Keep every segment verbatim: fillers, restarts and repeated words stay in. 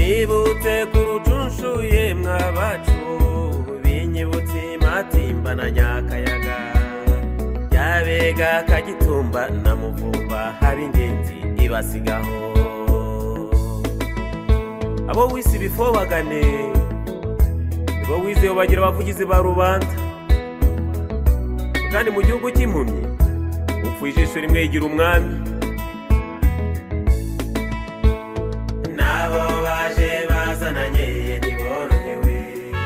nibutse ku rucunshuye mwabacu binyibutse Matimba na Nyakayaga Yabega Kagitumba na Muvumba haba ingenzi ibasigaho abo wisi bifobagane nibo wizeyo bagira abavugizi ba rubanda kandi mu gihugu cy'impumyi upfuye ijisho rimwe yigira umwami nabo baje bazananye ntiborohewe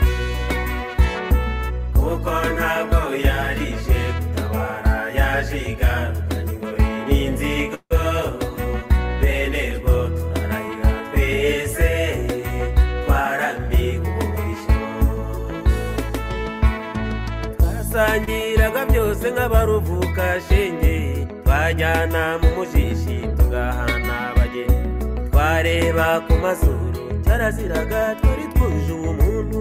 kuko ntabwo yarije gutabara yaje igarukanye ingori n'inzigo bene rwo turarahira twese twarambiwe umurisho twasangiraga byose nk'abaruvuka shenge twajyana mu mujishi tugahana abageni twareba ku mazuru cyaraziraga twari twuje umuntu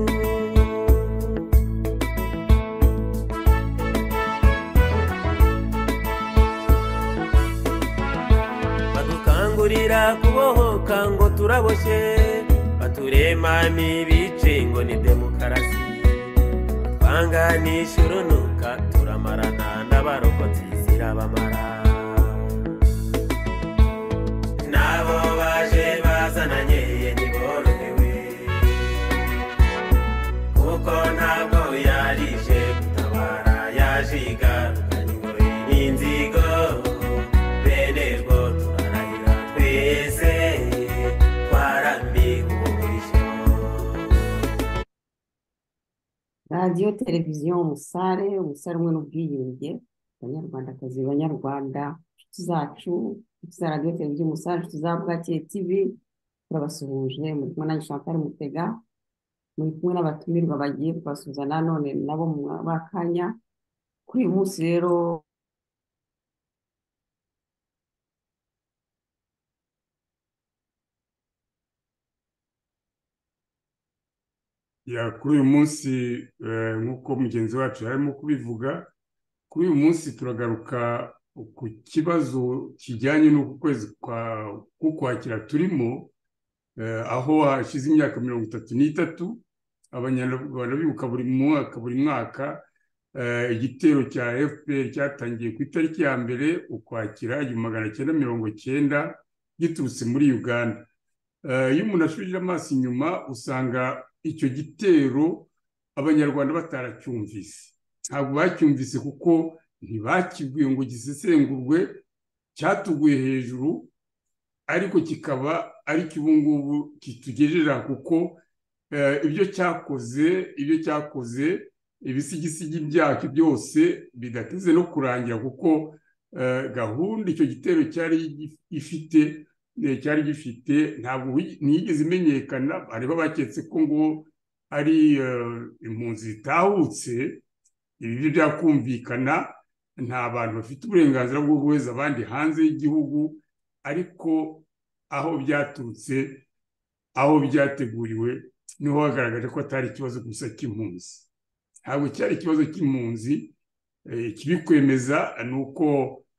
badukangurira kubohoka ngo turaboshye baturema n'ibice ngo ni demokarasi twanganisha urunuka turamarana n'abarokotsi zirabamara nabo baje bazananye ntiborohewe kuko ntabwo yarije gutabara yaje igarukanye ingori n'inzigo bene rwo turarahira twese twarambiwe umurisho radiyo televiziyo umusare umusare umwe n'ubwiyunge abanyarwandakazi banyarwanda inshuti zacu inshuti za radiyo televiziyo umusare inshuti za Bwakeye T V turabasuhuje muri kumwe na Chantal Mutega muri kumwe n'abatumirwa bagiye kubasuhuza nanone nabo mu bakanya kuri uyu munsi rero ya kuri uyu munsi nk'uko mugenzi wacu yarimo kubivuga kuri uyu munsi turagaruka ku kibazo kijyanye n'uku kwezi k'ukwakira turimo aho hashize imyaka mirongo itatu n'itatu abanyarwanda bibuka buri mwaka buri mwaka igitero cya F P R cyatangiye ku itariki ya mbere ukwakira igihumbi magana cyenda mirongo cyenda giturutse muri Uganda. Iyo umuntu ashubije amaso inyuma usanga icyo gitero abanyarwanda bataracyumvise ntabwo bacyumvise kuko ntibakibwiye ngo gisesengurwe cyatuguye hejuru ariko kikaba ari kibungubu kitugejeje kuko ibyo cyakoze ibyo cyakoze ibisigisigi byacyo byose bidateze no kurangira kuko gahunda icyo gitero cyari ifite cyari gifite ntabwo ntiyigeze imenyekana aribo baketse ko ngo ari impunzi zitahutse ibi byakumvikana nta bantu bafite uburenganzira bwo guheza abandi hanze y'igihugu ariko aho byaturutse aho byateguriwe niho hagaragaje ko atari ikibazo gusa cy'impunzi ntabwo cyari ikibazo cy'impunzi kibikwemeza ni uko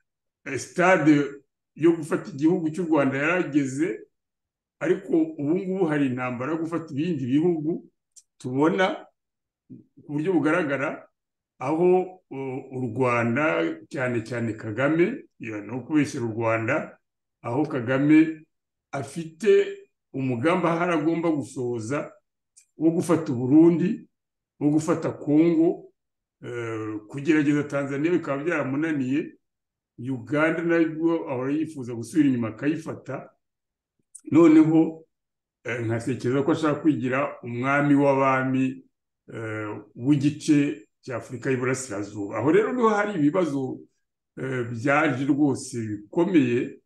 stade yo gufata igihugu cy'u Rwanda yarageze ariko ubu ngubu hari intambara yo gufata ibindi bihugu tubona ku buryo bugaragara aho u Rwanda cyane cyane Kagame no kubeshyira u Rwanda aho Kagame afite umugambi ahari agomba gusohoza wo gufata Burundi wo gufata Kongo kugerageza Tanzania bikaba byaramunaniye Uganda nabwo ahora yifuza gusubira inyuma akayifata noneho nkatekereza ko ashaka kwigira umwami w'abami w'igice cya Afurika y'Iburasirazuba aho rero niho hari ibibazo byaje rwose bikomeye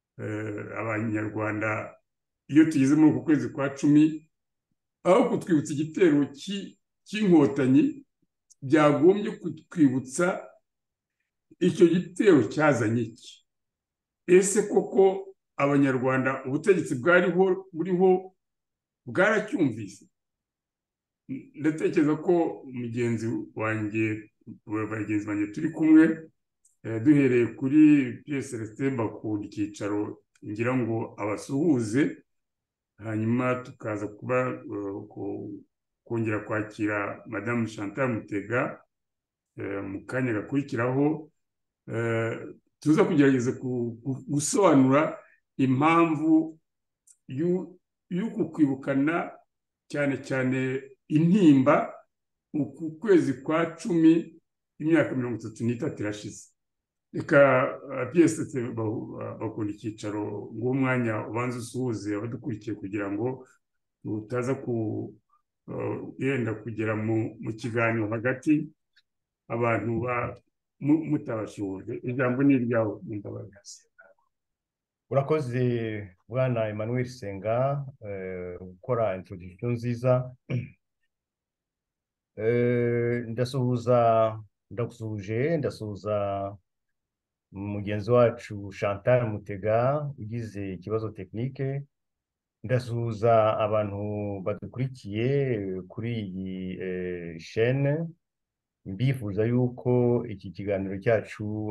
abanyarwanda iyo tugeze muri uku kwezi kwa cumi aho kutwibutsa igitero cy'inkotanyi byagombye kutwibutsa icyo gitero cyazanye iki ese koko abanyarwanda ubutegetsi bwariho buriho bwaracyumvise ndatekereza ko mugenzi wanjye bagenzi banjye turi kumwe duhereye kuri Pierre Celestin Bakunda icyicaro ngira ngo abasuhuze hanyuma tukaza kuba kongera kwakira madamu Chantal Mutega mu kanya gakurikiraho, tuza kugerageza gusobanura impamvu y'uku kwibukana cyane cyane intimba uku kwezi kwa cumi imyaka mirongo itatu n'itatu irashize. Reka piyesetse bakunda icyicaro ngo umwanya ubanza usuhuze abadukurikiye kugira ngo utaza yenda kugera mu kiganiro hagati abantu mutabashuhuje. Ijambo ni iryawe Mumbabazi. Urakoze bwana Emmanuel Senga gukora introduction nziza. ndasuhuza ndagusuhuje ndasuhuza mugenzi wacu Chantal Mutega ugize ikibazo technique, ndasuhuza abantu badukurikiye kuri iyi chaîne, mbifuza yuko iki kiganiro cyacu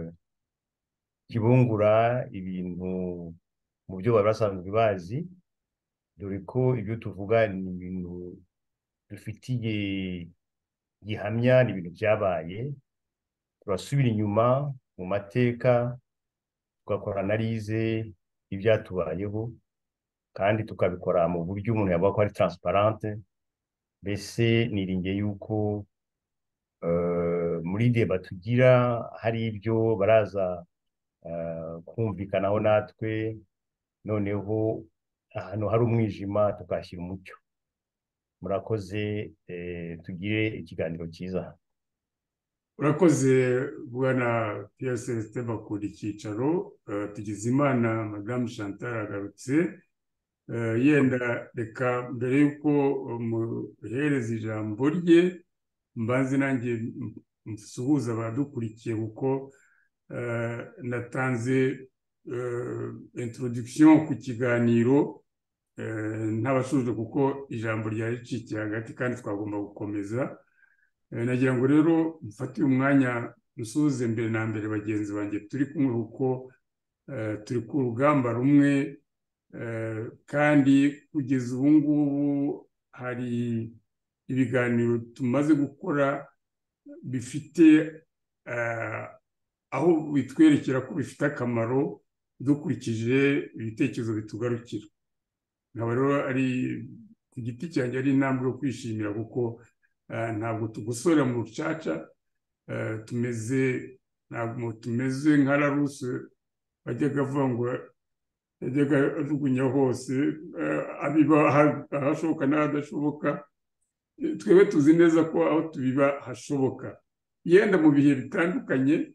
kibungura ibintu mu byo bari basanzwe bazi, dore ko ibyo tuvuga ni ibintu dufitiye gihamya, ni ibintu byabaye. Turasubira inyuma mu mateka tugakora analize ibyatubayeho, kandi tukabikora mu buryo umuntu yavuga ko ari transparente. Mbese niringiye yuko muri deba tugira hari ibyo baraza kumvikanaho natwe, noneho ahantu hari umwijima tukashyira umucyo. Murakoze, tugire ikiganiro cyiza. Urakoze bwana Pierre Celestin bakunda icyicaro. Tugize imana madamu Chantal agarutse. Yenda reka mbere y'uko muhereza ijambo rye mbanze nanjye nsuhuza abadukurikiye, kuko natanze introduction ku kiganiro ntabashuje kuko ijambo ryari ricikiye hagati kandi twagomba gukomeza. Nagira ngo rero mfate umwanya nsuhuze mbere na mbere bagenzi banjye turi kumwe, kuko turi ku rugamba rumwe, kandi kugeza ubu ngubu hari ibiganiro tumaze gukora bifite aho bitwerekera ko bifite akamaro dukurikije ibitekerezo bitugarukira. Nkaba rero ari ku giti cyanjye ari intambwe yo kwishimira, kuko ntabwo tugusorera mu rucaca, tumeze ntabwo tumeze nka Larousse wajyaga avuga ngo yajyaga ajugunya hose, abiba ahashoboka n'ahadashoboka. Twebwe tuzi neza ko aho tubiba hashoboka, yenda mu bihe bitandukanye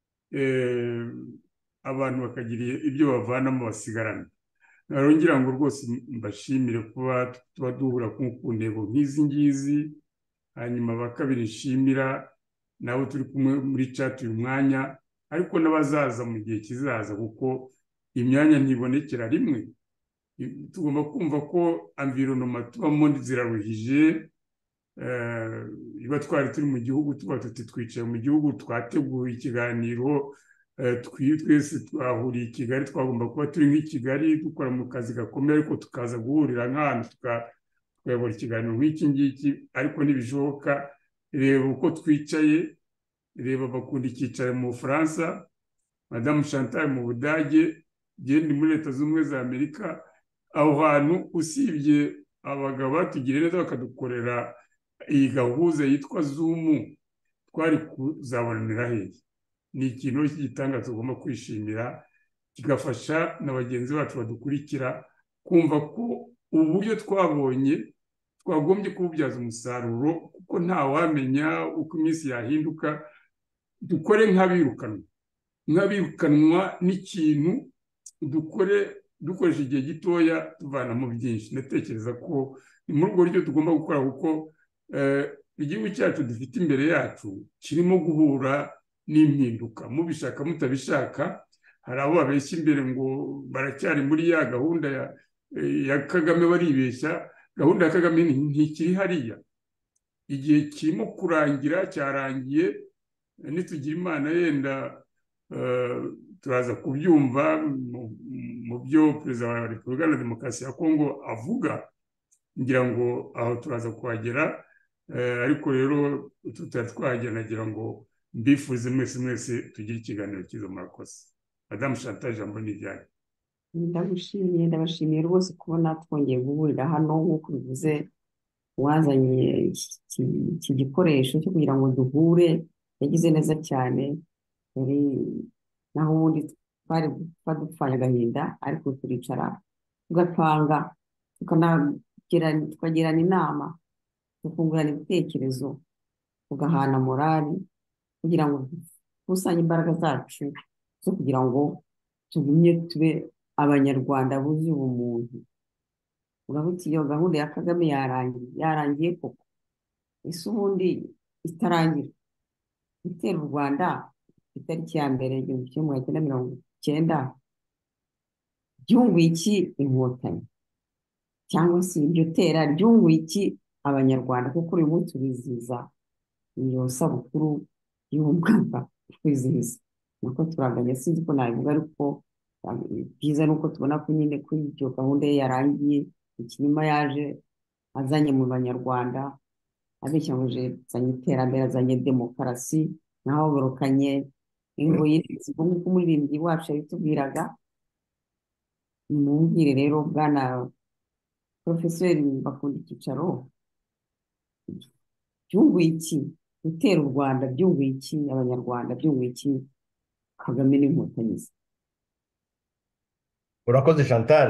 abantu bakagira ibyo bavanamo basigarana. Narongera ngo rwose mbashimire kuba tuba duhura ku ntego nk'izi ngizi. Hanyuma bakabiri nshimira nabo turi kumwe muri chat uyu mwanya, ariko n'abazaza mu gihe kizaza, kuko imyanya ntibonekera rimwe. Tugomba kumva ko environnement tubamo ziraruhije. Iba twari turi mu gihugu tuba tuti twicaye mu gihugu, twateguye ikiganiro, twese twahuriye i Kigali, twagomba kuba turi nk'i Kigali dukora mu kazi gakomeye, ariko tukaza guhurira nk'ahantu tukayobora ikiganiro nk'iki ngiki, ariko ntibishoboka. Reba uko twicaye, reba bakunda icyicaro mu Bufaransa, madamu Chantal mu Budage, genda muri Leta Zunze Ubumwe za Amerika. Aho hantu usibye abagabo batugiriye neza bakadukorera iyi gahuza yitwa Zoom, twari kuzabonera hehe. Ni ikintu cy'igitangaza tugomba kwishimira, kigafasha na bagenzi bacu badukurikira kumva ko uburyo twabonye twagombye kububyaza umusaruro, kuko nta wamenya uko iminsi yahinduka. Dukore nk'abirukanwa nk'abirukanwa n'ikintu, dukore dukoresha igihe gitoya tuvanamo byinshi. Ndatekereza ko ni muri ubwo buryo tugomba gukora, kuko igihugu cyacu dufite imbere yacu kirimo guhura n'impinduka, mubishaka mutabishaka. Hari abo babeshya imbere ngo baracyari muri ya gahunda ya, ya Kagame, baribeshya. Gahunda ya Kagame ntikiri hariya, igihe kirimo kurangira, cyarangiye. Nitugira imana yenda turaza kubyumva mu mu byo perezida wa repubulika na demokarasi ya kongo avuga, ngira ngo aho turaza kuhagera. Ariko rero tutari twahagera, nagira ngo mbifuze mwese mwese tugire ikiganiro cyiza, murakoze. Madamu Chantal, ijambo ni iryanyu. ndagushimiye ndabashimiye rwose kubona twongeye guhurira hano nk'uko bivuze. Wazanye iki gikoresho cyo kugira ngo duhure yagize neza cyane. Yari naho ubundi twari dupfanye agahinda, ariko turicara tugapanga tukagirana inama, tukungurana ibitekerezo, tugahana morali kugira ngo dukusanye imbaraga zacu zo kugira ngo tugumye tube abanyarwanda buzuye ubumuntu. Urabona iyo gahunda ya Kagame yarangiye yarangiye koko? Ese ubundi itarangira itera u Rwanda itariki ya mbere igihumbi kimwe magana cyenda mirongo icyenda ryunguye iki Inkotanyi? Cyangwa se iryo tera ryunguye iki Abanyarwanda? Kuko uyu munsi turizihiza iyo sabukuru y'umwaka twizihiza, nuko turaganya, sinzi ko nabivuga, ariko byiza nuko tubona ko nyine kuri iyo gahunda ye yarangiye. Ikinyuma yaje azanye mu banyarwanda abeshya ngo azanye iterambere, azanye demokarasi, naho borokanye ingoyi nk'uko umuririmbyi wacu yabitubwiraga. Mumbwire rero bwana Profeseri Bakunda Icyicaro, byunguye iki gutera u Rwanda? Byunguye iki Abanyarwanda? Byunguye iki Kagame n'inkotanyi ze? urakoze Chantal.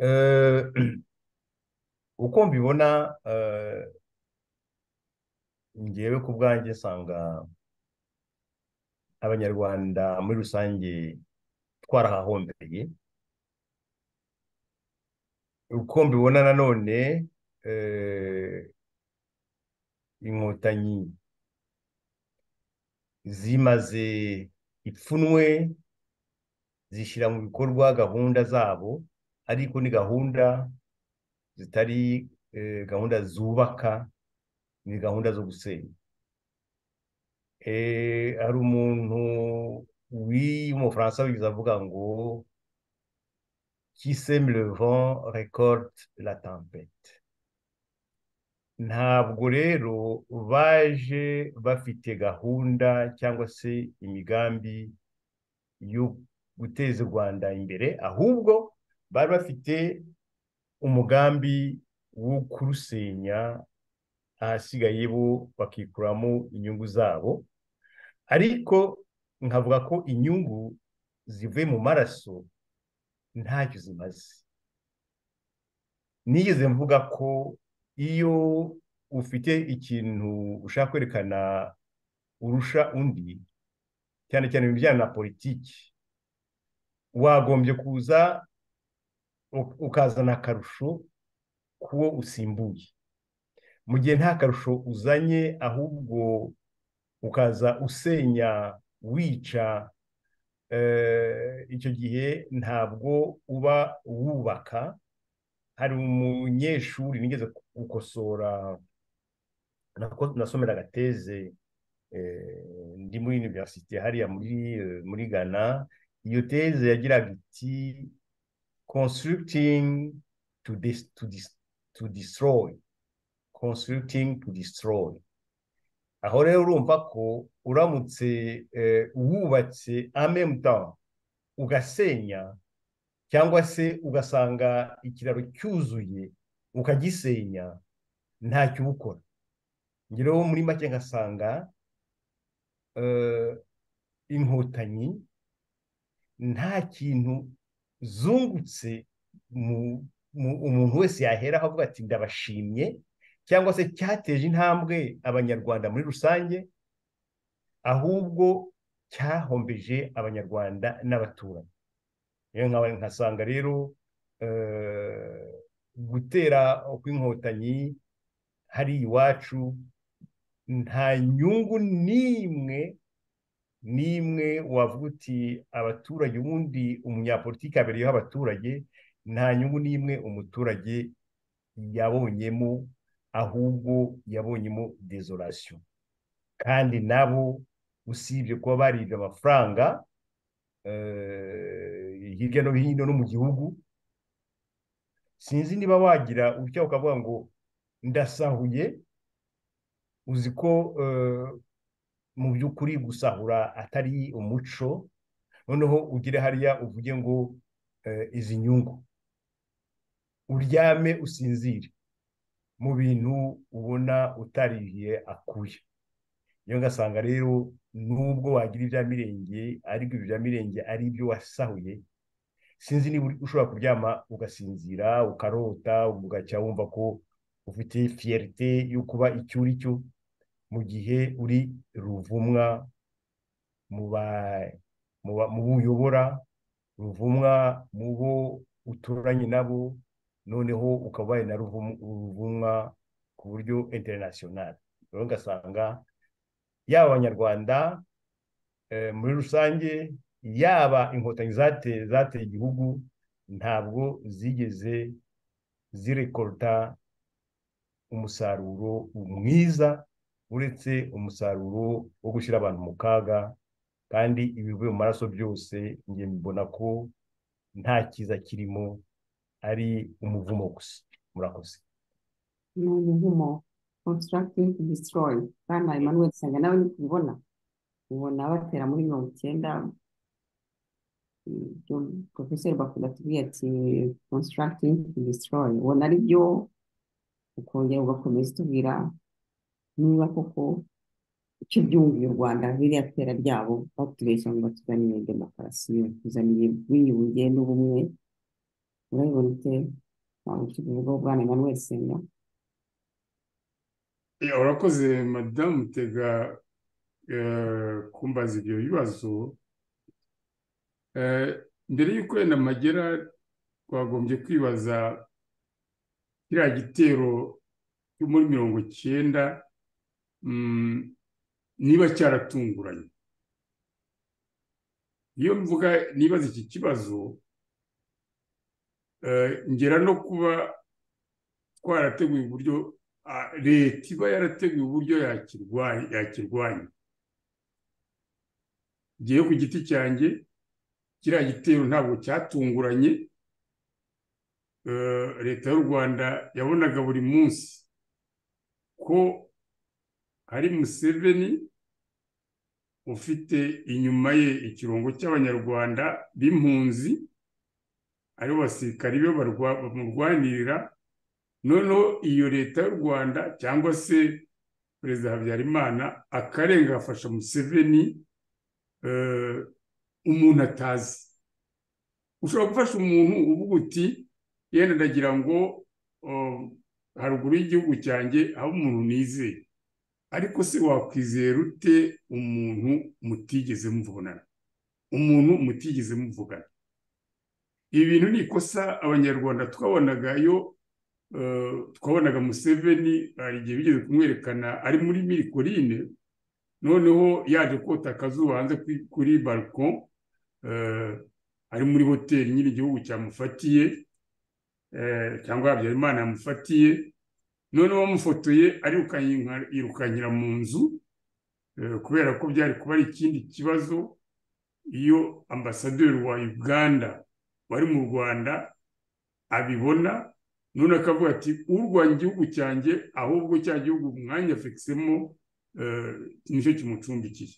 Uko mbibona, ngewe ku bwanjye nsanga abanyarwanda muri rusange twarahahombeye. Uko mbibona nanone, inkotanyi zimaze ipfunwe, zishyira mu bikorwa gahunda zabo, ariko ni gahunda zitari gahunda zubaka, ni gahunda zo gusenya. Hari umuntu w'umufaransa wigize avuga ngo qui sème le vent récolte la tempête. Ntabwo rero baje bafite gahunda cyangwa se imigambi yo guteza u Rwanda imbere, ahubwo bari bafite umugambi wo kurusenya, ahasigaye bo bakikuramo inyungu zabo. Ariko nkavuga ko inyungu zivuye mu maraso ntacyo zimaze. Nigeze mvuga ko iyo ufite ikintu ushaka kwerekana urusha undi, cyane cyane mu bijyanye na politiki, wagombye kuza ukazana akarusho kuwo usimbuye. Mu gihe nta karusho uzanye, ahubwo ukaza usenya, wica, icyo gihe ntabwo uba wubaka. Hari umunyeshuri nigeze gukosora, nasomeraga teze ndi muri universite hariya muri muri Ghana. Iyo teze yagiraga iti constructing to dis, to dis, to destroy constructing to destroy. Aho rero urumva ko uramutse wubatse en même temps ugasenya, cyangwa se ugasanga ikiraro cyuzuye ukagisenya, ntacyo ukora. Ngiro muri make ngasanga inkotanyi nta kintu zungutse umuntu wese yaheraho avuga ati ndabashimye, cyangwa se cyateje intambwe abanyarwanda muri rusange, ahubwo cyahombeje abanyarwanda n'abaturanyi. Iyo nkasanga rero gutera kw'inkotanyi hari iwacu nta nyungu n'imwe n'imwe wavuga uti abaturage, ubundi umunyapolitiki abereyeho abaturage, nta nyungu n'imwe umuturage yabonyemo, ahubwo yabonyemo desolation. Kandi nabo usibye kuba baribye amafaranga, eh, hirya no hino no mu gihugu. Sinzi niba wagira utya ukavuga ngo ndasahuye, uzi ko eh, mu by'ukuri gusahura atari umuco, noneho ugire hariya uvuge ngo eh, izi nyungu, uryame usinzire mu bintu ubona utarihiye akuye. Iyo ngasanga rero nubwo wagira ibya mirenge ariko ibyo bya mirenge ari ibyo wasahuye, sinzi niba ushobora kuryama ugasinzira ukarota ugacya wumva ko ufite fierté yo kuba icyo uri cyo, mu gihe uri ruvumwa mu ba- mu ba- mu bo uyobora, ruvumwa mu bo uturanye nabo, noneho ukaba ubaye na ruvum- ruvumwa ku buryo international. Rero ngasanga yaba abanyarwanda eh, muri rusange, yaba inkotanyi zateye zateye igihugu, ntabwo zigeze zirekorta umusaruro mwiza, uretse umusaruro wo gushyira abantu mu kaga, kandi ibivuye mu maraso byose njye mbona ko nta cyiza kirimo, ari umuvumo gusa. Murakoze. ni umuvumo, constructing to destroy. Bwana Emmanuel Sanga, nawe ni kubibona, ubona batera muri mirongo icyenda, ibyo Professor Bakunda atubwiye ati constructing to destroy, ubona ari byo, ukongera ugakomeza utubwira niba koko icyo byumviye u Rwanda ririya tera ryabo batubeshya ngo batuzaniye demokarasi, batuzaniye ubwiyunge n'ubumwe, urabibona ute? Ntabwo icyo bivugaho Bwana Emmanuel Senga. Ya, urakoze madamu Tega eh, kumbaza ibyo bibazo. Eh, mbere y'uko wenda magera twagombye kwibaza kiriya gitero cyo muri mirongo icyenda, mm, niba cyaratunguranye. Iyo mvuga nibaza iki kibazo, eh, ngera no kuba twarateguye uburyo ah, leta iba yarateguye uburyo yakirwanya yakirwanya. Ngiye ku giti cyanjye, kiriya gitero ntabwo cyatunguranye. Eh, leta y'u Rwanda yabonaga buri munsi ko hari Museveni ufite inyuma ye ikirongo cy'abanyarwanda b'impunzi, aribo basirikari be barwa- bamurwanirira. Noneho iyo leta y'u Rwanda cyangwa se Perezida Habyarimana akarenga agafasha Museveni, eh, umuntu atazi. Ushobora gufasha umuntu uvuga uti yenda ndagira ngo oh, haruguru y'igihugu cyanjye aho umuntu nizeye, ariko se wakwizera ute umuntu mutigeze muvugana, umuntu mutigeze muvugana? Ibi bintu ni ikosa abanyarwanda twabonaga iyo eh, twabonaga Museveni, hari igihe bigeze kumwerekana ari muri Mirikorine, noneho yaje kota akazuba hanze kuri- kuri balcon, eh, ari muri hoteli nyine igihugu cyamufatiye, eh, cyangwa Habyarimana yamufatiye, noneho bamufotoye arirukanka- yirukanyira mu nzu, eh, kubera ko byari kuba ari ikindi kibazo iyo ambasaderi wa Uganda wari mu Rwanda abibona, none akavuga ati urwanya igihugu cyanjye, ahubwo cya gihugu umwanya afekisemo eh, nicyo kimucumbikiye.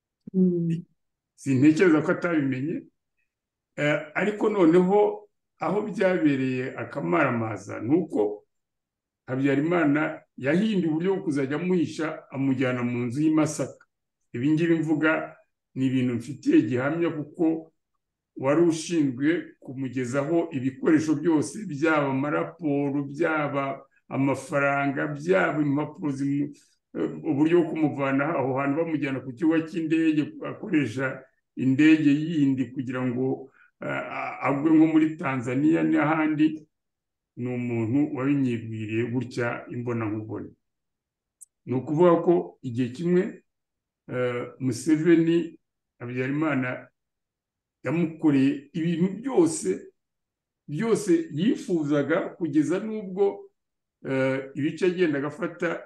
Mm. Sintekereza ko atabimenye, eh, ariko noneho aho byabereye akamaramaza ni uko Habyarimana yahinduye uburyo bwo kuzajya amuhisha, amujyana mu nzu y'i Masaka. Ibi ngibi mvuga ni ibintu mfitiye gihamya, kuko wari ushinzwe kumugezaho ibikoresho byose, byaba amaraporo, byaba amafaranga, byaba impapuro zimu- eh, uburyo bwo kumuvana aho hantu bamujyana ku kigo cy'indege, akoresha indege yindi kugira ngo eh, agwe nko muri Tanzania n'ahandi. Ni umuntu wabinyibwiriye gutya imbonankubone. Ni ukuvuga ko igihe kimwe eh, Museveni, Habyarimana yamukoreye ibintu byose byose yifuzaga, kugeza n'ubwo eh, ibice agenda agafata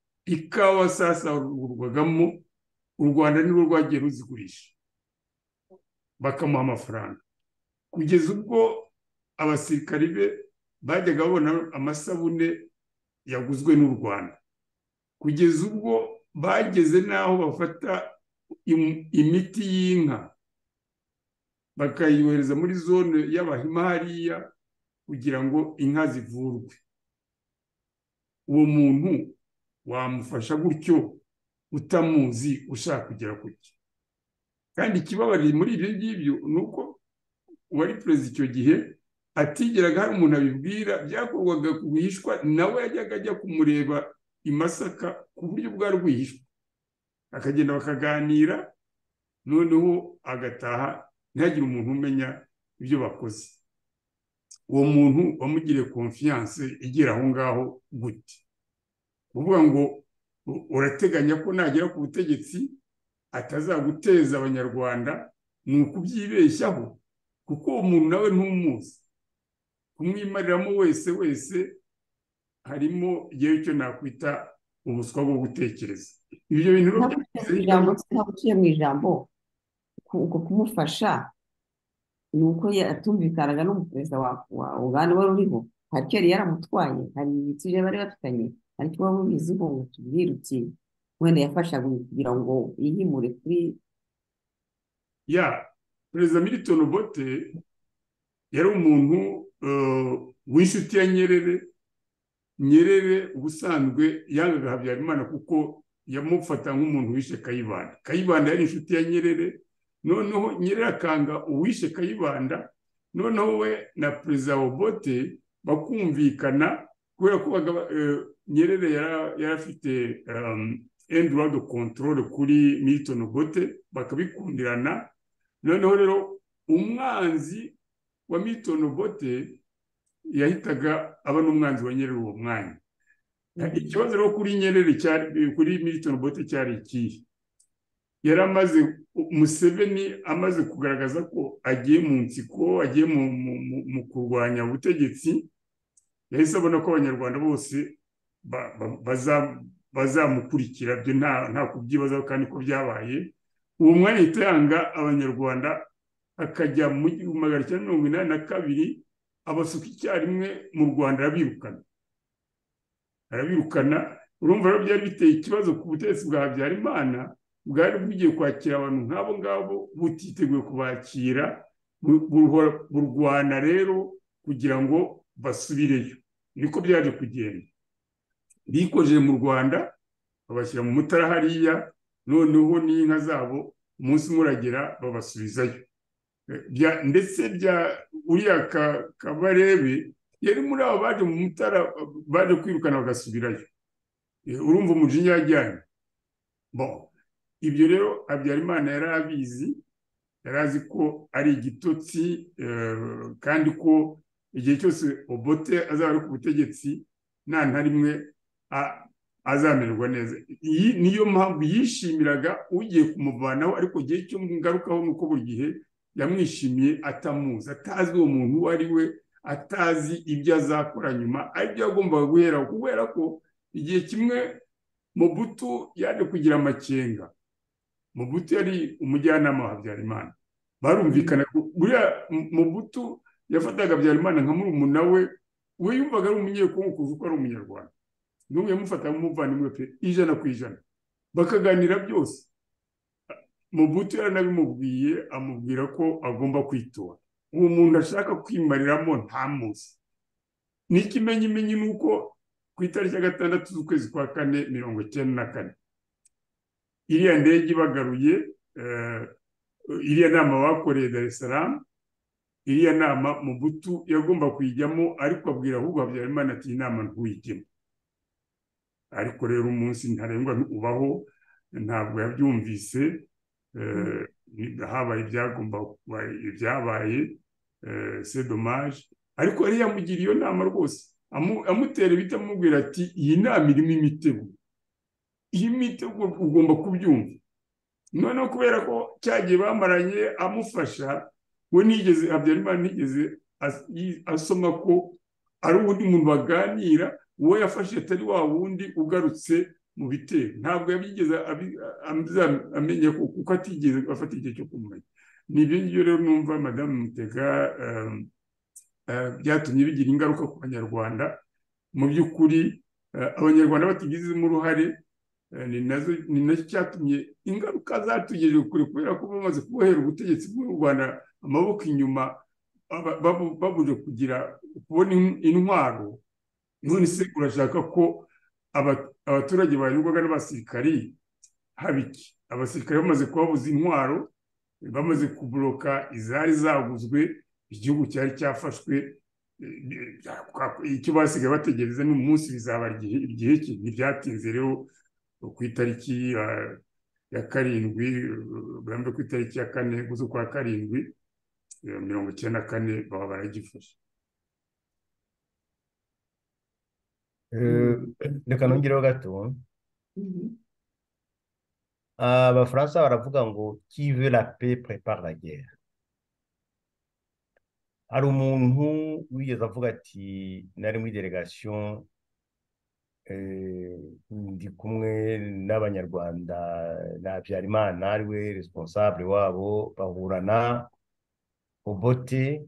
ikawa sasarurwagamo, u Rwanda nirwo rwagiye ruzigurisha. bakamuha amafaranga kugeza ubwo abasirikari be bajyaga babona amasabune yaguzwe n'u Rwanda, kugeza ubwo bageze n'aho bafata imiti y'inka bakayohereza muri zone y'Abahima hariya kugira ngo inka zivurwe. Uwo muntu wamufasha gutyo utamuzi ushaka kugera ku cye? Kandi ikibabarira muri ibyo ngibyo ni uko uwari perezida icyo gihe atigeraga hari umuntu abibwira, byakorwaga ku rwihishwa, nawe yajyaga ajya kumureba i Masaka ku buryo bwa rwihishwa, akagenda bakaganira, noneho agataha ntihagire umuntu umenya ibyo bakoze. Uwo muntu wamugiriye confiance igera aho ngaho gute? Kuvuga ngo urateganya ko nagera ku butegetsi atazaguteza abanyarwanda, ni ukubyibeshyaho, kuko uwo muntu nawe ntumuzi. Kumwimariramo wese wese harimo igihe icyo nakwita ubuswa bwo gutekereza. Ibyo bintu ntaguciye mu ijambo, uko kumufasha ni uko atumvikanaga n'umuperezida wa Uganda wari uriho, hari icyo yari yaramutwaye, hari ibitsije bari bafitanye, hari icyo waba ubiziho ngo tubwire uti wenda yafashaga kugira ngo yihimure kuri ya perezida Milton Obote. Yari umuntu w'inshuti ya Nyerere. Nyerere ubusanzwe yangaga Habyarimana kuko yamufata nk'umuntu wishe Kayibanda. Kayibanda yari inshuti ya Nyerere, noneho Nyerere akanga uwishe Kayibanda, noneho we na perezida Obote bakumvikana, kubera ko Nyerere yari afite un droit de contrôle kuri Milton Obote, bakabikundirana. Noneho rero umwanzi wa Milton Obote yahitaga aba n'umwanzi wa Nyerere uwo mwanya. Ikibazo rero kuri Nyerere cyari kuri Milton Obote cyari ikihe? Yari amaze, Museveni amaze kugaragaza ko agiye mu nsiko, agiye mu kurwanya ubutegetsi, yahise abona ko abanyarwanda bose bazamukurikira, byo nta kubyibazaho kandi ko byabaye. Uwo mwanya ahita yanga abanyarwanda, akajya mu gihumbi magana cyenda mirongo inani na kabiri abasuka icyarimwe mu Rwanda, arabirukana arabirukana urumva rero byari biteye ikibazo ku butegetsi bwa Habyarimana, bwari bugiye kwakira abantu nk'abo ngabo, butiteguye kubakira, burwana rero kugira ngo basubireyo. Niko byaje kugenda, bikojeje mu Rwanda babashyira mu Mutara hariya, noneho n'inka zabo umunsi muragera babasubizayo. Ndetse bya uriya Kabarebe yari muri abo baje mu Mutara, baje kwirukana bagasubirayo. Urumva umujinya yajyanye. Bon, ibyo rero Habyarimana yari abizi, yari azi ko ari igitotsi, kandi ko igihe cyose Obote azaba ari ku butegetsi nta nta rimwe azamererwa neza. Iyi niyo mpamvu yishimiraga ugiye kumuvanaho, ariko igihe cyo ngarukaho nuko buri gihe yamwishimiye atamuzi, atazi uwo muntu uwo ari we, atazi ibyo azakora nyuma, aribyo yagombaga guheraho, kubera ko igihe kimwe Mobutu yaje kugira amakenga. Mobutu yari umujyanama wa Habyarimana, barumvikana. Buriya Mobutu yafataga Habyarimana nka murumuna we, we yumvaga ari umunyekongo kuva uko ari umunyarwanda, n'ubu yamufataga nk'umuvandimwe pe, ijana ku ijana, bakaganira byose. Mobutu yaranabimubwiye, amubwira ko agomba kwitora. Uwo muntu ashaka kwimariramo ntamuzi. N'ikimenyimenyi ni uko ku itariki ya gatandatu z'ukwezi kwa kane mirongo icyenda na kane iriya ndege ibagaruye, iriya nama bakoreye Dar es Salaam, iriya nama Mobutu yagomba kuyijyamo, ariko abwira ahubwo Habyarimana ati inama ntuyijyemo. Ariko rero umunsi ntarengwa ubaho, ntabwo yabyumvise. Habaye ibyagomba ibyabaye, c'est dommage, ariko yari yamugira iyo nama rwose, amutera ibiti amubwira ati iyi nama irimo imitego, iyi mitego ugomba kubyumva. Noneho kubera ko cyagiye bamaranye amufasha, we nigeze Habyarimana nigeze asoma ko ari uwundi muntu baganira, uwo yafashe atari wa wundi ugarutse mu bitero. Ntabwo yabigeze amenya kuko atigeze afata igihe cyo kumenya. ni ibyo ngibyo rero numva madamu Mutega eh, eh, byatumye bigira ingaruka ku banyarwanda mu by'ukuri. eh, abanyarwanda batugizemo uruhare, eh, ni nazo ni nacyo cyatumye ingaruka zatugejeje kure, kubera ko bamaze kubohera ubutegetsi bw'u Rwanda amaboko inyuma, aba- babu- babuje kugira kubona in- intwaro. none se urashaka ko aba- abaturage barindwaga n'abasirikari haba iki? Abasirikare bamaze kubabuza intwaro, bamaze kuburoka izari zaguzwe, igihugu cyari cyafashwe. eh, icyo basigaye bategereza ni umunsi bizaba igihe igihe ki. Ntibyatinze rero ku itariki ya ya karindwi, eh, bambe ku itariki ya kane z'ukwa karindwi, eh, mirongo icyenda na kane baba baragifashe. Eh, reka nongereho gato. Mhm. Abafaransa baravuga ngo qui veut la paix prépare la guerre. Hari umuntu wigeze avuga ati nari muri delegation, eh, ndi kumwe n'abanyarwanda na Habyarimana ariwe responsable wabo, bahurana Obote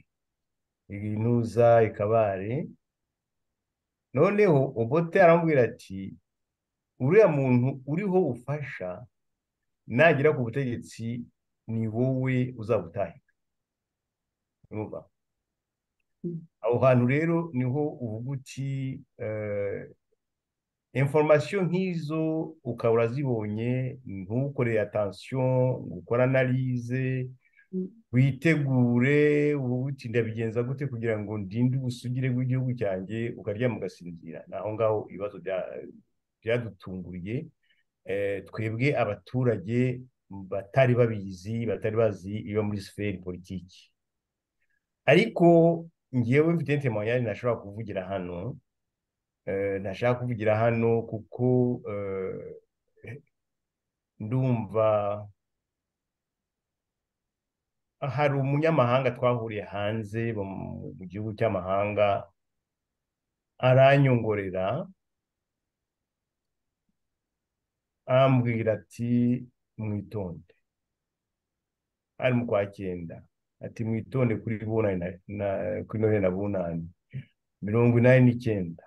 intuza ikabare. Noneho Obote aramubwira ati uriya muntu uriho ufasha nagera ku butegetsi ni wowe uzabutahira. Urumva? Aho hantu rero niho uvuga uti eh, information nk'izo ukaba urazibonye, ntukoreye attention, gukora analyse, witegure uvuga uti ndabigenza gute kugira ngo ndinde ubusugire bw'igihugu cyanjye, ukaryama ugasinzira. Naho ngaho ibibazo bya- byadutunguriye, eh, twebwe abaturage batari babizi, batari bazi iyo muri sferi politiki. Ariko ngewe mfite témoignage nashobora kuvugira hano, eh, ntashaka kuvugira hano kuko eh, ndumva hari umunyamahanga twahuriye hanze mu mu gihugu cy'amahanga aranyongorera ambwira ati mwitonde, ari mu kwa cyenda, ati mwitonde kuri bunani na, na kuri Noheli na bunani mirongo inani n'icyenda.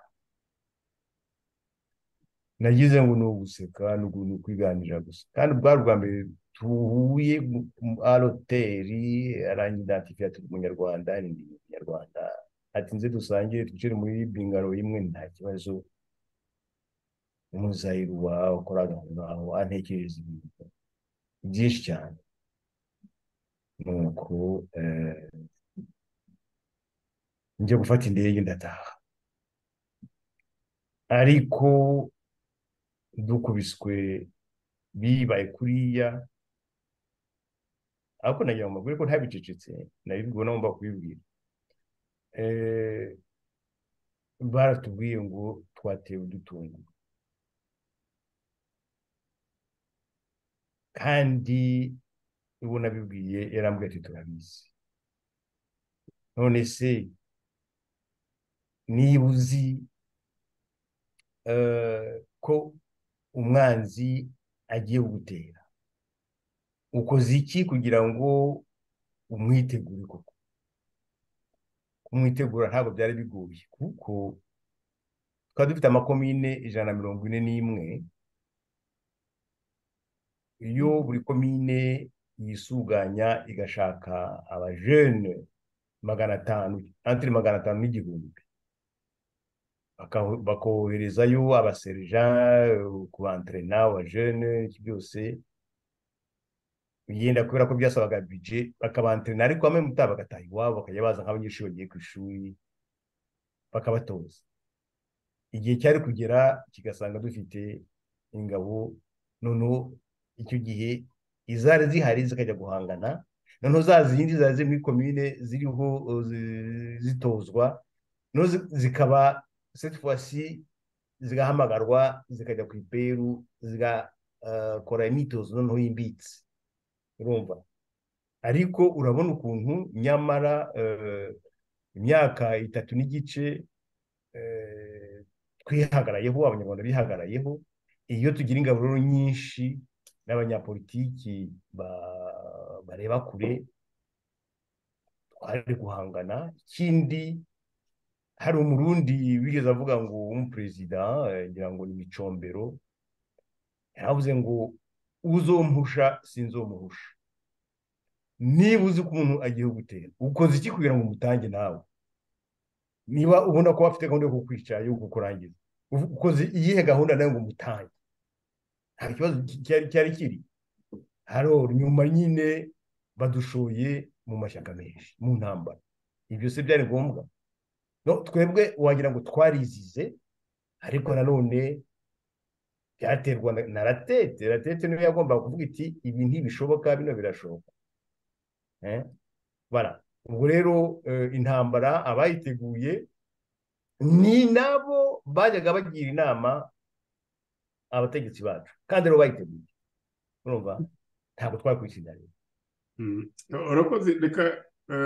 Nagize ngo ni uguseka, ni ugu- ni ukwiganirira gusa, kandi bwari ubwa mbere tuhuye à hoteli, aranyidantifiya ati umunyarwanda, ni ndi umunyarwanda, ati nze dusangire twicare muri bingaro imwe nta kibazo. Umuzayiru wawe ukoraga aho ngaho antekereza ibintu byinshi cyane. Nuko eh, njya gufata indege ndataha, ariko dukubiswe bibaye kuriya, ariko nagira ngo mbabwire ko ntabicecetse, nabibwiwe no ngomba kubibwira. Eh, baratubwiye ngo twatewe udutunguru, kandi ubu nabibwiye yarambwiye ati turabizi. None se niba uzi eh, ko umwanzi agiye kugutera, ukoze iki kugira ngo umwitegure? Koko kumwitegura ntabwo byari bigoye, kuko twari dufite amakomine ijana na mirongo ine n'imwe. Iyo buri komine yisuganya igashaka abajene magana atanu, entre magana atanu n'igihumbi, baka- bakoherezayo abaserija kubantrena abajene, iki byose bigenda kubera ko byasabaga budget, bakabantrena, ariko bamwe mutaha bagataha iwabo, bakajya baza nk'abanyeshuri bagiye ku ishuri bakabatoza. Igihe cyari kugera kigasanga dufite ingabo, noneho icyo gihe izari zihari zikajya guhangana, noneho za zindi zari ziri muri komine ziriho uh, zi- zitozwa, noneho zi- zikaba cette fois-ci zigahamagarwa zikajya ku iperu zigakora imyitozo noneho yimbitse. Urumva? Ariko urabona ukuntu nyamara eh, imyaka itatu n'igice eh, twihagarayeho, abanyarwanda bihagarayeho. Iyo tugira ingabo rero nyinshi n'abanyapolitiki ba- bareba kure twari guhangana. Ikindi hari umurundi wigeze avuga ngo w'umuperezida ngira ngo ni Micombero, yaravuze ngo uzompusha sinzomuhusha. Niba uzi ko umuntu agiye gutera ukoze iki kugira ngo umutange nawe? Niba ubona ko bafite gahunda yo kukwica yo kukurangiza, ukoze iyihe gahunda nawe ngo umutange? Nta kibazo cyari cyari kiri haro. Nyuma nyine badushoye mu mashyaka menshi mu ntambara. Ibyo se byari ngombwa? No, twebwe wagira ngo twarizize, ariko nanone byaterwa na Ratete. Ratete niyo yagombaga kuvuga iti ibi ntibishoboka, bino birashoboka. Eh? Voilà. Ubwo rero intambara abayiteguye ni nabo bajyaga bagira inama abategetsi bacu, kandi rero bayiteguye. Urumva ntabwo twakwitsinda rero. Urakoze. Reka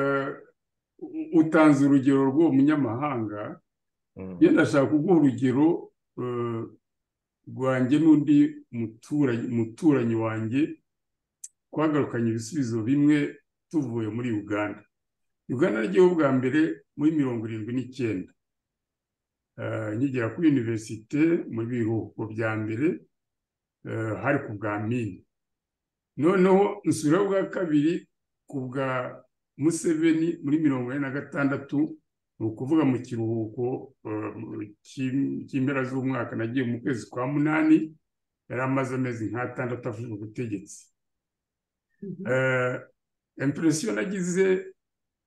utanze urugero rw'uwo munyamahanga, iyo ndashaka kuguha urugero rwanjye n'undi muturanyi wanjye twagarukanye ibisubizo bimwe tuvuye muri Uganda. Uganda nagiyeho bwa mbere muri mirongo irindwi n'icyenda nkigera kuri universite mu biruhuko bya mbere, hari ku bwa Mini. Noneho nsubiraho bwa kabiri ku bwa Museveni muri mirongo ine na gatandatu, ni ukuvuga mu kiruhuko cy'impera z'umwaka. Nagiye mu kwezi kwa munani, yari amaze amezi nk'atandatu afite ubutegetsi. Impression nagize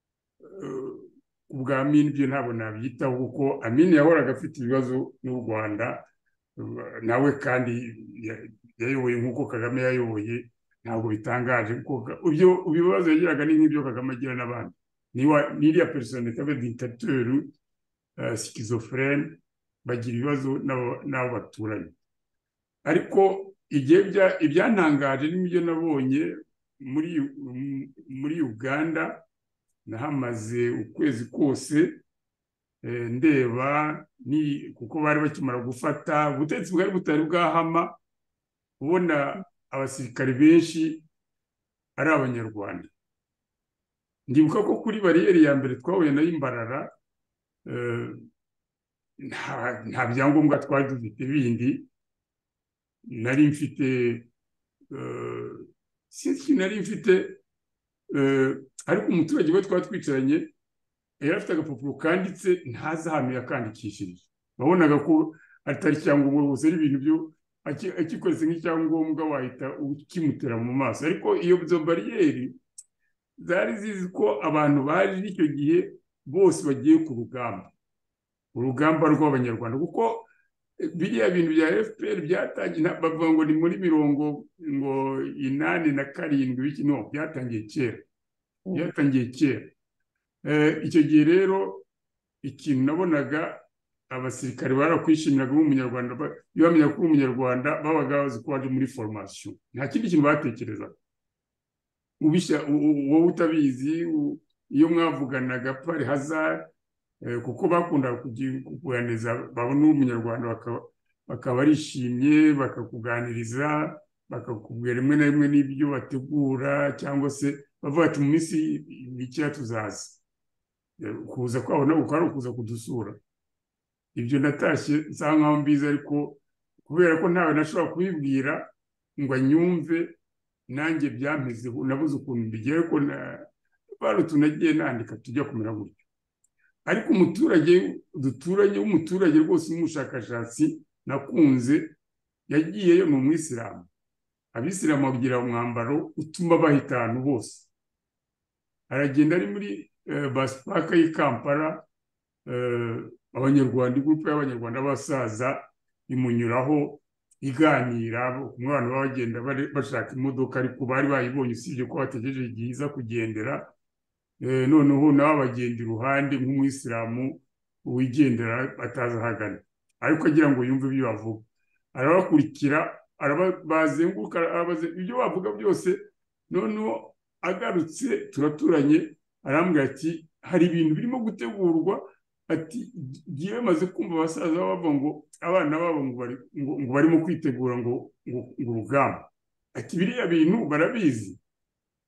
ku bwa Amini byo ntabwo nabyitaho, kuko Amini yahoraga afite ibibazo n'u Rwanda nawe, kandi yayoboye nk'uko Kagame yayoboye. Ntabwo bitangaje kuko ibyo ibibazo yagiraga ni nk'ibyo Kagame agira n'abandi. N'iriya personnalité aba dictateur schizophrène, bagira ibibazo n'abo baturanye. Ariko igihe ibyantangaje n'ibyo nabonye muri muri Uganda, nahamaze ukwezi kose ndeba, ni kuko bari bakimara gufata ubutegetsi bwari butari bwahama, ubona abasirikare benshi ari Abanyarwanda. Ndibuka ko kuri bariyeri ya mbere twahuye nayo Imbarara, nta byangombwa twari dufite bindi. Nari mfite sinzi nari mfite ariko umuturage we twari twicaranye yari afite agapapuro kanditse ntazi ahantu yakandikishirije. Babonaga ko atari icyangombwa gusa, ari ibintu byo akikoretse nk'icyangombwa wahita ukimutera mu maso. Ariko iyo zo bariyeri zari zizi ko abantu baje icyo gihe bose bagiye ku rugamba, urugamba rw'Abanyarwanda, kuko biriya bintu bya F P R byatangiye, bavuga ngo ni muri mirongo ngo inani na karindwi biki, no, byatangiye kera, byatangiye kera. Icyo gihe rero ikintu nabonaga abasirikare barakwishimiraga nk'umunyarwanda, iyo bamenya ko umunyarwanda babaga bazi ko waje muri formation, nta kindi kintu batekerezaga. Ubishya wowe utabizi, iyo mwavuganaga pari hazard, kuko bakundaga kukuganiriza, babona umunyarwanda bakaba barishimye, bakakuganiriza, bakakubwira rimwe na rimwe n'ibyo bategura, cyangwa se bavuga ati mu minsi mikeya tuzaza. Kuza kwabo nabo kwari ukuza kudusura. Ibyo natashye nsa nkaho mbizi, ariko kubera ko ntawe nashobora kubibwira ngo anyumve, nanjye byameze nabuze ukuntu mbigiye, ko baro tunagiye nandika tujya kumera gutyo. Ariko umuturage duturanye w'umuturage rwose n'umushakashatsi nakunze, yagiyeyo ni umwisilamu. Abisilamu bagira umwambaro utuma bahita ahantu bose. Aragenda ari muri basipaka y'i Kampala, Abanyarwanda, igurupe y'Abanyarwanda b'abasaza imunyuraho iganira, kumwe abantu bagenda bashaka imodoka, ariko bari bayibonye usibye ko bategereje igihe iza kugendera. Noneho nawe abagenda iruhande nk'umwisilamu wigendera atazi ahagana, ariko agira ngo yumve ibyo bavuga. Arabakurikira, bazenguruka, ibyo bavuga byose. Noneho agarutse, turaturanye, arambwira ati hari ibintu birimo gutegurwa, ati giye maze kumva abasaza bavuga ngo abana babo ngo barimo kwitegura ngo urugamba. Ati biriya bintu barabizi.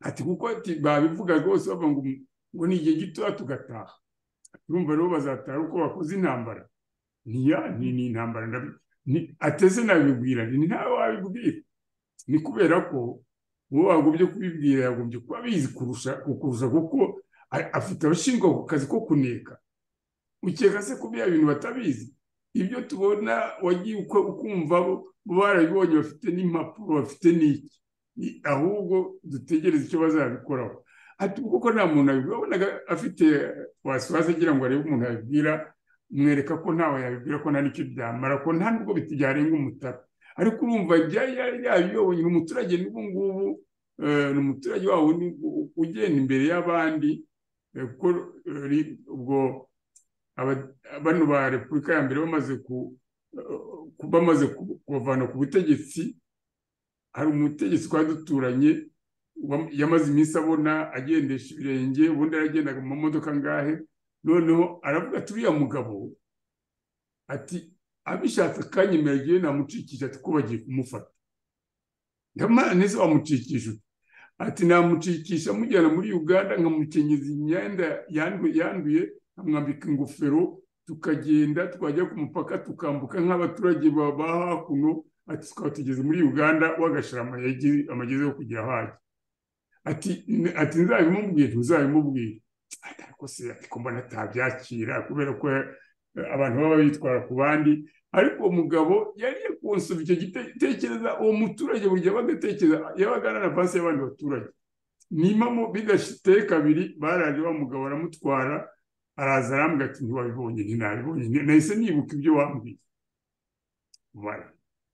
ati kuko ati babivuga rwose bavuga ngo ngo ni igihe gitoya tugataha. Urumva rero bazataha uko bakoze intambara. Niya ni ni intambara ndabi ni ateze nabibwira ni ntawe wabibwira. Ni kubera ko uwo wagombye kubibwira yagombye kuba bizi kurusha kukurusha kuko afite abashinzwe ku kazi ko kuneka. Ukeka se ko bya bintu batabizi? Ibyo tubona wagiye uko ukumva bo barabibonye bafite n'impapuro bafite n'iki. Ahubwo dutegereze icyo bazabikoraho. Ati kuko nta muntu abibonaga afite waswaze agira ngo arebe umuntu abibwira, mwereka ko ntawe yabibwira ko nta n'icyo byamara ko nta nubwo bitijarenga umutara. Ariko urumva yabibonye umuturage n'ubu ngubu ni umuturage wawe ugenda imbere y'abandi kuko ubwo bano ba Repubulika ya mbere bamaze ku bamaze kubavana ku butegetsi. Hari umutegetsi twari duturanye yamaze iminsi abona agendesha ibirenge, ubundi aragendaga mu modoka ngahe, noneho aravuga ati uriya mugabo ati abishatse akanyemera igihe namucikisha ati ko bagiye kumufata. Nese wamucikisha ati namucikisha mujyana muri Uganda nkamukenyeza imyenda yanduye nkamwambika ingofero tukagenda twajya ku mupaka tukambuka nk'abaturage baba hakuno. Ati tukaba tugeze muri Uganda wagashira amageze yo kugira haje. Ati ati nzabimubwira ntuzabimubwira. Ati ariko se ati ko mbona atabyakira kubera ko abantu baba bitwara ku bandi. Ariko umugabo yari yakonsoma icyo gitekereza uwo muturage burya bagatekereza yabaga na avance y'abandi baturage. Nimamo bidashite kabiri baraje wa mugabo aramutwara araza arambwira ati ntiwabibonye ntinabibonye nahise nibuka ibyo wambwiye. Voilà.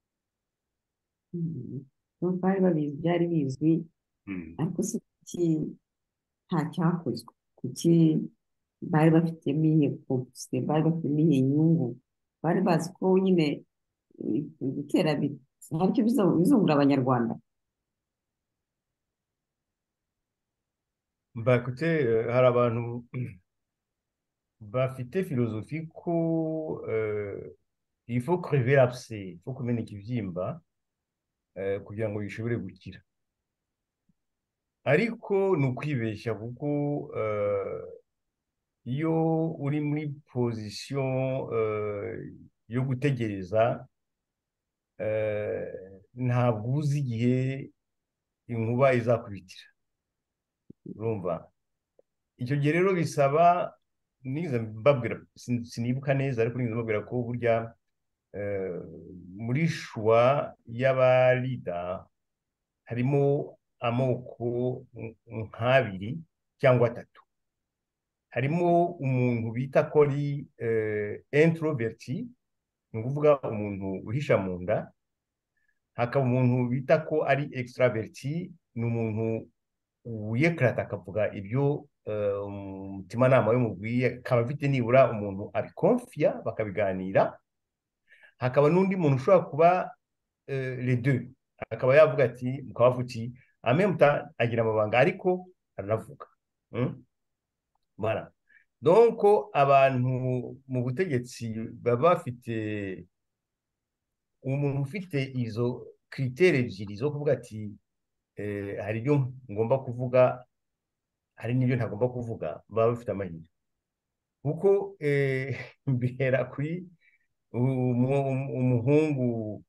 Bari babizi byari bizwi ariko se kuki nta cyakozwe, kuki bari bafitemo iyihe kompusite, bari bafitemo iyihe inyungu, bari bazi ko nyine gutera hari icyo bizungura abanyarwanda. Bakute hari abantu bafite filozofi ko il faut crever l'abcès, il faut kumeneka ibyimba kugira ngo bishobore gukira. Ariko ni ukwibeshya kuko iyo uri muri pozisiyo yo gutegereza ntabwo uzi igihe inkuba izakubitira. Urumva icyo gihe rero bisaba niza mbabwira sinibuka neza ariko niza mbabwira ko burya muri shwa y'abarida harimo amoko nk'abiri cyangwa atatu. Harimo umuntu bita ko ari introverti, ni ukuvuga umuntu uhisha mu nda. Hakaba umuntu bita ko ari extraverti, ni umuntu wiyekarata akavuga ibyo umutimanama w'umubwiye, akaba afite nibura umuntu abikonfiya bakabiganira. Hakaba n'undi muntu ushobora kuba les deux, akaba yavuga ati mukabavuga uti amemuta agira amabanga ariko aranavuga. Voilà. Donc abantu mu butegetsi baba bafite umuntu ufite izo critères ebyiri zo kuvuga ati hari ibyo ngomba kuvuga hari n'ibyo ntagomba kuvuga, baba bafite amahirwe kuko mbera kuri umuhungu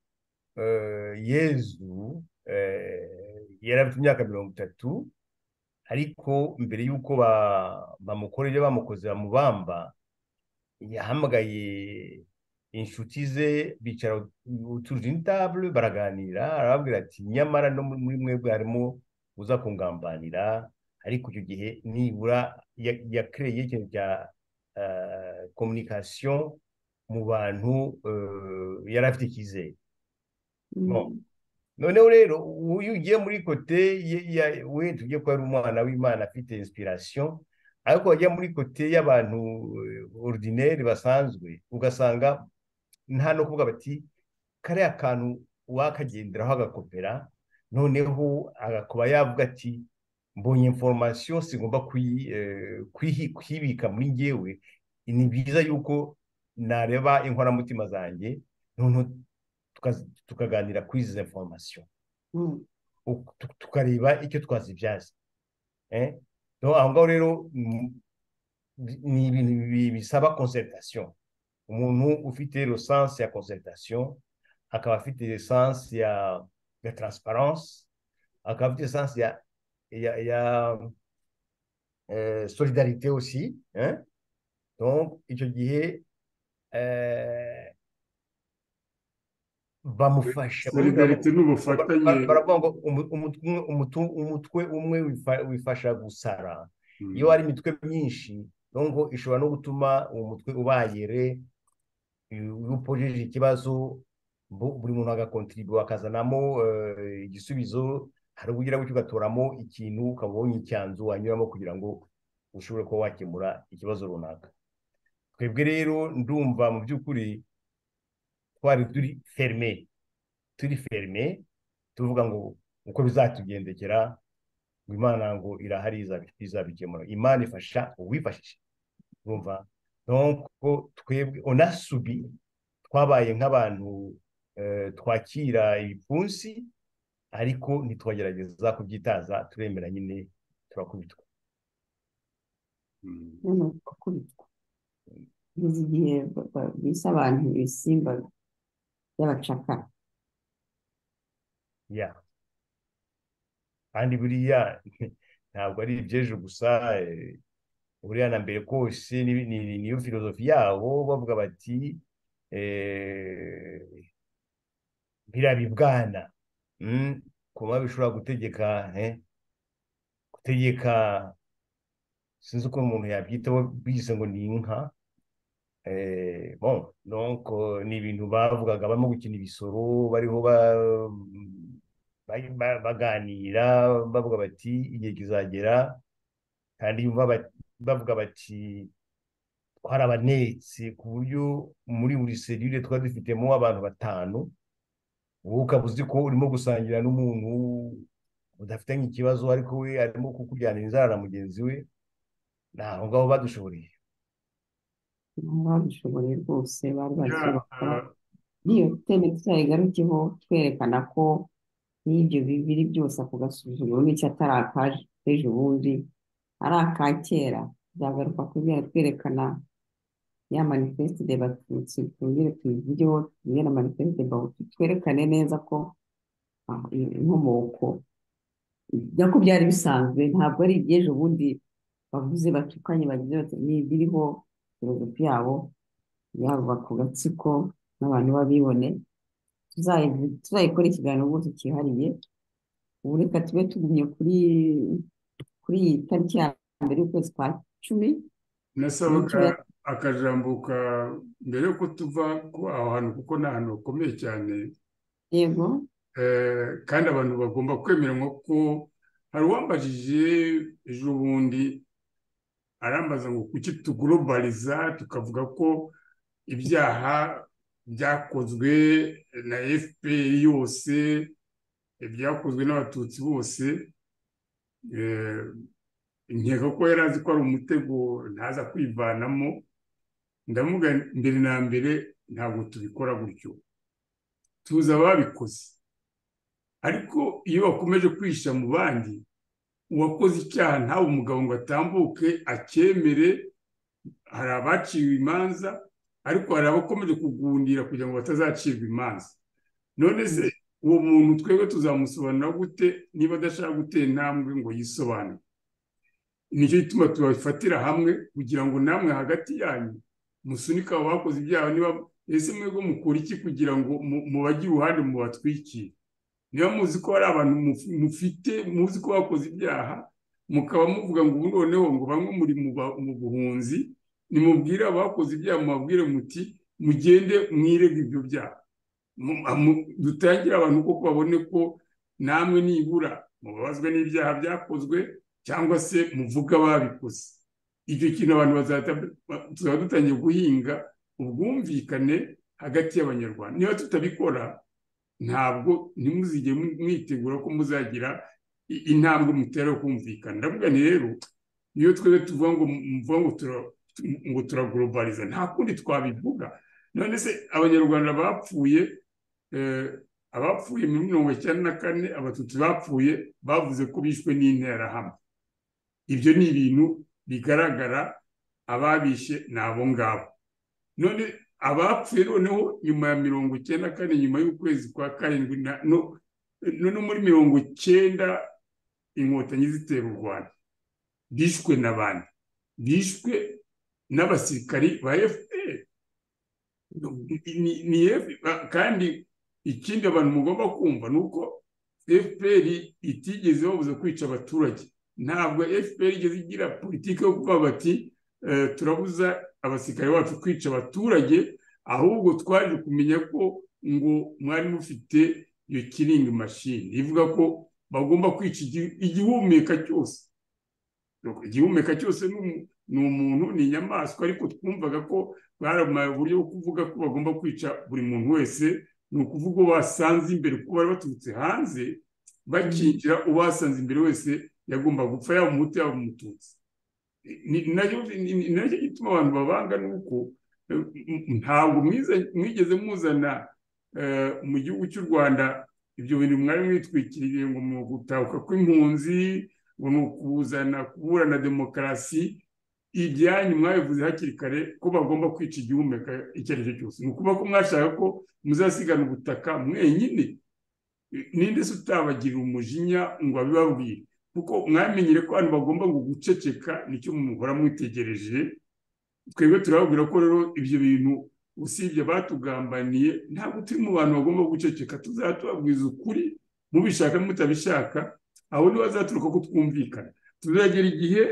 Yezu yari afite imyaka mirongo itatu, ariko mbere y'uko bamukora ibyo bamukoze bamubamba yahamagaye inshuti ze bicara utuje intable baraganira, arababwira ati nyamara no muri mwebwe harimo uza kungambanira. Ariko icyo gihe nibura yakreye ikintu cya communication mu bantu yari afite icyizere. Noneho rero uyu ugiye muri kote we tugiye ko ari umwana w'Imana afite inspiration, ariko wajya muri kote y'abantu ordinaire basanzwe ugasanga nta no kuvuga bati kariya kantu wakagenderaho agakopera, noneho agakuba yavuga ati mbonye information sigomba kwibika muri njyewe, ni byiza yuko nareba inkoramutima zanjye noneho tukaganira kuri izi information tukareba icyo twazibyaza. eh? Donc aho ngaho rero mm, ni ibintu bi- bisaba concertation. Umuntu ufite lisansi ya concertation akaba afite lisansi ya ya transparence, akaba afite lisansi ya ya, ya euh, solidarité aussi, hein? Donc icyo gihe euh, bamufasha solidarite n'ubufatanye. baravuga ngo umu- umutwe umutu- umutwe umwe wifa- wifasha gusara. Mm. Iyo hari imitwe myinshi donc ishobora no gutuma uwo mutwe ubayere, iyo upojeje ikibazo bu- buri muntu agakontribuwa akazanamo eh, igisubizo, hari ubugira gutyo ugatoramo ikintu ukaba ubonye icyanzu wanyuramo kugira ngo ushobore kuba wakemura ikibazo runaka. Twebwe rero ndumva mu by'ukuri twari turi ferme turi ferme tuvuga ngo uko bizatugendekera, ngo Imana ngo irahari izabi- izabikemura. Imana ifasha uwifashije, urumva. Donc twebwe on a subi, twabaye nk'abantu eh, twakira ibipfunsi ariko ntitwagerageza kubyitaza, turemera nyine turakubitwa. Mm. none bakubitwa kugeza igihe ba- ba- bise abantu ibisimba by'abacakara. Ya kandi buriya ntabwo ari iby'ejo gusa, eh, buriya na mbere kose ni- ni- niyo filozofi yabo, bavuga bati eh, biriya bibwana mm, kuba bishobora gutegeka eh, gutegeka, sinzi uko umuntu yabyitaho, bise ngo ni inka. Eh, bon donc euh, ni ibintu bavugaga barimo gukina ibisoro, bariho ba- ba- ba- baganira bavuga bati igihe kizagera, kandi yumva ba- bavuga bati twarabanetse ku buryo muri buri serire twari dufitemo abantu batanu, wowe ukaba uzi ko urimo gusangira n'umuntu udafitanye ikibazo ariko we arimo kukujyanira inzara na mugenzi we. Ni aho ngaho badushoboreye. Ntabwo babishoboye rwose, bari bazi icyo Ya, bakora. ah, N'iyo teme tuzayigarukeho twerekana ko n'ibyo bibiri byose ako gasuzuguro n'icyo atari akaje ejo bundi ari aka kera. Byagaruka kubera twerekana ya manifeste de Batutsi, twongere tuyivugeho, tubwire na manifeste de Bahutu, twerekane neza ko ah, inkomoko nako byari bisanzwe, ntabwo ari iby'ejo bundi bavuze batukanye bagize bati ni ibiriho filozofi yabo yaba ku gatsiko n'abantu b'abibone. Tuzayivu- tuzayikora ikiganiro rwose cyihariye. Ubu reka tube tugumye kuri kuri iyi tariki ya mbere y'ukwezi kwa cumi n'icyo nasabaga akajambo ka mbere yuko tuva ku aho hantu, kuko ni ahantu hakomeye cyane. yego. Eh, kandi abantu bagomba kwemeranywa ko hari uwambajije ejo bundi arambaza ngo kuki tugurobariza tukavuga ko ibyaha byakozwe na F P R yose, ibyakozwe n'abatutsi bose, eh, nkeka ko yari azi ko ari umutego ntaza kwivanamo. Ndavuga mbere na mbere ntabwo tubikora gutyo, tuzi ababikoze, ariko iyo bakomeje kwisha mu bandi, uwakoze icyaha ntawe umugabo ngo atambuke acyemere. Hari abaciwe imanza ariko hari abakomeje kugundira kugira ngo batazacirwa imanza. None se uwo muntu twebwe tuzamusobanura gute niba adashaka gutera intambwe ngo yisobanure? Nicyo gituma tubafatira hamwe kugira ngo namwe hagati yanyu musunike abo bakoze ibyaha. Niba ese mwebwe mukora iki kugira ngo mu- mubajye iruhande mubatwikire? Niba muzi ko hari abantu muf- mufite muzi ko bakoze ibyaha, mukaba muvuga ngo ubu noneho ngo bamwe muri mu ba- mu buhunzi, nimubwire abakoze ibyaha mubabwire muti mugende mwirege ibyo byaha. Mu- mu- dutangire abantu koko babone ko namwe nibura mubabazwa n'ibyaha byakozwe cyangwa se muvuga ababikoze. Icyo kintu abantu bazahita ba- tuzaba dutangiye guhinga ubwumvikane hagati y'Abanyarwanda. Niba tutabikora, ntabwo ntimuzigere mu- mwitegura ko muzagira i- intambwe mutera yo kumvikana. Ndavuga ni rero, iyo twebwe tuvuga ngo muvuga ngo tura ngo turaglobaliza, nta kundi twabivuga. None se Abanyarwanda bapfuye, eh, abapfuye muri mirongo icyenda na kane, abatutsi bapfuye bavuze ko bishwe n'interahamwe. ibyo ni ibintu bigaragara, ababishe ni abo ngabo. None abapfuye noneho nyuma ya mirongo icyenda kane, nyuma y'ukwezi kwa karindwi, no muri mirongo icyenda inkotanyi zitera u Rwanda, bishwe n'abandi, bishwe n'abasirikari ba F P R. Kandi ikindi abantu mugomba kumva ni uko F P R itigeze babuza kwica abaturage. Ntabwo F P R igeze igira politiki yo kuvuga bati turabuza abasirikare bacu kwica abaturage, ahubwo twaje kumenya ko ngo mwari mufite iyo killing machine ivuga ko bagomba kwica igihumeka cyose. Igihumeka cyose ni umuntu, ni inyamaswa, ariko twumvaga ko baramaye uburyo bwo kuvuga ko bagomba kwica buri muntu wese. Ni ukuvuga basanze imbere, kuko bari baturutse hanze bakinjira, ubasanze imbere wese yagomba gupfa, yaba umuhutu yaba umututsi. Nacyo gituma abantu babanga, nuko ntabwo mwigeze muzana mu gihugu cy'u Rwanda ibyo bintu mwari mwitwikiriye ngo mu gutahuka kw'impunzi, ngo ni ukuzana kuburana demokarasi. Ibyanyu mwabivuze hakiri kare ko bagomba kwica igihumeka icyo ari cyo cyose. Ni ukuvuga ko mwashaka ko muzasigana ubutaka mwenyine. Ninde se utabagirira umujinya ngo abibabwire? Kuko mwamenyere ko abantu bagomba ngo guceceka, nicyo muhora mwitegereje. Twebwe turababwira ko rero ibyo bintu usibye batugambaniye, ntabwo turi mu bantu bagomba guceceka. Tuzatubabwiza ukuri, mubishaka mutabishaka, aho niho bazaturuka ko twumvikana. Tuzagera igihe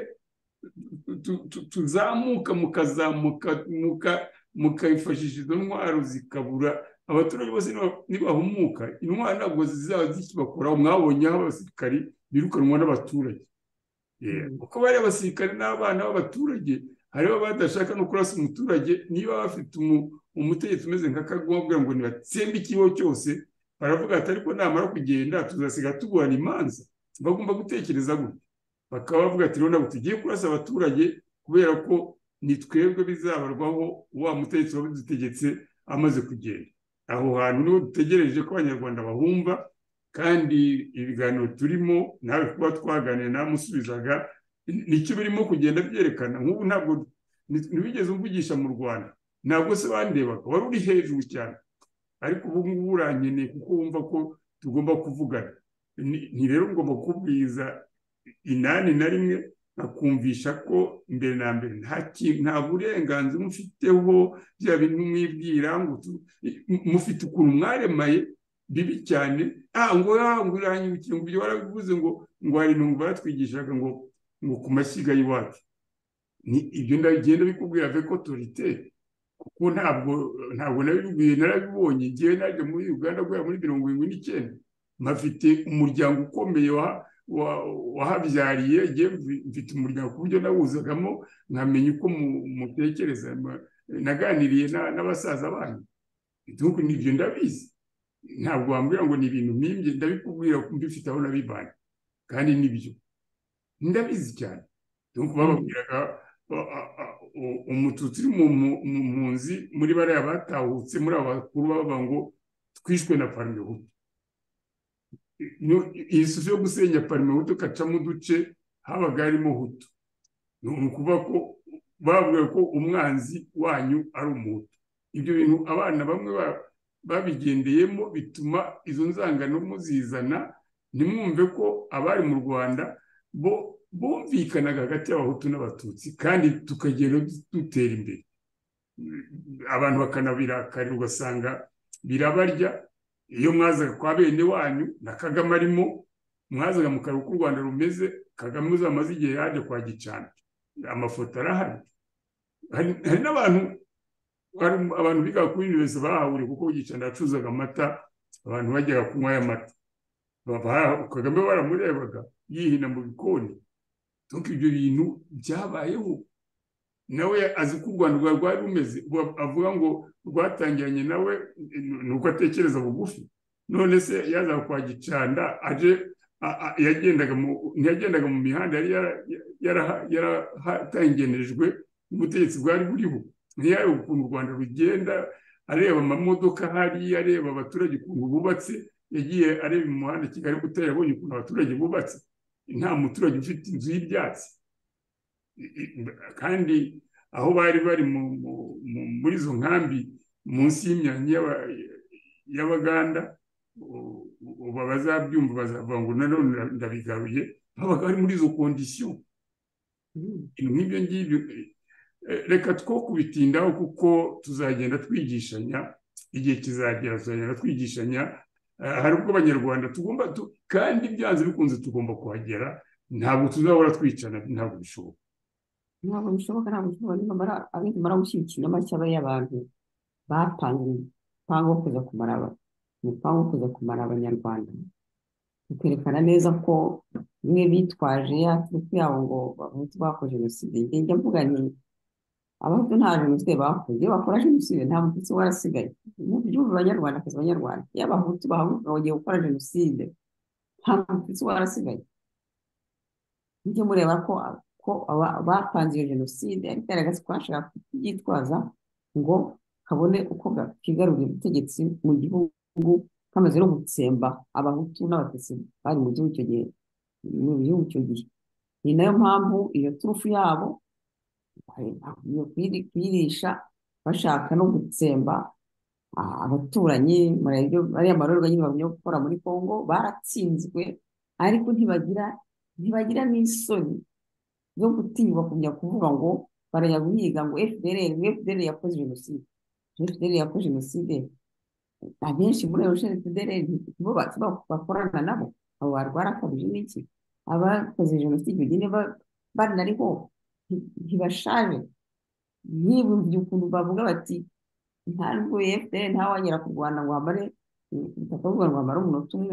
tuzamuka, mukazamuka, mukayifashisha izo ntwaro zikabura. Abaturage bose nibahumuka, intwaro ntabwo zizaba zikibakoraho. Mwabonye aho abasirikari birukanwa n'abaturage. Uko bari abasirikari n'abana b'abaturage, hariho badashaka no kurasa umuturage. Niba bafite umutegetsi umeze nka Kagame ngo nibatsembe ikigo cyose, baravuga ati ariko namara kugenda tuzasiga tuburana imanza. Bagomba gutekereza gutya, bakaba bavuga ati rero ntabwo tugiye kurasa abaturage kubera ko ni twebwe bizabarwaho wa mutegetsi wabidutegetse amaze kugenda. Aho hantu niho dutegereje ko abanyarwanda bahumva, kandi ibiganiro turimo nawe kuba twaganira namusubizaga nicyo birimo kugenda byerekana. Nk'ubu ntabwo ntibigeze umvugisha mu Rwanda, ntabwo se bandebaga, wari uri hejuru cyane, ariko ubu ngubu urankeneye kuko wumva ko tugomba kuvugana. Ni rero ngomba kubwiza inani na rimwe, nkakumvisha ko mbere na mbere nta burenganzira mufiteho bya bintu mwibwira ngo mufite ukuntu mwaremaye bibi cyane. Ah ngo ngo uranyibukire ngo ibyo warabivuze ngo ngo hari intungu baratwigishaga ngo ngo ku mashyiga y'iwacu. Ni ibyo ndagenda bikubwira avec autorité, kuko ntabwo ntabwo nabibwiye, narabibonye. Ngiye naje muri Uganda guhera muri mirongo irindwi n'icyenda, mafite umuryango ukomeye wa wahabyariye. Ngiye mfite umuryango ku buryo nawuzagamo nkamenya uko mutekereza. Naganiriye n'abasaza banyu, ntuko nibyo ndabizi. Ntabwo wambwira ngo ni ibintu mpimbye, ndabikubwira ko mbifite aho nabivanye, kandi nibyo ndabizi cyane. Ntuko bababwiraga umututsi uri mu mpunzi muri bariya batahutse muri aba bakuru bavuga ngo twishwe na Parmehutu. Iyi shusho yo gusenya Parmehutu kacamo uduce habaga harimo Hutu. Ni ukuvuga ko bavuga ko umwanzi wanyu ari Umuhutu. Ibyo bintu abana bamwe babigendeyemo bituma izo nzangano muzizana. Nimwumve ko abari mu Rwanda bo bumvikanaga hagati y'Abahutu n'Abatutsi, kandi tukagenda dutera imbere. Abantu bakanabirakarira, ugasanga birabarya. Iyo mwazaga kwa bene wanyu na Kagame arimo, mwazaga mu karuhuko k'u Rwanda rumeze, Kagame uzamaze igihe yaje kwa Gicanda, amafoto arahari. Hari n'abantu abantu biga kuri university bahahuriye kuko Gicanda yacuzaga amata, abantu bajyaga kunywa aya mata. Kagame baramurebaga yihina mu bikoni. Donc ibyo bintu byabayeho. Nawe azi ko u Rwanda rwari rumeze, avuga ngo rwatangiranye nawe nuko atekereza bugufi. None se yaza kwa Gicanda aje yagendaga mu ntiyagendaga mu mihanda yari yaratangenejwe n'ubutegetsi bwari buriho. Ntiyayo ukuntu u Rwanda rugenda, areba amamodoka hari, areba abaturage ukuntu bubatse. Yagiye areba mu muhanda Kigali Butare, yabonye ukuntu abaturage bubatse. Nta muturage ufite inzu y'ibyatsi. kandi aho bari bari muri izo nkambi munsi y'imyanya y'Abaganda, ubu bazabyumva bazavuga ngo nanone ndabigaruye, babaga bari muri izo kondisiyo. Nk'ibyo ngibyo reka two kubitindaho kuko tuzagenda twigishanya, igihe kizagera tuzagenda twigishanya. Hari ubwo abanyarwanda tugomba kandi byanze bikunze tugomba kuhagera, ntabwo tuzahora twicana, ntabwo bishoboka. ntabwo bishoboka ntabwo bishoboka nimara gushyira ikinyoma cy'aba y'abantu bapanze umupango wo kuza kumara umupango wo kuza kumara abanyarwanda, bikerekana neza ko bimwe bitwaje ya turufu yabo ngo abahutu bakoze jenoside. njya mvuga nti abahutu nta jenoside bakoze, iyo bakora jenoside nta mututsi warasigaye. mubyumva abanyarwandakazi abanyarwanda, iyo abahutu bahaguruka bagiye gukora jenoside nta mututsi warasigaye. mujye mureba ko ko bapanze iyo jenoside ariko igaragaza ko bashaka kubyitwaza ngo kabone uko kigarurira ubutegetsi mu gihugu, kamaze no gutsemba abahutu n'abatutsi bari mu gihugu icyo gihe mu gihugu icyo gihe. ni nayo mpamvu iyo turufu yabo iyo kuyirisha bashaka no gutsemba abaturanyi. bariya marorerwa nyine bagumye gukora muri Congo baratsinzwe, ariko ntibagira ntibagira n'isoni zo gutinyuka kumenya kuvuga ngo barayaguhiga ngo F D L ngo F D L yakoze jenoside. F D L yakoze jenoside, abenshi muri abo F D L bo bakorana nabo, abo barwarakabije n'iki, abakoze jenoside bagende banariho ntibashaje. ntibumvye ukuntu bavuga bati ntabwo F D L ntawanyera kurwana ngo hamare bitavuga ngo hamare umunota umwe.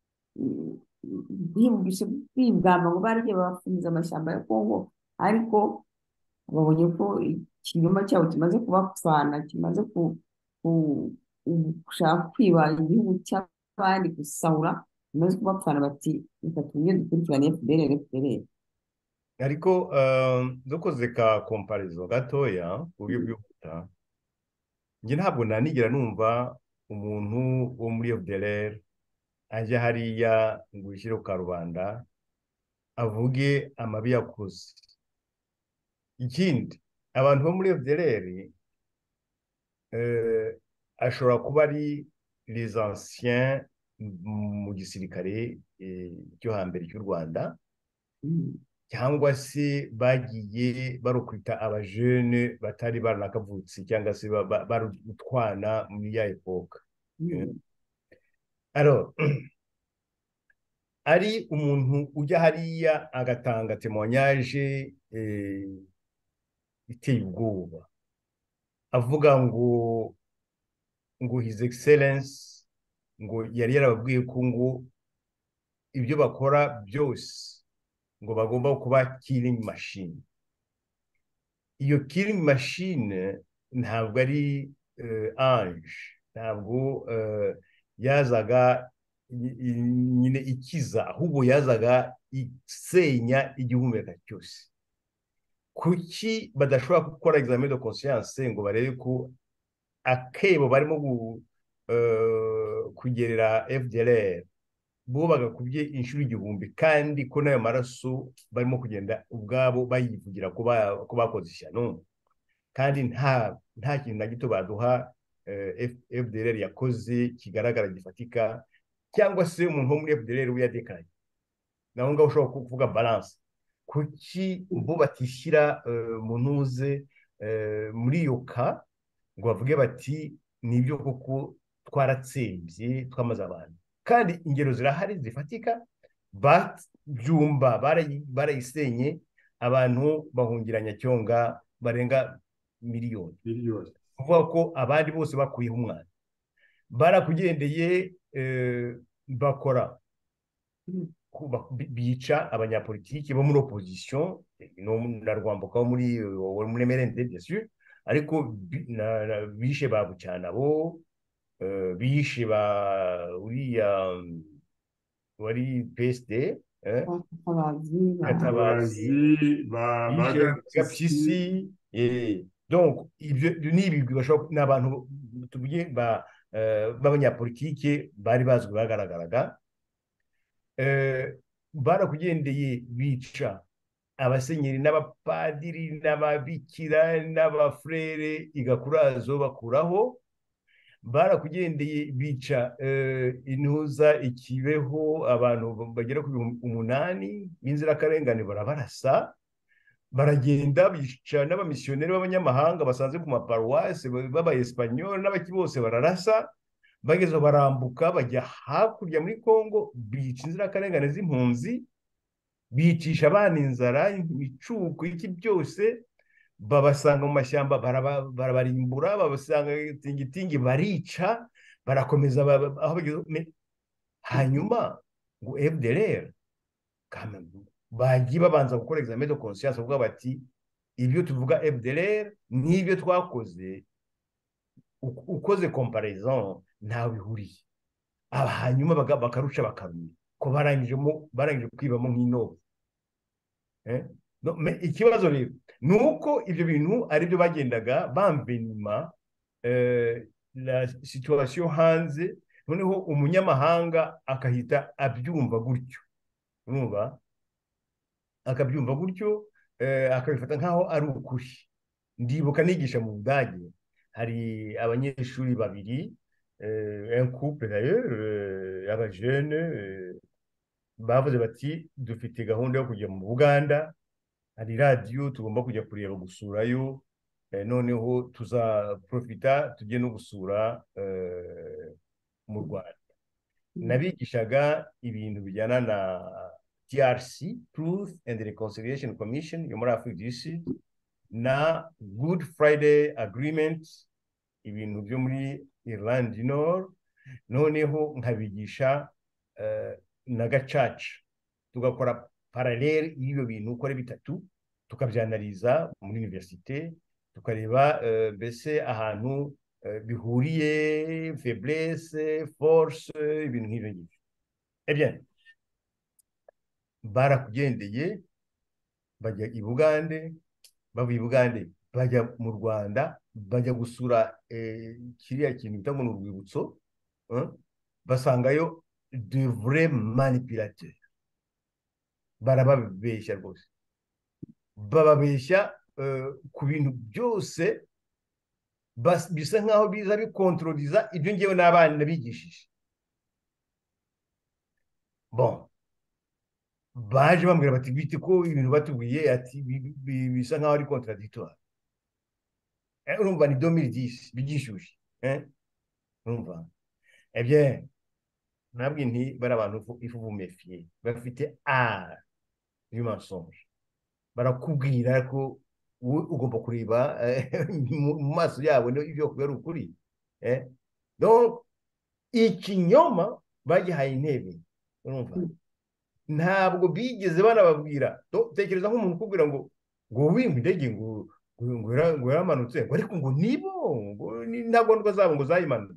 ntibumvise kwigamba ngo barigiye bafunze amashyamba ya Congo, ariko babonye ko ikinyoma cyabo kimaze kubapfana, kimaze gushaka kwiba igihugu cy'abandi, gusahura, kimaze kubapfana. bati reka tumwe dukurikirane F D L F D L. ariko dukoze ka komparizo gatoya ku buryo bwihuta, njye ntabwo nanigera numva umuntu wo muri F D L ajya hariya ngo yishyire ku karubanda avuge amabi yakoze. ikindi, abantu bo muri F D L ashobora kuba ari les anciens mu gisirikare cyo hambere cy'u Rwanda, cyangwa se bagiye barukwita abajene batari baranakavutse, cyangwa se barutwana muri ya epoka. Alors, ari umuntu ujya hariya agatanga témoignage iteye ubwoba, avuga ngo ngo his excellence ngo yari yarababwiye ko ngo ibyo bakora byose ngo bagomba kuba killing machine. iyo killing machine ntabwo ari ange, ntabwo yazaga nyine ikiza, ahubwo yazaga isenya igihumeka cyose. kuki badashobora gukora examen de conscience ngo barebe ko akebo barimo kugerera F D L bo bagakubye inshuro igihumbi, kandi ko nayo maraso barimo kugenda ubwabo bayivugira ko bakoze ishyano, kandi nta nta kintu na gito baduha F D L yakoze kigaragara gifatika, cyangwa se umuntu wo muri F D L we yadekanye naho ngaho ushobora kuvuga balance. kuki bo batishyira mu ntuze muri iyo ka ngo bavuge bati nibyo koko twaratsembye twamaze abantu, kandi ingero zirahari zifatika. babyumba barayisenye, abantu bahungira Nyacyonga barenga miliyoni, kuvuga ko abandi bose bakuyeho umwana. barakugendeye bakora bica abanyapolitiki bo muri opposition na Rwamboka wo muri muri M R N D bien sûr, ariko bishe ba Bucyanabo, bishe ba uriya wari P S D Gatabazi Gapyisi. donc ibyo nibi bashobora n'abantu tuvuge ba b'abanyapolitike bari bazwi bagaragaraga, barakugendeye bica abasenyeri n'abapadiri n'ababikira n'abafurere igakurazo bakuraho, barakugendeye bica intuza ikibeho abantu bagera ku bihumbi umunani b'inzirakarengane barabarasa, baragenda bica n'abamisiyoneri b'abanyamahanga basanze ku maparuwasi b'abayesipanyoli n'abaki bose bararasa, bageze barambuka bajya hakurya muri Kongo bica inzirakarengane z'impunzi, bicisha abana inzara, imicuko, iki byose babasanga mu mashyamba barabarimbura, babasanga tingitingi barica, barakomeza aho bageze. Hanyuma ngo F D L R bagiye babanza gukora examen de conscience, bavuga bati ibyo tuvuga F D L R n'ibyo twakoze ukoze comparaison ntawe bihuriye. Hanyuma bakaruca bakarumira ko barangije barangije kwibamo nk'inobo. Ikibazo rero ni uko ibyo bintu ari byo bagendaga bamvenima la situation hanze, noneho umunyamahanga akahita abyumva gutyo, urumva, akabyumva gutyo akabifata nk'aho ari ukuri. Ndibuka nigisha mu Budage, hari abanyeshuri babiri, un couple d'ailleurs, abajene bavuze bati dufite gahunda yo kujya mu Buganda, hari radiyo tugomba kujya kureba gusurayo, noneho tuzaprofita tujye no gusura mu Rwanda. Nabigishaga ibintu bijyana na T R C, Truth and Reconciliation Commission yo muri Afurika du Sud, na Good Friday Agreement, ibintu byo muri Irland du Nord, noneho nkabigisha na gacaca, tugakora parallele y'ibyo bintu uko ari bitatu, tukabyanaliza muri universite, tukareba mbese ahantu bihuriye, faiblesse, force, ibintu nk'ibyo ngibyo. Eh bien, barakugendeye bajya i Bugande, bavuye i Bugande bajya mu Rwanda, bajya gusura kiriya kintu bita ngo ni urwibutso, basangayo de vrais manipulateurs. Barababeshya rwose, bababeshya ku bintu byose bisa nkaho biza bikontroliza ibyo ngewe n'abana nabigishije. Bon, baje bambwira bati bite ko ibintu batubwiye ati bisa nkaho ari contradictoire. Urumva ni deux mille dix bigishushe, urumva. Eh bien, nabwo nti bari abantu ifu bumefiye, bafite art du mensonge. Barakubwira ko ugomba kureba mu maso yabo ibyo kubera ukuri. Donc ikinyoma bagihaye intebe, urumva. Ntabwo bigeze banababwira. Tekereza nk'umuntu ukubwira ngo ngo wimwe indege ngo ngo yaramanutse, ariko ngo nibo ntabwo ndwa zabo ngo zayimanutse,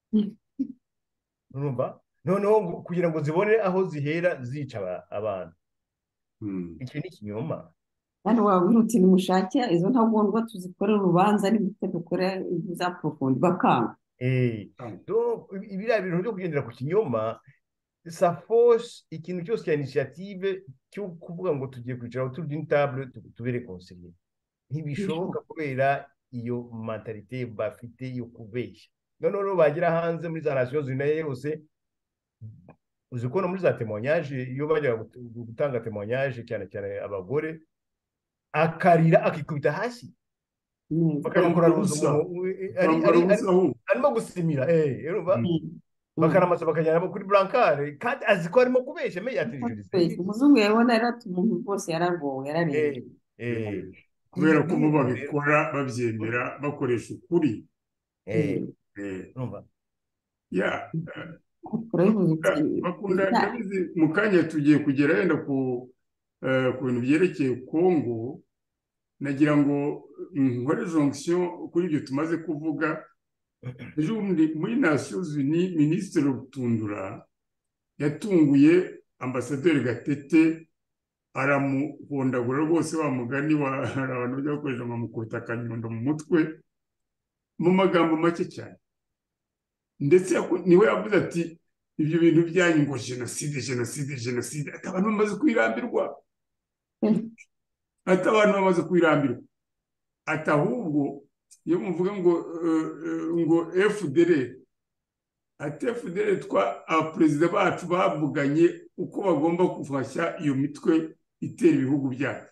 urumva. Noneho kugira ngo zibone aho zihera zica abantu. Icyo ni ikinyoma. Kandi wabwira uti nimushake izo ntagondwa tuzikorera urubanza n'ibyo dukora za profondi bakanga. Donc ibiriya bintu byo kugendera ku kinyoma, ça force ikintu cyose cya initiative cyo kuvuga ngo tugiye kwicara autour d'une table tube réconcilier. Ntibishoboka kubera iyo mentalite bafite yo kubeshya. Noneho bagira hanze muri za Nations Unies yose, uzi ko no muri za témoignage iyo bajya gutanga témoignage cyane cyane abagore, akarira akikubita hasi, bakamukora ruzo arimo gusimira, bakaramasa bakajyana kuri brancard, kandi azi ko arimo kubeshya me yatirije. Umuzungu yabona rero umuntu bose yaragowe yarareye, kubera ko bo babikora babyemera bakoresha ukuri. Urumva ya bakunda mu kanya tugiye kugera yenda ku ku bintu byerekeye Kongo. Nagira ngo nkore jonction kuri ibyo tumaze kuvuga. Ejo bundi muri Nations Unies Minisitiri Rutundura yatunguye Ambasaderi Gatete, aramuhondagura rwose wa mugani wa abantu bajya bakoresha ngo mukubita akanyundo mu mutwe mu magambo make cyane, ndetse niwe yavuze ati ibyo bintu byanyu ngo jenoside jenoside jenoside, ati abantu bamaze kwirambirwa. ati abantu bamaze kwirambirwa, ati ahubwo iyo muvuga ngo eh, eh, ngo F D L ati F D L twa abaperezida bacu bavuganye uko bagomba gufasha iyo mitwe itera ibihugu byacu.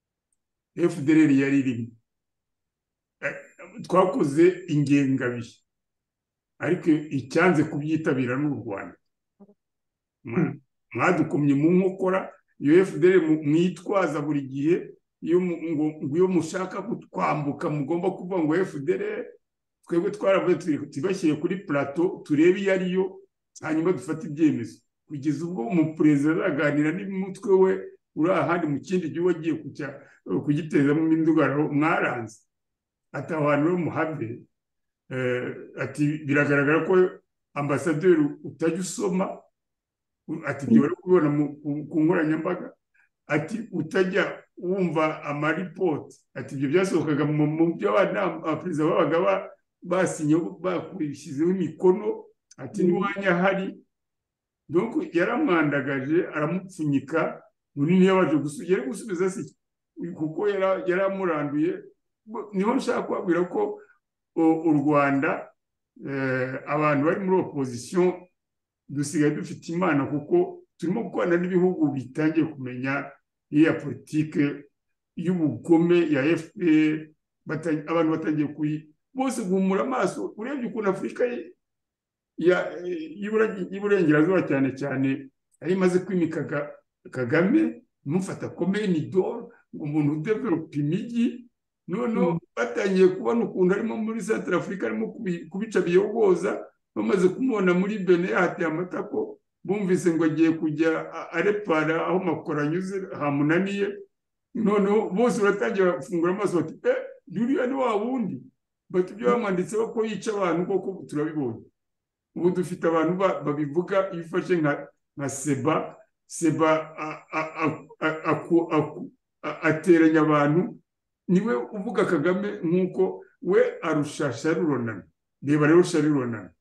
F D L yari irimo, Eh, twakoze ingengabihe ariko icyanze kubyitabira n'u Rwanda. Mwa- mwadukomye mu nkokora. Iyo F D L mu- mwitwaza buri gihe iyo mu- ngo ngo iyo mushaka kutwambuka mugomba kuvuga ngo F D L, twebwe twaravuye turi- tubashyire kuri plateau turebe iyo ariyo, hanyuma dufate ibyemezo, kugeza ubwo umuperezida azaganira n'umutwe we uri ahandi mu kindi gihugu agiye kujya kugitezamo imidugararo. Mwaranze ati aho hantu muhave. Eh, ati biragaragara ko ambasaderi utajya usoma, ati ibyo bari kubibona mu- ku- ku nkoranyambaga, ati utajya wumva amaripoti, ati ibyo byasohokaga mu mu byo abana- abaperezida babaga ba- basinye bashyizeho imikono, ati n'iwanya hari. Donc yaramwandagaje aramupfunyika munini yabaje gusubiza yari gusubiza se kuko yara- yaramuranduye. Niho nshaka kubabwira ko u- u Rwanda, eh, abantu bari muri opposition dusigaye dufite imana, kuko turimo gukorana n'ibihugu bitangiye kumenya iya politike y'ubugome ya F P R. Bata- abantu batangiye kuyi bose guhumura amaso. Urebye ukuntu Afurika y- ya- y'Ibura- y'Iburengerazuba cyane cyane yari imaze kwimika Ka- Kagame, imufata komeni doro, ngo umuntu udevelopa imijyi. Noneho batangiye kubona ukuntu arimo muri Central Africa arimo kubi- kubica biyogoza. Bamaze kumubona muri Benin yahateye amatako, bumvise ngo agiye kujya a- arepara aho makoro anyuze hamunaniye. Noneho bose baratangira bafungura amaso bati eh duriya ni wa wundi, bati ibyo bamwanditseho ko yica abantu koko turabibonye. Ubu dufite abantu ba- babivuga. Iyo ufashe nka nka Seba Seba a- a- a- a- aku- aku- a- ateranya abantu, niwe uvuga Kagame nk'uko we arusha Sharonana. Reba rero Sharonana,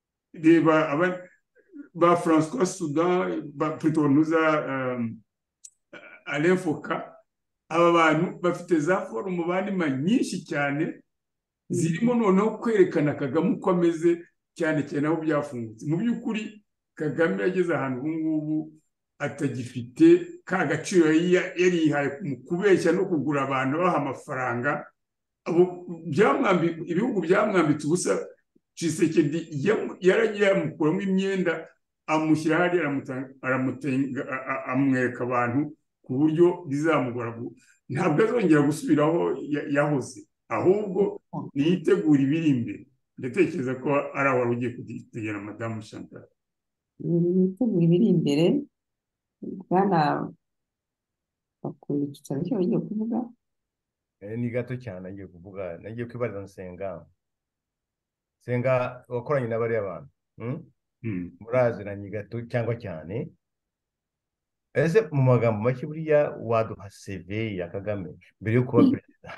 reba aba ba François Soudan, ba plutôt nuza um, Alain Foka. Aba bantu bafite za forumu banima nyinshi cyane zirimo noneho kwerekana Kagame uko ameze, cyane cyane aho byafungutse. Mu by'ukuri Kagame yageze ahantu ubu ngubu atagifite ka gaciro yari yarihaye mu kubeshya no kugura abantu baha amafaranga. Abo byamwambi ibihugu byamwambitse ubusa. Tshisekedi yam- yaragiye yamukuramo imyenda amushyira hariya, aramuta- aramutenga a- a- amwereka abantu ku buryo bizamugora gu- ntabwo azongera gusubiraho ya- yahoze, ahubwo niyitegura ibiri imbere. Ndatekereza ko ari aho wari ugiye kutegera madamu Chantal. ibitegura ibiri imbere. Bwana bakunda icyicaro cyo bagiye kuvuga. Eh, ni gato cyane nagiye kuvuga, nagiye kwibariza Nsenga. Nsenga wakoranye na bariya bantu, hmm? Mm. muraziranye gato cyangwa cyane. Ese mu magambo make buriya waduha C V ya Kagame mbere yo kuba perezida?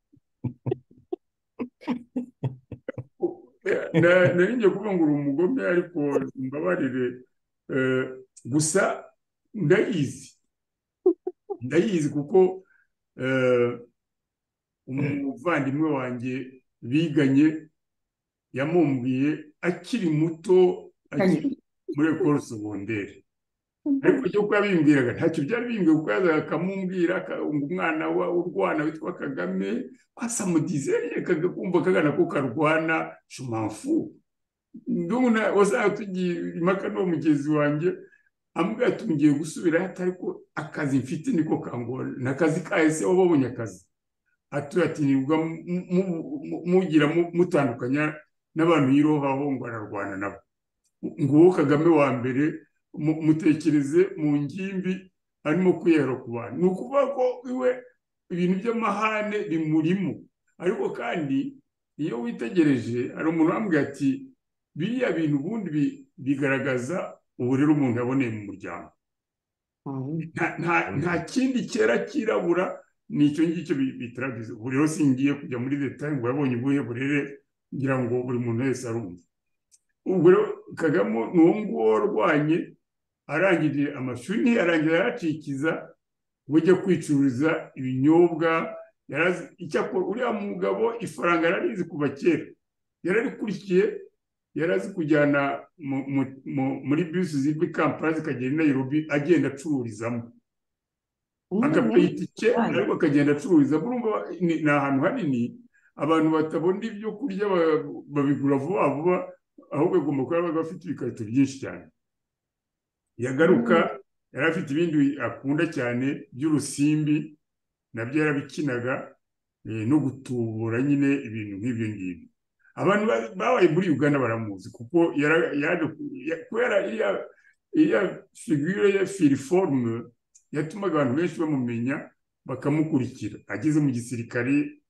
Na- nari ngiye kuvuga ngo uri umugome, ariko mbabarire. eh, gusa ndayizi ndayizi kuko eh, umuvandimwe wanjye biganye yamumbwiye akiri muto, akiri muri ekoro segonderi. Ariko cyo kuba bimbwiraga ntacyo byari bimbwiye, kuko yazaga akamumbwira aka- ngo umwana wa urwana witwa Kagame kwasamudizeriye kagakumva kagana ko karwana shumafu. Ndumuna wasanga tugiye impaka n'uwo mugezi wanjye ambwira ati ngiye gusubira ati ariko akazi mfite niko kangora, n'akazi kahise wabonye akazi. Ati ati nibwo mu- mu- mu- mugira mu- mutandukanya n'abantu yirohaho ngo ararwana nabo. Nguwo Kagame wa mbere, mu- mutekereze mu ngimbi arimo kwihera ku bantu. Ni ukuvuga ko iwe ibintu by'amahane bimurimo. Ariko kandi iyo witegereje, hari umuntu wambwiye ati biriya bintu ubundi bi- bigaragaza uburere umuntu yaboneye mu muryango. Nta- nta- nta kindi cyera cyirabura ni icyo ngicyo bi- bitaragize. Ubu rero singiye kujya muri detail ngo yabonye ubuhe burere, ngira ngo buri muntu wese arumva. Ubwo rero Kagame ni uwo nguwo warwanye, arangije amashuri ntiyarangira aracikiza, ujya kwicururiza ibinyobwa. Icyakora uriya mugabo ifaranga yararizi kuva kera, yararikurikiye, yarazi kujyana muri bisi zizwi Kampala zikagera i Nairobi agenda acururizamo, agapfa itike ariko akagenda acururizamo. Urumva ni ahantu hanini, abantu batabona ibyo kurya babigura vuba vuba, ahubwo bagomba kuba bafite ibikarito byinshi cyane. Yagaruka yari afite ibindi akunda cyane by'urusimbi, nabyo yarabikinaga, no gutubura nyine ibintu nk'ibyo ngibyo. Abantu babaye muri Uganda baramuzi kuko kubera iya figure ya filiforme yatumaga abantu benshi bamumenya bakamukurikira. Ageze mu gisirikare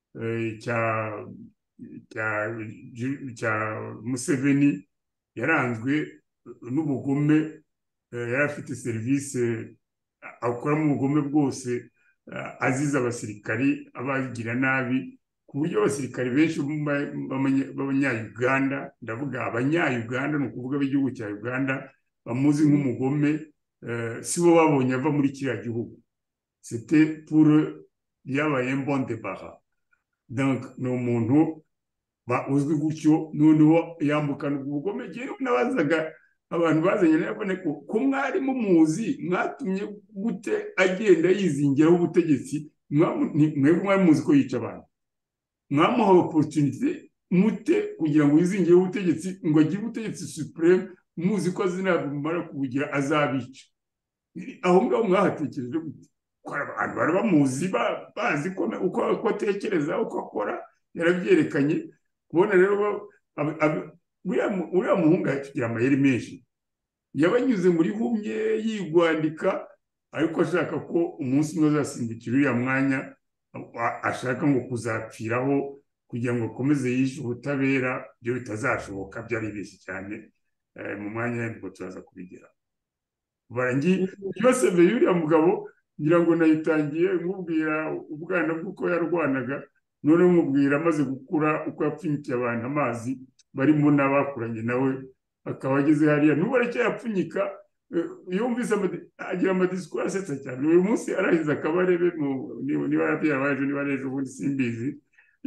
cya Museveni yaranzwe n'ubugome, yari afite serivisi akoramo ubugome bwose, aziza abasirikari abagira nabi, ku buryo abasirikari benshi b'abanya-Uganda, ndavuga abanya-Uganda ni ukuvuga b'igihugu cya Uganda, bamuzi nk'umugome. Si bo babonye ava muri kiriya gihugu, c'était pour yabaye bon débarras. Donc ni umuntu uzwi gutyo, noneho yambukana ubugome. Njyewe nabazaga abantu bazanye nabone ko ko mwari mumuzi, mwatumye gute agenda yizingiraho ubutegetsi? Mwebwe mwari muzi ko yica abantu, mwamuha opportunité mute kugira ngo yizingireho ubutegetsi, ngo agire ubutegetsi supreme, muzi ko azinabumara kubugira azabica? Aho ngaho mwahatekereje gute? Abantu bari bamuzi, bazi uko atekereza, uko akora, yarabyerekanye. Kubona rero uriya muhungu tugira amayeri menshi, yabanyuze muri humye yigwandika, ariko ashaka ko umunsi umwe azasimbukira uriya mwanya, ashaka ngo kuzapfiraho kugira ngo akomeze yishe ubutabera. Byo bitazashoboka, byari bishye cyane. Mu mwanya nibwo turaza kubigera. Barangi byose be yuriya mugabo ngira ngo nayitangiye nkubwira ubwana bw'uko yarwanaga, none nkubwira amaze gukura uko yapfunyikiye abantu amazi, barimo n'abakuranye nawe, akaba ageze hariya n'ubu aracyayapfunyika. Yumvise agira amadisikuru asetsa cyane. Uyu munsi arahize akabarebe, niba yarabaje niba ejo ubundi simbizi.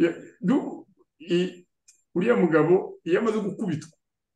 Uriya mugabo iyo amaze gukubitwa,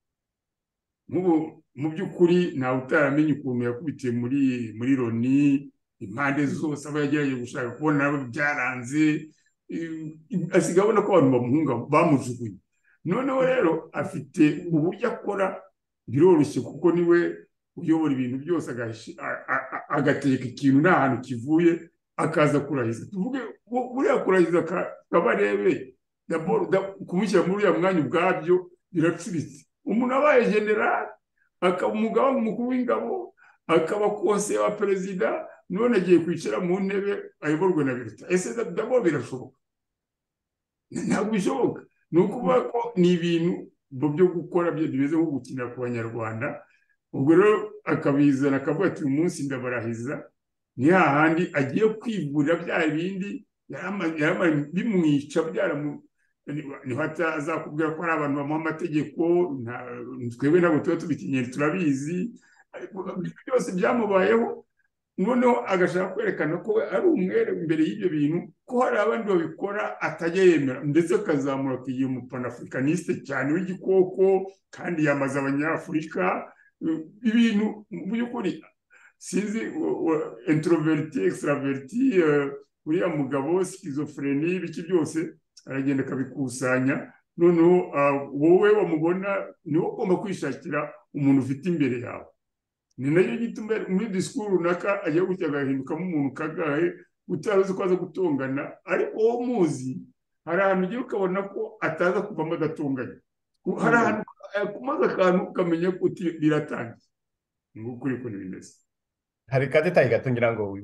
mu by'ukuri ntawe utaramenya ukuntu yakubitiye muri muri Loni, impande zose aba yagerageje gushaka kubona nabo byaranze, asigaye abona ko abantu bamuhunga bamujugunye. Noneho rero afite uburyo akora, biroroshye kuko niwe uyobora ibintu byose, agateka ikintu nta hantu kivuye, akaza kurahiza. Tuvuge buriya kurahiza Kabarebe, kumushyira muri uriya mwanya ubwabyo biracuritse. Umuntu abaye generali, akaba umugaba mukuru w'ingabo, akaba konseye wa perezida, none agiye kwicara mu ntebe ayoborwe na Biruta. Ese dabo birashoboka? Ntabwo bishoboka. Ni ukuvuga ko ni ibintu byo gukora bimeze nko gukinira ku Banyarwanda. Ubwo rero akabizana akavuga ati uyu munsi ndabarahiza, ni hahandi agiye kwivurira bya bindi bimwica, byaramu niho azakubwira ko ari abantu bamuha amategeko. Twebwe ntabwo tuba tubitinyera, turabizi byose byamubayeho. Noneho agashaka kwerekana ko ari umwere imbere y'ibyo bintu, ko hari abandi babikora atajya yemera, ndetse akazamura akigira umupanafricaniste cyane w'igikoko, kandi yamaze Abanyafurika. Ibintu mu by'ukuri sinzi, introverti extraverti, uriya mugabo schizophrenie, biki byose aragenda akabikusanya. Noneho wowe wamubona niwo ugomba kwishakira umuntu ufite imbere yawe. Ni nacyo gituma muri disikuru runaka agiye gutya agahindukamo umuntu kagahe utazi ko aza gutongana, ariko wowe muzi hari ahantu ugiye ukabona ko ataza kuvamo adatunganye. Hari ahantu kumaze akantu ukamenya ko biratangiye. Ni ukuri ko bimeze. Hari ka detaye gato ngira ngo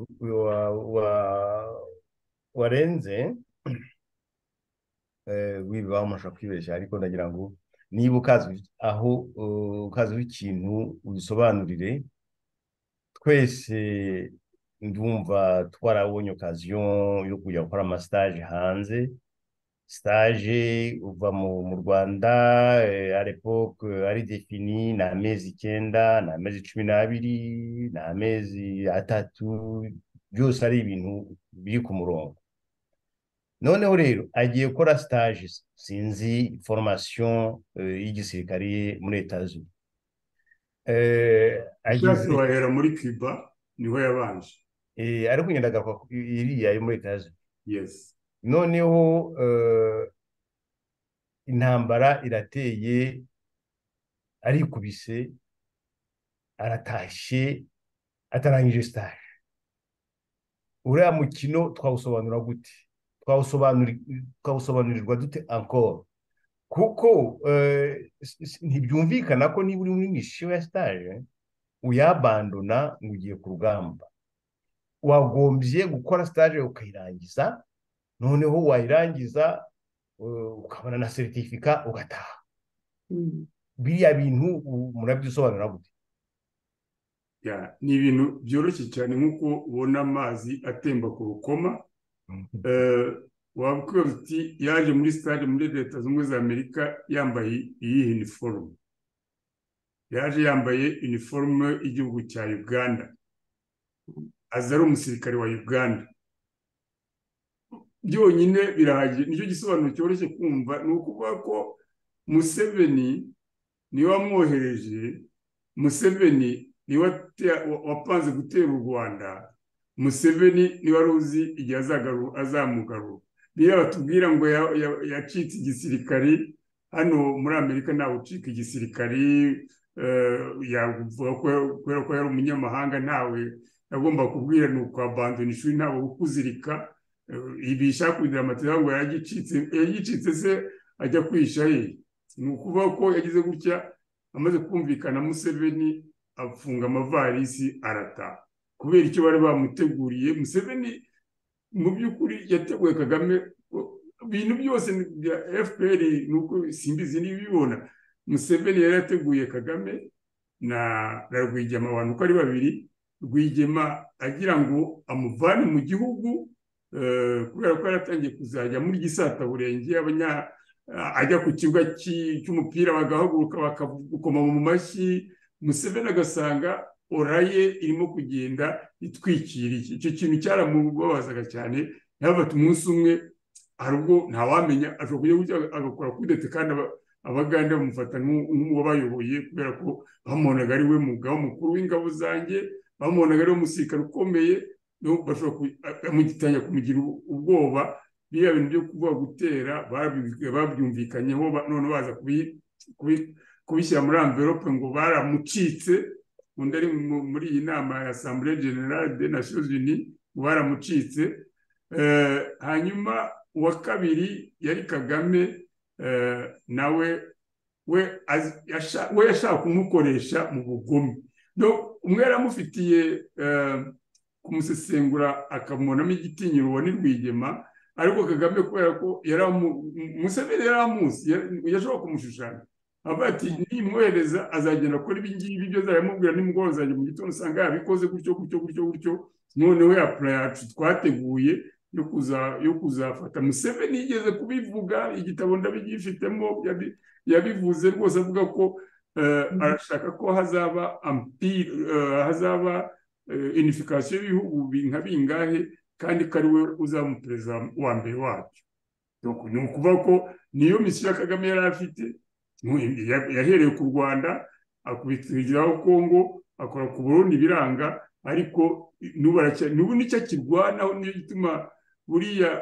warenze, wibaho umusha kwibeshya, ariko ndagira ngo niba ukazi aho ukazi ikintu ubisobanurire. Twese ndumva twarabonye occasion yo kujya gukora ama stage hanze. Stage uva mu Rwanda à l'époque ari défini na amezi icyenda, na amezi cumi n'abiri, na amezi atatu, byose ari ibintu biri ku murongo. Noneho rero agiye gukora stage sinzi formation eh, y'igisirikare muri Etats-Unis. Eh, ushatse ageze wahera muri Cuba niho yabanje. eh, ariko ngenda agaruka ku- iriya yo muri Etats-Unis. Yes. Noneho eh, intambara irateye, arikubise, aratashye, atarangije stage. Uriya mukino twawusobanura gute? Twawusobanuri- twawusobanurirwa dute encore? Kuko eh, s- s- ntibyumvikana ko niba uri muri misiyo ya stage uyabandona ngo ugiye ku rugamba. Wagombye gukora stage ukayirangiza, noneho wayirangiza eh, ukabona na seritifika ugataha. Mm. Biriya bintu u- murabyisobanura gute? Ya, ni ibintu byoroshye cyane nk'uko ubona amazi atemba ku rukoma. Eh, wabwiye uti yaje muri stade muri Leta Zunze Ubumwe za Amerika yambaye iyi uniforme. Yaje yambaye uniforme y'igihugu cya Uganda. Aza ari umusirikare wa Uganda. Byonyine birahagije, nicyo gisobanuro cyoroshye kumva. Ni ukuvuga ko Museveni niwe wamwohereje, Museveni niwe wate- wa- wapanze gutera u Rwanda, Museveni niwe wari uzi igihe azagaru- azamugarura. Niyo batubwira ngo ya- ya- yacitse igisirikari, hano muri Amerika ntawe ucika igisirikari, eh, yavuga ko kubera ko yari umunyamahanga ntawe yagomba kubwira ni ukwabandona ishuri, ntawe ukuzirika. Eh, ibi bishaka kugira amategeko ngo yagicitse, yagicitse se ajya kwisha he? Ni ukuvuga ko yagize gutya, amaze kumvikana Museveni afunga amavarisi arataha. Kubera icyo bari bamuteguriye, Museveni mu by'ukuri yateguye Kagame ibintu byose bya F P R, nuko simbizi n'ibibona. Museveni yari yateguye Kagame na na Rwigema, abantu uko ari babiri, Rwigema agira ngo amuvane mu gihugu, eh, kubera ko yaratangiye kuzajya muri Gisataburenge, abanya ajya ku kibuga cy'i- cy'umupira bagahaguruka bakakoma mu mashyi. Museveni agasanga oraye irimo kugenda itwikiriye. Icyo kintu cyaramubabazaga cyane. Yabafata umunsi umwe, hari ubwo ntawamenya ashobora kujya gutya agakora kudete, kandi aba- abagande bamufata nk'u- nk'uwabayoboye, kubera ko bamubonaga ari we mugaba mukuru w'ingabo zanjye, bamubonaga ari we musirikare ukomeye. no bashobora ku- bamugitangira kumugira ubwoba. Biriya bintu byo kuvuga gutera babi- babyumvikanyeho, ba- none baza kubi- kubi- kubishyira muri envelope ngo baramucitse. Undi ari mu- muri iyi nama ya Assemblée Générale des Nations Unies ngo baramucitse. Eh, hanyuma uwa kabiri yari Kagame, eh, nawe we az- yasha- we yashaka kumukoresha mu bugome. No, umwe yaramufitiye eh, kumusesengura akamubonamo igitinyiro, uwo ni Rwigema. Ariko Kagame kubera ko yari amu- Museveni yari amuzi, ya- yashobora kumushushanya. Avuga ati nimwohereza azagenda akora ibi ngibi, ibyo azayamubwira nimugoroba, azajya mu gitondo usanga yabikoze gutyo gutyo gutyo gutyo. Noneho ya plan yacu twateguye yo kuza yo kuzafata. Museveni yigeze kubivuga, igitabo ndabigifitemo, yabi- yabivuze rwose, avuga ko eh, arashaka ko hazaba empire, eh, hazaba eh, unification y'ibihugu bi- nka bingahe, kandi ko ari we uzaba umuperezida wa mbere wacyo. Donc, ni ukuvuga ko niyo misiyo ya Kagame yari afite. Ya- yahereye ku Rwanda, akubitiraho Kongo, akora ku Burundi biranga, ariko n'ubu aracya- n'ubu nicyo akirwanaho. Niyo gituma buriya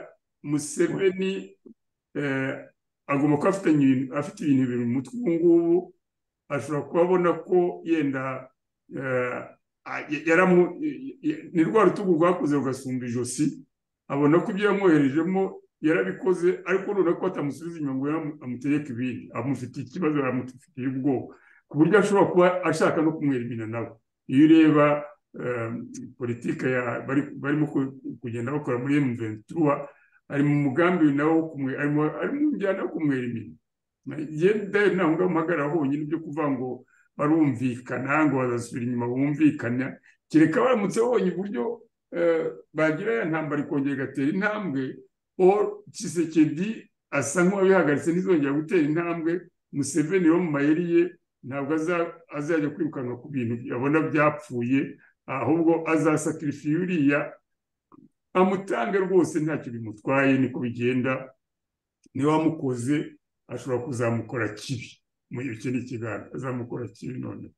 Museveni eh, agomba kuba afitanye ibintu- afite ibintu bibiri mu mutwe ubu ngubu. Ashobora kuba abona ko yenda eh, a- yaramu- ni rwa rutugu rwakuze rugasumba ijosi. Abona ko ibyo yamwoherejemo yarabikoze, ariko none ko atamusubiza inyuma ngo yamu- amutegeke ibindi. Amufitiye ikibazo, amufitiye ubwoba, ku buryo ashobora kuba ashaka no kumwerimina nawe. Iyo ureba eh, politike ya- bari- barimo ku- kugenda bakora muri M vingt-trois, ari mu mugambi nawe wo kumwe- ari mu- ari mu njyana yo kumwerimina. Yenda ntabwo ngaho mpagarara honyine byo kuvuga ngo barumvikana, ngo bazasubira inyuma bumvikana. Kereka baramutse babonye uburyo eh, bagira ya ntambara ikongera igatera intambwe, o Tshisekedi asa nk'uwabihagaritse ntizongera gutera intambwe. Museveni wo mu mayeri ye ntabwo aza- azajya kwirukanka ku bintu abona byapfuye, ahubwo azasakirifiya uriya amutange rwose ntacyo bimutwaye, niko bigenda. Niba wamukoze ashobora kuzamukora kibi, mu icyo ni ikiganiro azamukora kibi none.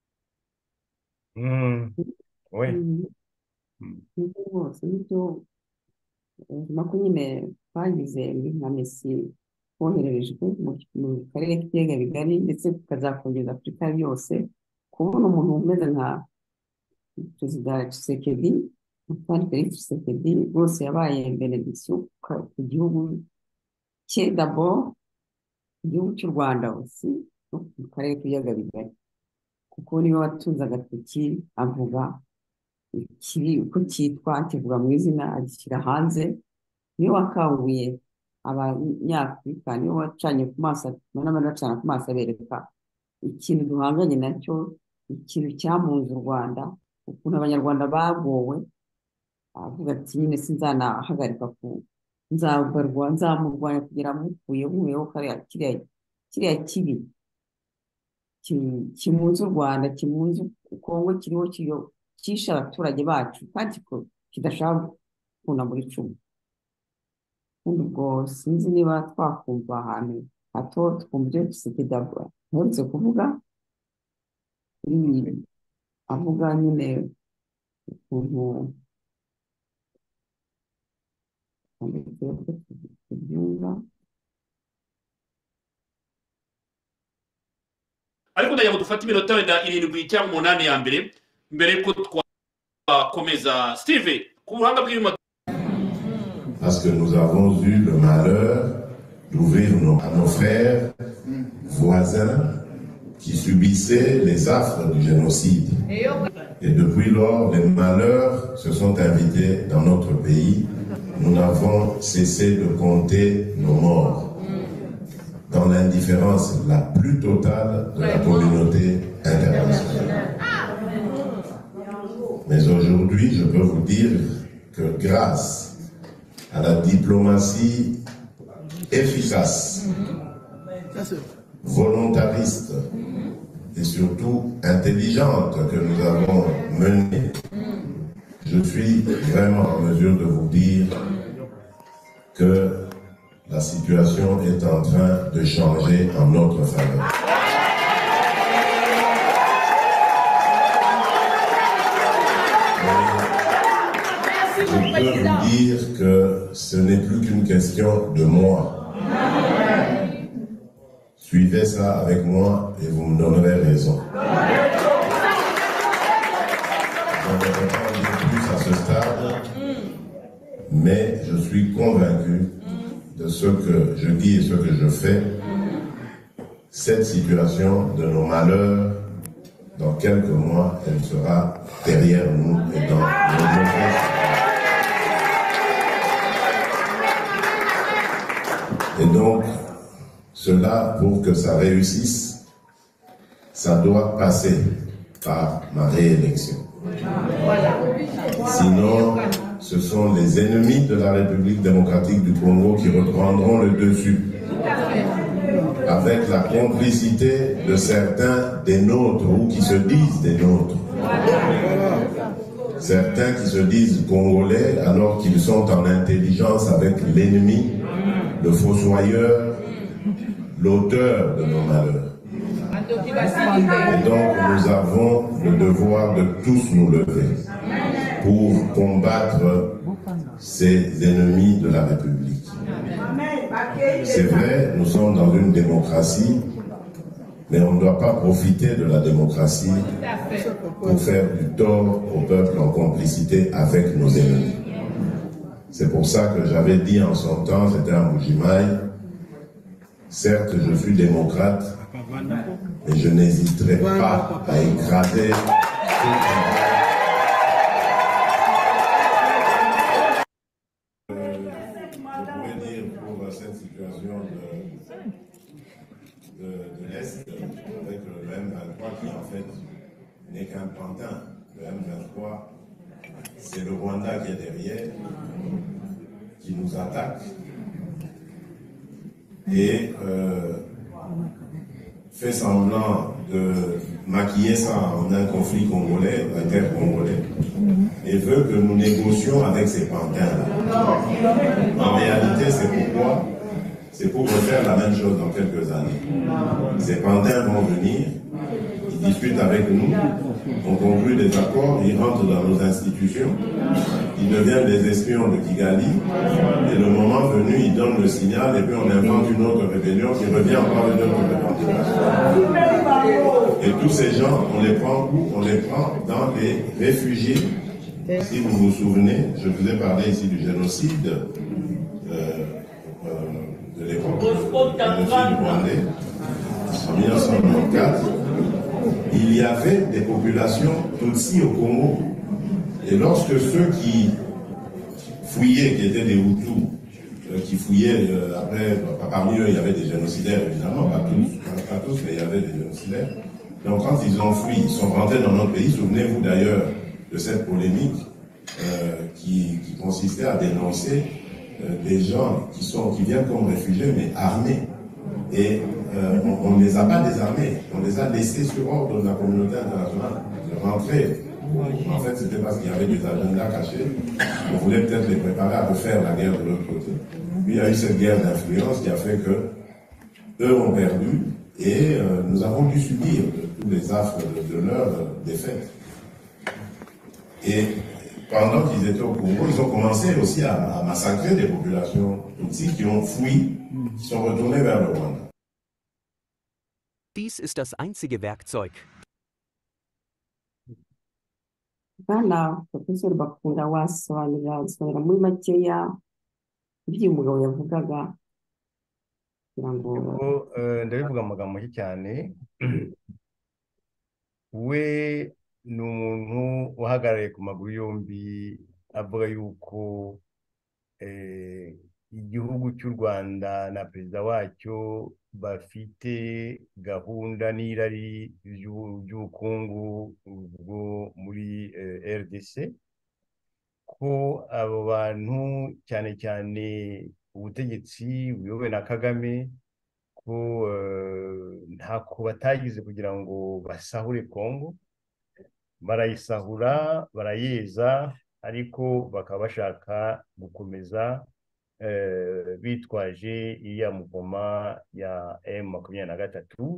Mm. Oui. nibyo rwose nibyo ubuzima ko nyine twagize nka Messi wohererejwe mu mu karere k'ibiyaga bigari ndetse tukazakongeza Afurika yose, kubona umuntu umeze nka perezida Tshisekedi, Antoine Felix Tshisekedi rwose yabaye benediction ku ku gihugu cye d'abord, igihugu cy'u Rwanda aussi no mu karere k'ibiyaga bigari, kuko niwe watunze agatoki avuga ikibi uko cyitwa, akivuga mu izina agishyira hanze, niwe wakanguye abanyafurika, niwe wacanye ku maso n'abandi bacana ku maso abereka ikintu duhanganye nacyo, ikintu cyamunze u Rwanda, ukuntu abanyarwanda bagowe, avuga ati nyine sinzanahagarika ku nzabarwa nzamurwanya kugera mukuye muyeho kariya kiriya kiriya kibi ki- kimunze u Rwanda, kimunze Kongo, kiriho kiyo cyishe abaturage bacu kandi ko kidashaka kuna muri cumi. Ubundi ubwo sinzi niba twakumva ahantu hato twumva ibyo Tshisekedi avuga aherutse kuvuga kuri avuga nyine ukuntu tubyumva. ariko ndagira ngo dufate iminota wenda irindwi cyangwa umunani ya mbere mbere yuko twakomeza. Steve, ku buhanga bw'inyuma. Parce que nous avons eu le malheur d'ouvrir nos- à nos frères voisins qui subissaient les affres du génocide. Et depuis lors, les malheurs se sont invités dans notre pays. Nous n'avons cessé de compter nos morts dans l'indifférence la plus totale de la communauté internationale. Mais aujourd'hui, je peux vous dire que grâce à la diplomatie efficace, volontariste et surtout intelligente que nous avons menée, je suis vraiment en mesure de vous dire que la situation est en train de changer en notre faveur. Je peux vous dire que ce n'est plus qu'une question de moi. Suivez ça avec moi et vous me donnerez raison. Je ne peux pas en dire plus à ce stade, mais je suis convaincu de ce que je dis et ce que je fais. Cette situation de nos malheurs, dans quelques mois, elle sera derrière nous et dans nos mauvaises. Et donc, cela, pour que ça réussisse, ça doit passer par ma réélection. Sinon, ce sont les ennemis de la République démocratique du Congo qui reprendront le dessus, avec la complicité de certains des nôtres ou qui se disent des nôtres. Certains qui se disent congolais alors qu'ils sont en intelligence avec l'ennemi, le fossoyeur, l'auteur de nos malheurs. Et donc nous avons le devoir de tous nous lever pour combattre ces ennemis de la République. C'est vrai, nous sommes dans une démocratie, mais on ne doit pas profiter de la démocratie pour faire du tort au peuple en complicité avec nos ennemis. C'est pour ça que j'avais dit en son temps, c'était à Mbujimayi, certes je suis démocrate, mais je n'hésiterai pas à écraser ceux qui... Cette situation de, de, de l'Est avec le M vingt-trois qui en fait n'est qu'un pantin. Le M vingt-trois, c'est le Rwanda qui est derrière, qui nous attaque. Et euh, fait semblant de maquiller ça en un conflit congolais, inter-congolais, et veut que nous négocions avec ces pantins-là. En réalité, c'est pourquoi, c'est pour refaire la même chose dans quelques années. Ces pantins vont venir, ils discutent avec nous, on conclut des accords, ils rentrent dans nos institutions, ils deviennent des espions de Kigali, et le moment venu, ils donnent le signal, et puis on invente une autre rébellion qui revient encore une autre rébellion. Et tous ces gens, on les prend où? On les prend dans les réfugiés. Si vous vous souvenez, je vous ai parlé ici du génocide euh, euh, de l'époque, du génocide rwandais, en mille neuf cent quatre-vingt-quatorze. Il y avait des populations Tutsi au Congo. Et lorsque ceux qui fouillaient, qui étaient des Hutus, euh, qui fouillaient, euh, après, parmi eux, il y avait des génocidaires, évidemment, pas tous, pas, pas tous, mais il y avait des génocidaires. Donc quand ils ont fui, ils sont rentrés dans notre pays, souvenez-vous d'ailleurs de cette polémique euh, qui, qui consistait à dénoncer euh, des gens qui, sont, qui viennent comme réfugiés, mais armés. Et euh, on ne les a pas désarmés, on les a laissés sur ordre de la communauté internationale de rentrer. En fait, c'était parce qu'il y avait des agendas cachés. On voulait peut-être les préparer à refaire la guerre de l'autre côté. Puis il y a eu cette guerre d'influence qui a fait que eux ont perdu et euh, nous avons dû subir tous les affres de, de leur euh, défaite. Et pendant qu'ils étaient au Congo, ils ont commencé aussi à, à massacrer des populations Tutsi qui ont fui, qui sont retournées vers le Rwanda. Dies ist das einzige Werkzeug. bwana Profesor Bakunda wasobanurira wasobanurira muri makeya ibyo umugabo yavugaga kugira ngo ubwo eh, ndabivuga mu magambo make cyane. We ni umuntu uhagarariye ku maguru yombi avuga yuko eh, igihugu cy'u Rwanda na perezida wacyo bafite gahunda n'irari ry'u- ry'ubukungu bwo muri eh, R D C, ko abo bantu cyane cyane ubutegetsi buyobowe na Kagame ko eh, ntako batagize kugira ngo basahure Kongo, barayisahura barayeza, ariko bakaba bashaka gukomeza eh, bitwaje iriya muvoma ya M makumyabiri na gatatu.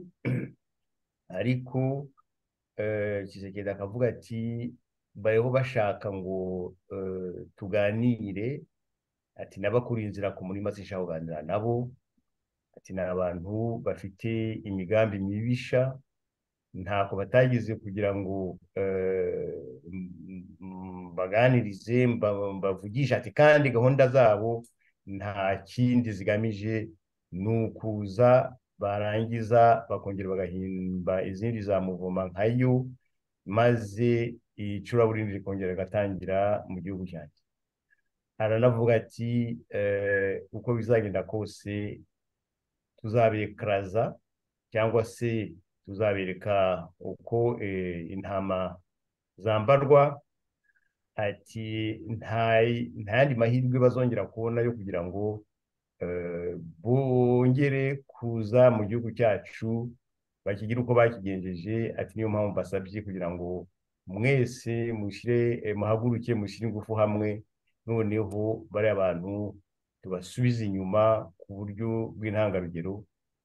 Ariko eh, Tshisekedi akavuga ati bariho bashaka ngo eh, tuganire, ati nabakuri inzira ku murima sinshaka kuganira nabo, ati ni abantu bafite imigambi mibisha, ntako batagize kugira ngo eh, m- m- baganirize mba- mbavugishe, ati kandi gahunda zabo nta kindi zigamije ni ukuza barangiza bakongera bagahimba izindi za muvoma nkayo, maze icuraburindi rikongera rigatangira mu gihugu cyanjye. Aranavuga ati eh, uko bizagenda kose tuzabekraza cyangwa se tuzabereka uko eh, intama zambarwa, ati nta nta yandi mahirwe bazongera kubona yo kugira ngo eh, bongere kuza mu gihugu cyacu bakigira uko bakigenjeje. Ati niyo mpamvu basabye kugira ngo mwese mushyire eh, muhaguruke mushyire ingufu hamwe, noneho bari abantu tubasubize inyuma ku buryo bw'intangarugero.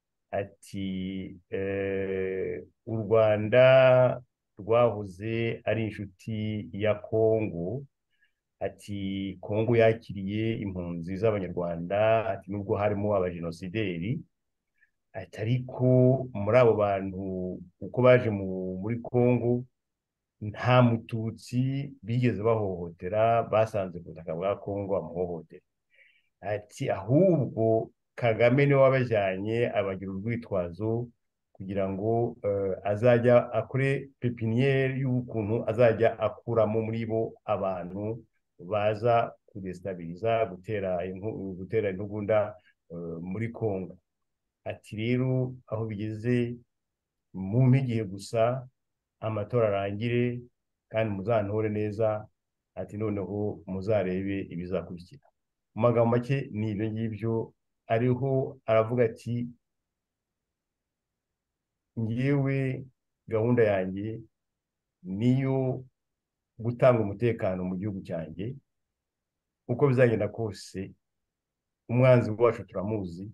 Ati eh, u Rwanda rwahoze ari inshuti ya Kongo, ati Kongo yakiriye impunzi z'abanyarwanda, ati nubwo harimo abajenosideri, ati ariko muri abo bantu uko baje mu- muri Kongo nta mututsi bigeze bahohotera basanze ku butaka bwa Kongo bamuhohotera. Ati ahubwo Kagame niwe wabajyanye abagira urwitwazo kugira ngo eh, azajya akore pepiniyeri y'ukuntu azajya akuramo muri bo abantu baza kudestabiliza gutera inku- gutera intugunda eh, muri Kongo. Ati rero aho bigeze mumpe igihe gusa amatora arangire kandi muzantore neza, ati noneho muzarebe ibizakurikira. Mu magambo make ni ibyo ngibyo, ariho aravuga ati ngewe gahunda yanjye niyo gutanga umutekano mu gihugu cyanjye uko bizagenda kose. Umwanzi wacu turamuzi,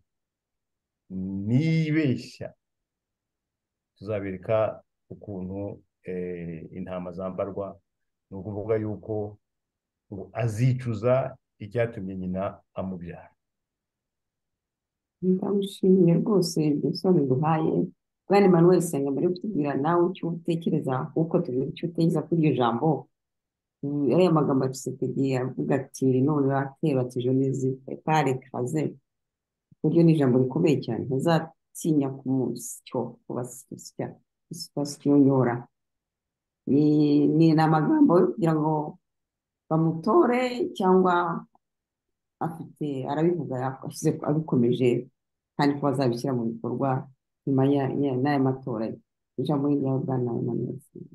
nibeshya tuzabereka ukuntu intama zambarwa. Ni ukuvuga yuko ngo azicuza icyatumye nyina amubyara. ndamushimiye rwose ibyo bisobanuro duhaye. Bwana Emmanuel Senga, mbere yo kutubwira nawe icyo utekereza kuko tubwira icyo utekereza kuri iryo jambo, aya magambo ya Tshisekedi avuga ati none batera ati jeunesse prepare craser, buryo ni ijambo rikomeye cyane, ntazatinya kumusyo kubasya kusyonyora. ni ni amagambo kugira ngo bamutore cyangwa afite arabivuga ashyize abikomeje kandi ko bazabishyira mu bikorwa nyuma y'aya matora? Ijambo rya Bwana Emmanuel Senga.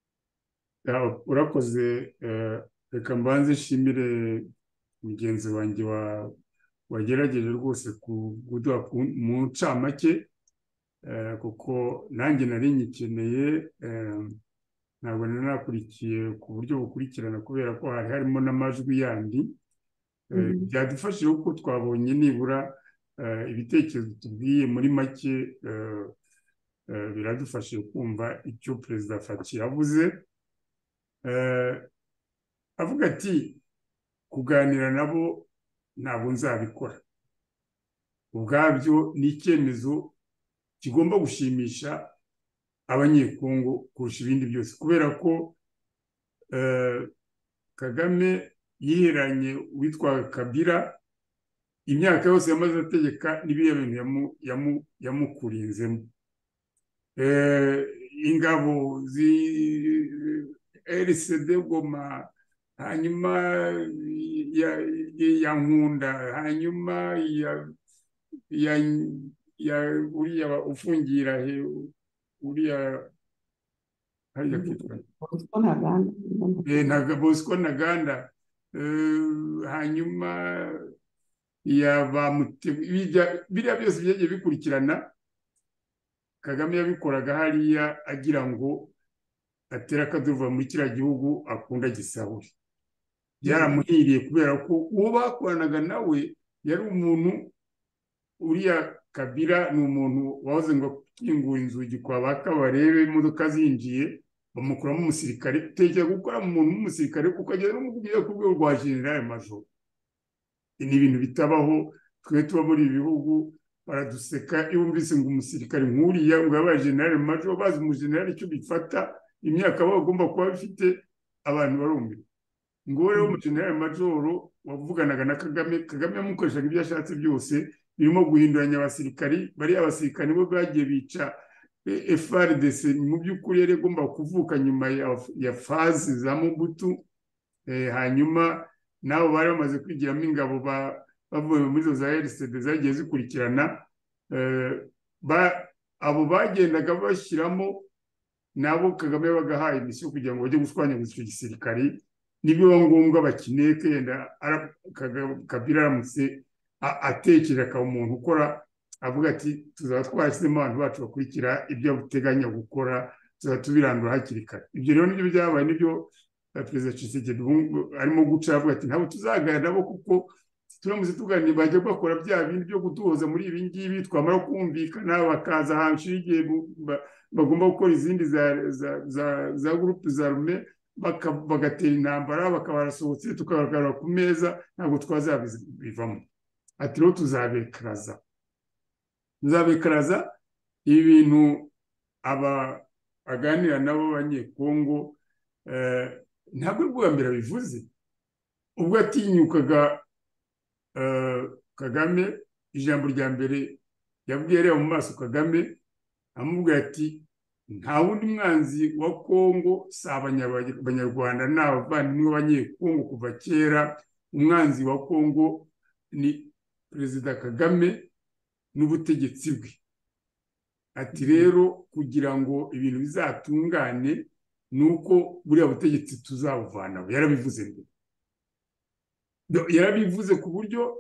urakoze. Reka mbanze nshimire mugenzi wanjye wagerageje rwose kuduha mu ncamake, kuko nanjye nari nyikeneye. Ntabwo nari nakurikiye ku buryo bukurikirana kubera ko hari harimo n'amajwi yandi. Byadufashije kuko twabonye nibura ibitekerezo tubwiye muri make, biradufashije kumva icyo Perezida Faci yavuze. Avuga ati kuganira nabo ntabwo nzabikora. Ubwabyo ni icyemezo kigomba gushimisha abanyekongo kurusha ibindi byose, kubera ko Kagame yiheranye witwa Kabila imyaka yose yamaze ategeka n'ibiriya bintu yamukurinzemo. Ingabo zi R C D Goma, hanyuma ya Nkunda, hanyuma ya uriya ufungira he uriya hariya kitwa Bosco Ntaganda, hanyuma ya bamute biriya byose byagiye bikurikirana. Kagame yabikoraga hariya agira ngo atera akaduva muri kiriya gihugu akunda gisahuri. Byaramuhiriye kubera ko uwo bakoranaga nawe yari umuntu, uriya Kabila ni umuntu wahoze ngo akingura inzugi kwa Bakabarebe imodoka zinjiye bamukuramo umusirikare. Tekera gukora mu muntu w'umusirikare ukagera no kugera ku rwego rwa general major. Ni ibintu bitabaho. Twe tuba muri ibi bihugu baraduseka iyo wumvise ngo umusirikare nk'uriya ngo yabaye general major, bazi umujenerali icyo bifata, imyaka bagomba kuba bifite, abantu barumva. Ngo rero umujenerali major wavuganaga na Kagame, Kagame yamukoreshaga ibyo ashatse byose, birimo guhinduranya abasirikari. Bariya abasirikari bo bagiye bica F R D C, mu by'ukuri yari agomba kuvuka nyuma ya fazi za Mobutu. Hanyuma nabo bari bamaze kwigiramo ingabo bavuye muri zo za R C D zagiye zikurikirana. Abo bagendaga bashyiramo nabo Kagame bagahaye imisiyo kugira ngo bajye gushwanyaguza icyo gisirikari. Nibiba ngombwa bakineke, yenda Kabila aramutse atekereza akaba umuntu ukora, avuga ati tuzaba twarashyizemo abantu bacu bakurikira ibyo buteganya gukora, tuzaba tubirandura hakiri kare. Ibyo rero nibyo byabaye, nibyo Perezida Tshisekedi arimo guca, avuga ati ntabwo tuzaganira nabo kuko turamutse tuganira bajya bakora bya bindi byo kuduhoza muri ibi ngibi, twamara kumvikana bakaza ahantu igihe bagomba gukora izindi za gurupe za rume bagatera intambara, bakaba barasohotse tukabagarura ku meza, ntabwo twazabivamo. Ati rero tuzabekaraza tuzabekaraza ibi bintu. Aba aganira nabo abanyekongo ntabwo ari ubwa mbere abivuze. Ubwo atinyukaga Kagame, ijambo rya mbere yabwiye areba mu maso Kagame amubwira ati nta wundi mwanzi wa Kongo si abanyarwanda, ni abavandimwe b'abanyekongo kuva kera. Umwanzi wa Kongo ni Perezida Kagame n'ubutegetsi bwe. Ati rero kugira ngo ibintu bizatungane nuko buriya butegetsi tuzabuvanaho. Yarabivuze mbere, yarabivuze ku buryo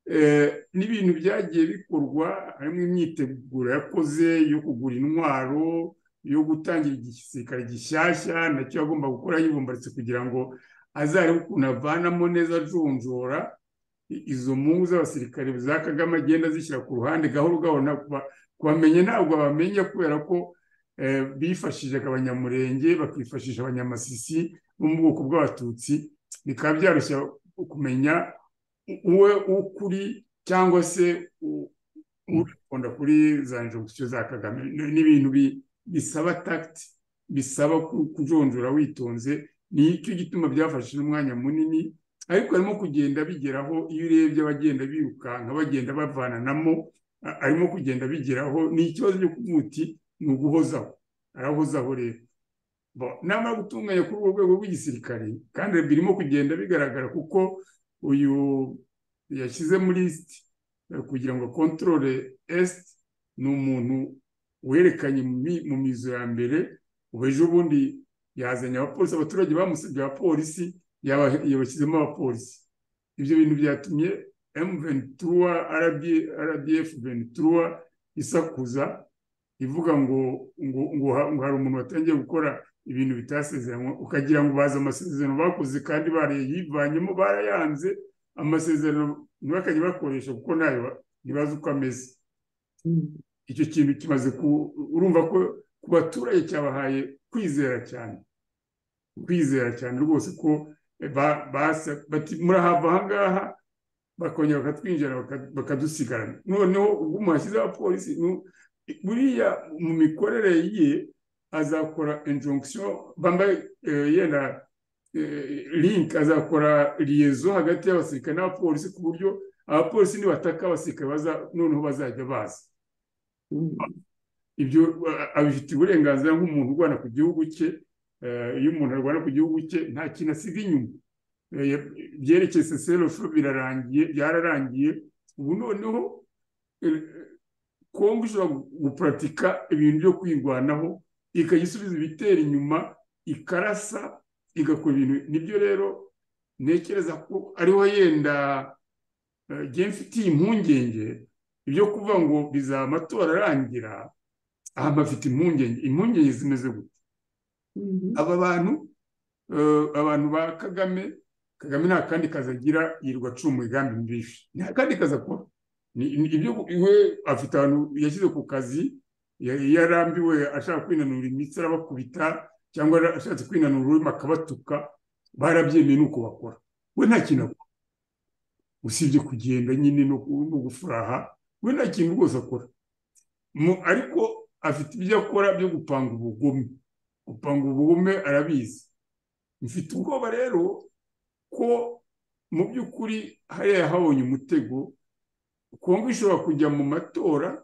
n'ibintu byagiye bikorwa harimo imyiteguro yakoze yo kugura intwaro yo gutangira igisirikare gishyashya nacyo agomba gukora yibumbaritse kugira ngo azarebe ukuntu avanamo neza ajonjora izo mungu z'abasirikare za Kagame agenda zishyira ku ruhande gahoro gahoro kubamenya ntabwo bamenya kubera ko bifashishije abanyamurenge bakifashisha abanyamasisi bo mu bwoko bw'abatutsi bikaba byarushya kumenya uwe ukuri cyangwa se ukunda kuri za njogusyo za Kagame n'ibintu bisaba tacti bisaba kujonjora witonze nicyo gituma byafashe n'umwanya munini ariko arimo kugenda bigeraho iyo urebye abagenda birukanka bagenda bavananamo arimo kugenda bigeraho ni ikibazo cyo kumuti ni uguhozaho arahozaho rero namara gutunganya kuri urwo rwego rw'igisirikare kandi birimo kugenda bigaragara kuko uyu yashyize muri lisiti kugira ngo kontorore esiti ni umuntu werekanye mu mizo ya mbere ubu ejo bundi yazanye abapolisi abaturage bamusabye abapolisi yabashyizemo abapolisi ibyo bintu byatumye emu ventura ara di efu ventura isakuza ivuga ngo ngo hari umuntu watangiye gukora ibintu bitasezeranywe ukagira ngo bazi amasezerano bakoze kandi barayivanyemo barayanze amasezerano ntibakajya bakoresha kuko nayo ntibazi uko ameze icyo kintu kimaze urumva ko ku baturage cyabahaye kwizera cyane kwizera cyane rwose ko murahava aha ngaha bakongera bakatwinjira bakadusigarana noneho ubwo umuntu ashyizeho abapolisi buriya mu mikorere ye azakora injonction bambaye yenda link azakora liaison hagati y'abasirikare n'abapolisi ku buryo abapolisi nibataka abasirikare noneho bazajya baza ibyo abifitiye uburenganzira nk'umuntu urwana ku gihugu cye iyo umuntu arwana ku gihugu cye nta kintu asiga inyuma byerekeye seserofu birarangiye byararangiye ubu noneho kongo ishobora gupuratika ibintu byo kwirwanaho ikayisubiza ibitera inyuma ikarasa igakora ibintu nibyo rero ntekereza ko ariho yenda njye mfitiye impungenge ibyo kuvuga ngo bizaba amatora arangira aha bafite impungenge impungenge zimeze gute aba bantu abantu ba Kagame Kagame nta kandi kazi agira yirirwa aca umugambi mbishi nta kandi kazi akora ibyo we afite abantu yashyize ku kazi yarambiwe ashaka kwinanura imitsi arabakubita cyangwa ashatse kwinanura ururimi akabatuka barabyemeye nuko bakora we nta kintu akora usibye kugenda nyine no gufuraha we nta kintu rwose akora ariko afite ibyo akora byo gupanga ubugome gupanga ubugome arabizi mfite ubwoba rero ko mu by'ukuri hariya habonye umutego kongo ishobora kujya mu matora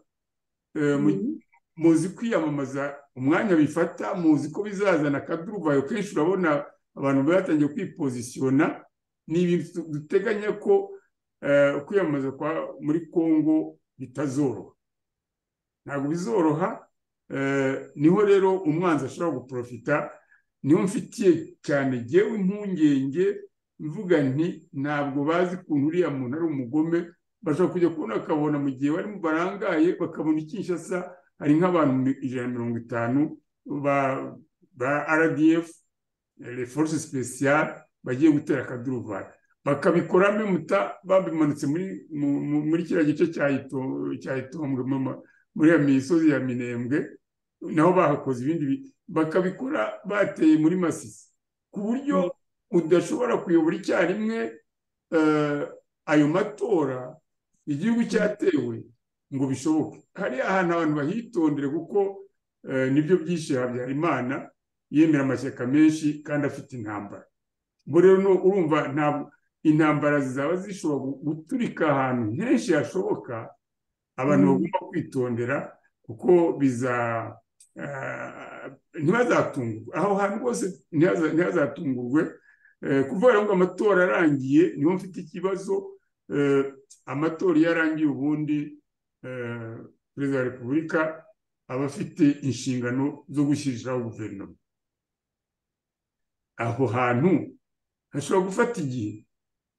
muzi kwiyamamaza umwanya bifata muzi ko bizazana akaduruvayo kenshi urabona abantu batangiye kwipozisiyona ni ibintu duteganya ko kwiyamamaza muri kongo bitazoroha ntabwo bizoroha niho rero umwanzi ashobora guprofita niho mfitiye cyane ngewe impungenge mvuga nti ntabwo bazi ukuntu uriya muntu ari umugome bashobora kujya kubona akabona mu gihe barimo barangaye bakabona Kinshasa hari nk'abantu ijana na mirongo itanu ba ara di efu les forces spéciales bagiye gutera akaduruvayo bakabikora memuta babimanutse muri muri kiriya gice cya Itombwe muri ya misozi ya Minembwe naho bahakoze ibindi bakabikora bateye muri Masisi ku buryo udashobora kuyobora icyarimwe ayo matora igihugu cyatewe ngo bishoboke hari ahantu abantu bahitondere kuko nibyo byishe Habyarimana yemera amashyaka menshi kandi afite intambara ubwo rero urumva ntabwo intambara zizaba zishobora guturika ahantu henshi hashoboka abantu bagomba kwitondera kuko biza ntibazatungurwe aho hantu rwose ntihazatungurwe kuvuga ngo amatora arangiye niho mfite ikibazo amatora iyo arangiye ubundi perezida wa repubulika aba afite inshingano zo gushyiriraho guverinoma aho hantu hashobora gufata igihe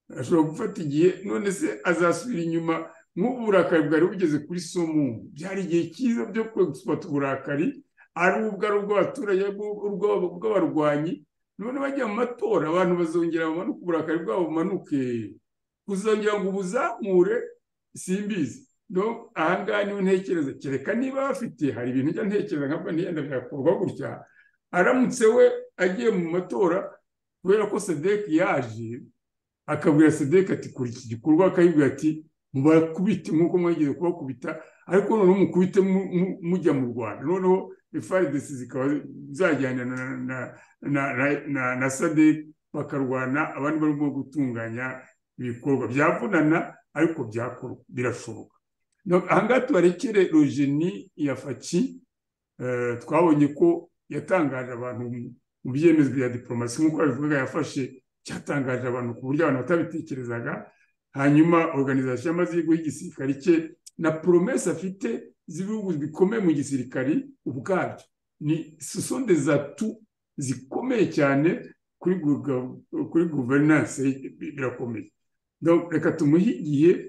ashobora gufata igihe none se azasubira inyuma nk'ubu burakari bwari bugeze kuri somu byari igihe cyiza byo gufata uburakari ari ubwo ari ubw'abaturage ubw'abarwanyi none bajya mu matora abantu bazongera bamanuke uburakari bwabo bumanuke kuzongera ngo ubuzamure simbizi no ahangaha niho ntekereza kereka niba bafite hari ibintu njya ntekereza nkabwo ntiyenda byakorwa gutya aramutse we agiye mu matora kubera ko Sadek yaje akabwira Sadek ati kuri iki gikorwa akayibwira ati mubakubite nk'uko mwageze kubakubita ariko noneho mukubite mujya mu Rwanda noneho F A R D C zikaba zajyana na na na na na Sadek bakarwana abandi barimo gutunganya ibikorwa byavunana ariko byakorwa birashoboka ahangaha tubarekere Rogeni ya Faki twabonye ko yatangaje abantu mu byemezo bya diplomasi nk'uko babivuga yafashe cyatangaje abantu ku buryo abantu batabitekerezaga hanyuma organization y'amazigo y'igisirikare cye na promesse afite z'ibihugu bikomeye mu gisirikare ubwabyo ni ce sont des atouts zikomeye cyane kuri kuri governance birakomeye donc reka tumuhigiye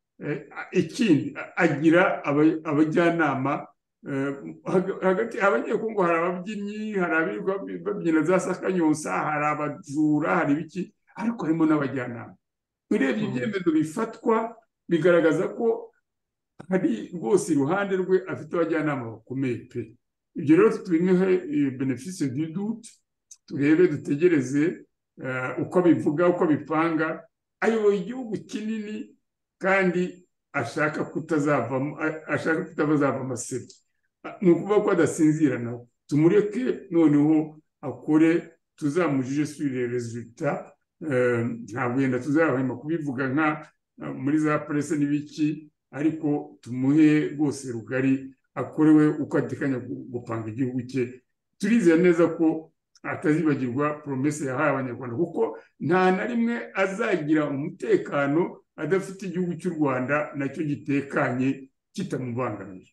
ikindi agira abajyanama hagati abanyekongo hari ababyinnyi hari abirirwa babyina za sakanyonsa hari abajura hari ibiki ariko harimo n'abajyanama urebye ibyemezo bifatwa bigaragaza ko hari rwose iruhande rwe afite abajyanama bakomeye pe ibyo rero tubimehe benefice du doute turebe dutegereze uko bivuga uko bipanga ayoboye igihugu kinini kandi ashaka kutazavamo ashaka kutazava amasebye ni ukuvuga ko adasinzira nawe tumureke noneho akore tuzamujije sur les résultats ntabwo yenda tuzahema kubivuga nka muri za presse n'ibiki ariko tumuhe rwose rugari akorewe uko atekanya gupanga igihugu cye turizera neza ko atazibagirwa promesse yahaye abanyarwanda kuko nta na rimwe azagira umutekano adafite igihugu cy'u Rwanda nacyo gitekanye kitamubangamiye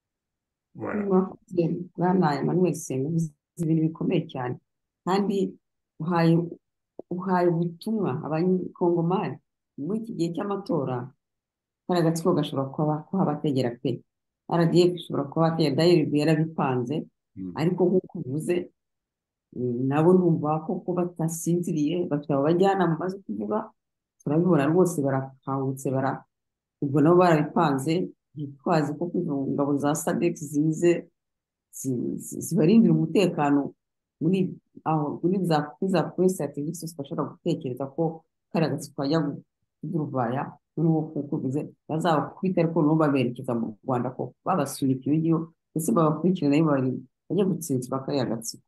bwana Emmanuel Senga ibintu bikomeye cyane kandi uhaye uhaye ubutumwa abanyakongomani muri iki gihe cy'amatora kari agatsiko gashobora kuba ko abategera pe R D F ishobora kuba bategera dayiri yarabipanze ariko nk'uko uvuze nabo numva ko ko batasinziriye bafite abajyanama maze kuvuga turabibona rwose barakangutse bara ubwo nabo barabipanze bitwaze ko ingabo za Sadek zize zibarindira umutekano muri aho muri za za presse activiste bashobora gutekereza ko kari agatsiko kajya kuduruvaya n'uwo kuko bize bazabakubita ariko n'ubu baberekeza mu Rwanda ko babasunika ibyo ese babakurikirana nayo bari bajya gutsinzwa kari agatsiko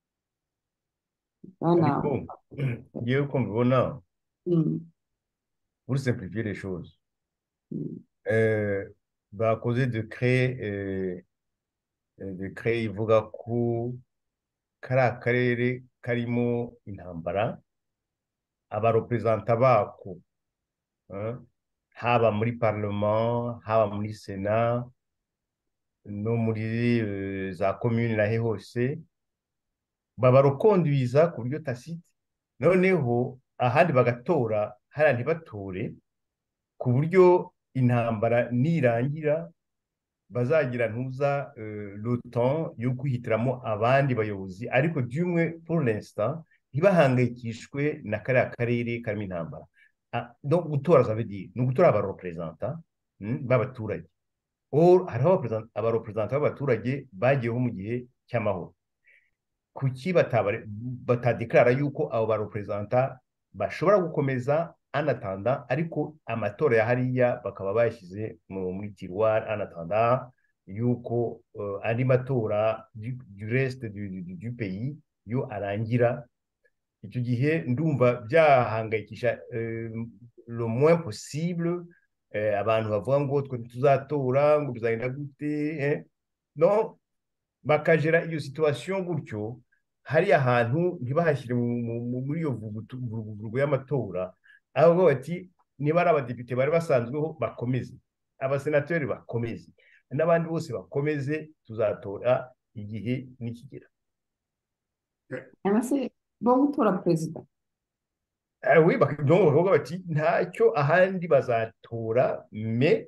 ariko ngiye uko mbibona pour simplifier les choses euh, bakoze decret euh, decret ivuga ko kari akarere karimo intambara abarepresenta bako haba muri parlement haba muri sena no muri uh, za commune nahe hose babarokondwiza ku buryo tacite noneho ahandi bagatora hariya ntibatore ku buryo intambara nirangira bazagira ntuza uh, le temps yo kwihitiramo abandi bayobozi ariko dumwe pour l'instant ntibahangayikishwe na kariya karere karimo intambara no gutora ça veut dire no gutora abarepresenta b'abaturage or hariho abarepresenta b'abaturage bagiyeho mu gihe cy'amahoro kuki batadeklara yuko abo barepresenta bashobora gukomeza anatanda ariko amatora ya hariya bakaba bashyize muri tiroir anatanda yuko uh, andi matora du, du reste du, du, du pays yo arangira icyo gihe ndumva byahangayikisha uh, le moins possible uh, abantu bavuga ngo twe tuzatora ngo bizagenda gute eh? no bakagera iyo situation gutyo hari ahantu ntibahashyire muri iyo vuguvugu y'amatora ahubwo bati niba ari abadepite bari basanzweho bakomeze abasenateri bakomeze n'abandi bose bakomeze tuzatora igihe nikigera abase bo gutora perezida Ah oui, bak- donc bakavuga bati ntacyo ahandi bazatora, mais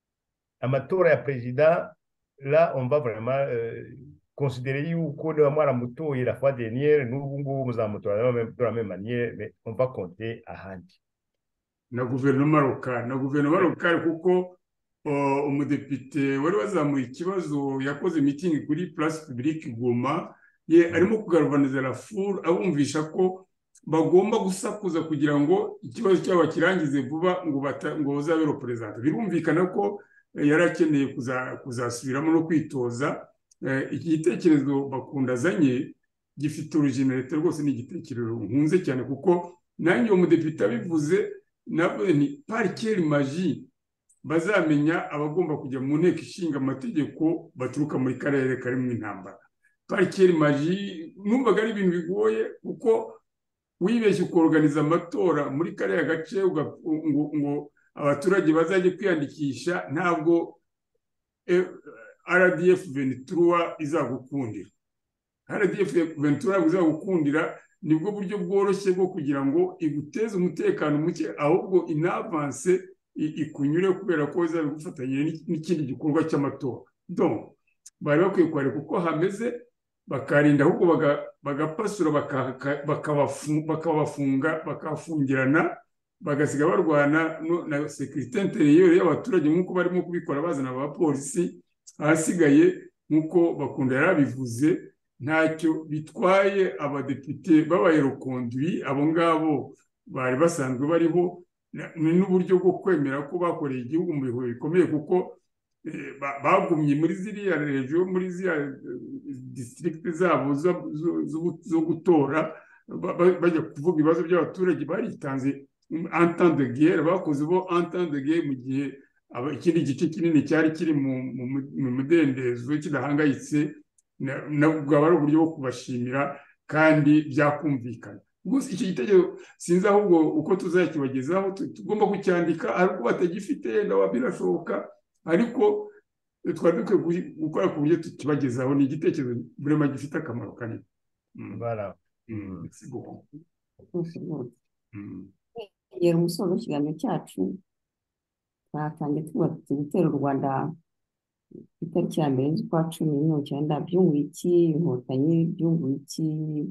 amatora ya perezida, là on va vraiment euh, considérer yuko niba mwaramutoye la fois dernière n'ubu ngubu muzamutora de la même de la même manière, mais on va compter ahandi. na guverinoma lokale na guverinoma lokale kuko uh, umudepite wari wazamuye ikibazo yakoze mitingi kuri place publique Goma ye Mm. arimo kugaruvaniza la foule abumvisha ko bagomba gusakuza kugira ngo ikibazo cyabo kirangize vuba ngo bata, ngo bazabe representa. Birumvikana ko eh, yari akeneye kuza, kuzasubiramo no kwitoza. Eh, iki gitekerezo Bakunda azanye gifite originalite rwose, ni igitekerezo nkunze cyane kuko nanjye uwo mudepite abivuze navuze ni parikeri maji bazamenya abagomba kujya mu nteko ishinga amategeko baturuka muri karere karimo intambara. Parikeri maji numvaga ari ibintu bigoye kuko wibeshye ukoroganiza amatora muri kariya gace uga- ngo, ngo abaturage bazajye kwiyandikisha, ntabwo eh, R D F ventura izagukundira. R D F ventura izagukundira nibwo buryo bworoshye bwo kugira ngo iguteze umutekano muke, ahubwo inavanse ikunyure kubera ko izabigufatanyije n'iki- n'ikindi gikorwa cy'amatora. Donc bari bakwiye kuhareka uko hameze, bakarinda ahubwo baga- bagapasura baka- bakabafu- bakabafunga bakabafungirana, bagasiga barwana no- na sekirite interiyeri y'abaturage nk'uko barimo kubikora bazana abapolisi. Ahasigaye nk'uko Bakunda yarabivuze, ntacyo bitwaye abadepite b'abayerokonduwi abo ngabo bari basanzwe bariho, na- ni n'uburyo bwo kwemera ko bakoreye igihugu mu bihe bikomeye kuko eh, ba- bagumye muri ziriya regiyo, muri ziriya eh, district zabo zo- zo- zo- zo gutora, ba- ba- bajya kuvuga ibibazo by'abaturage. Baritanze en temps de guerre, bakoze bo en temps de guerre mu gihe aba- ikindi gice kinini cyari kiri mu mu- mu mudendezo kidahangayitse. Na- nabwo bwaba ari uburyo bwo kubashimira kandi byakumvikana. Gusa iki gitekerezo sinzi ahubwo uko tuzakibagezaho, tu- tugomba kucyandika, ariko batagifite yenda wa birashoboka, ariko twari dukwiye kugi- gukora ku buryo tukibagezaho. Ni igitekerezo burema gifite akamaro kanini. Mm. Voilà. Mm. Mm. Merci beaucoup. rwose rwose Mm. kugera umusozo w'ikiganiro cyacu twatangiye tuvuga tuti gutera u Rwanda ku itariki ya mbere z'ukwa cumi mirongo icyenda byunguye iki inkotanyi, byunguye iki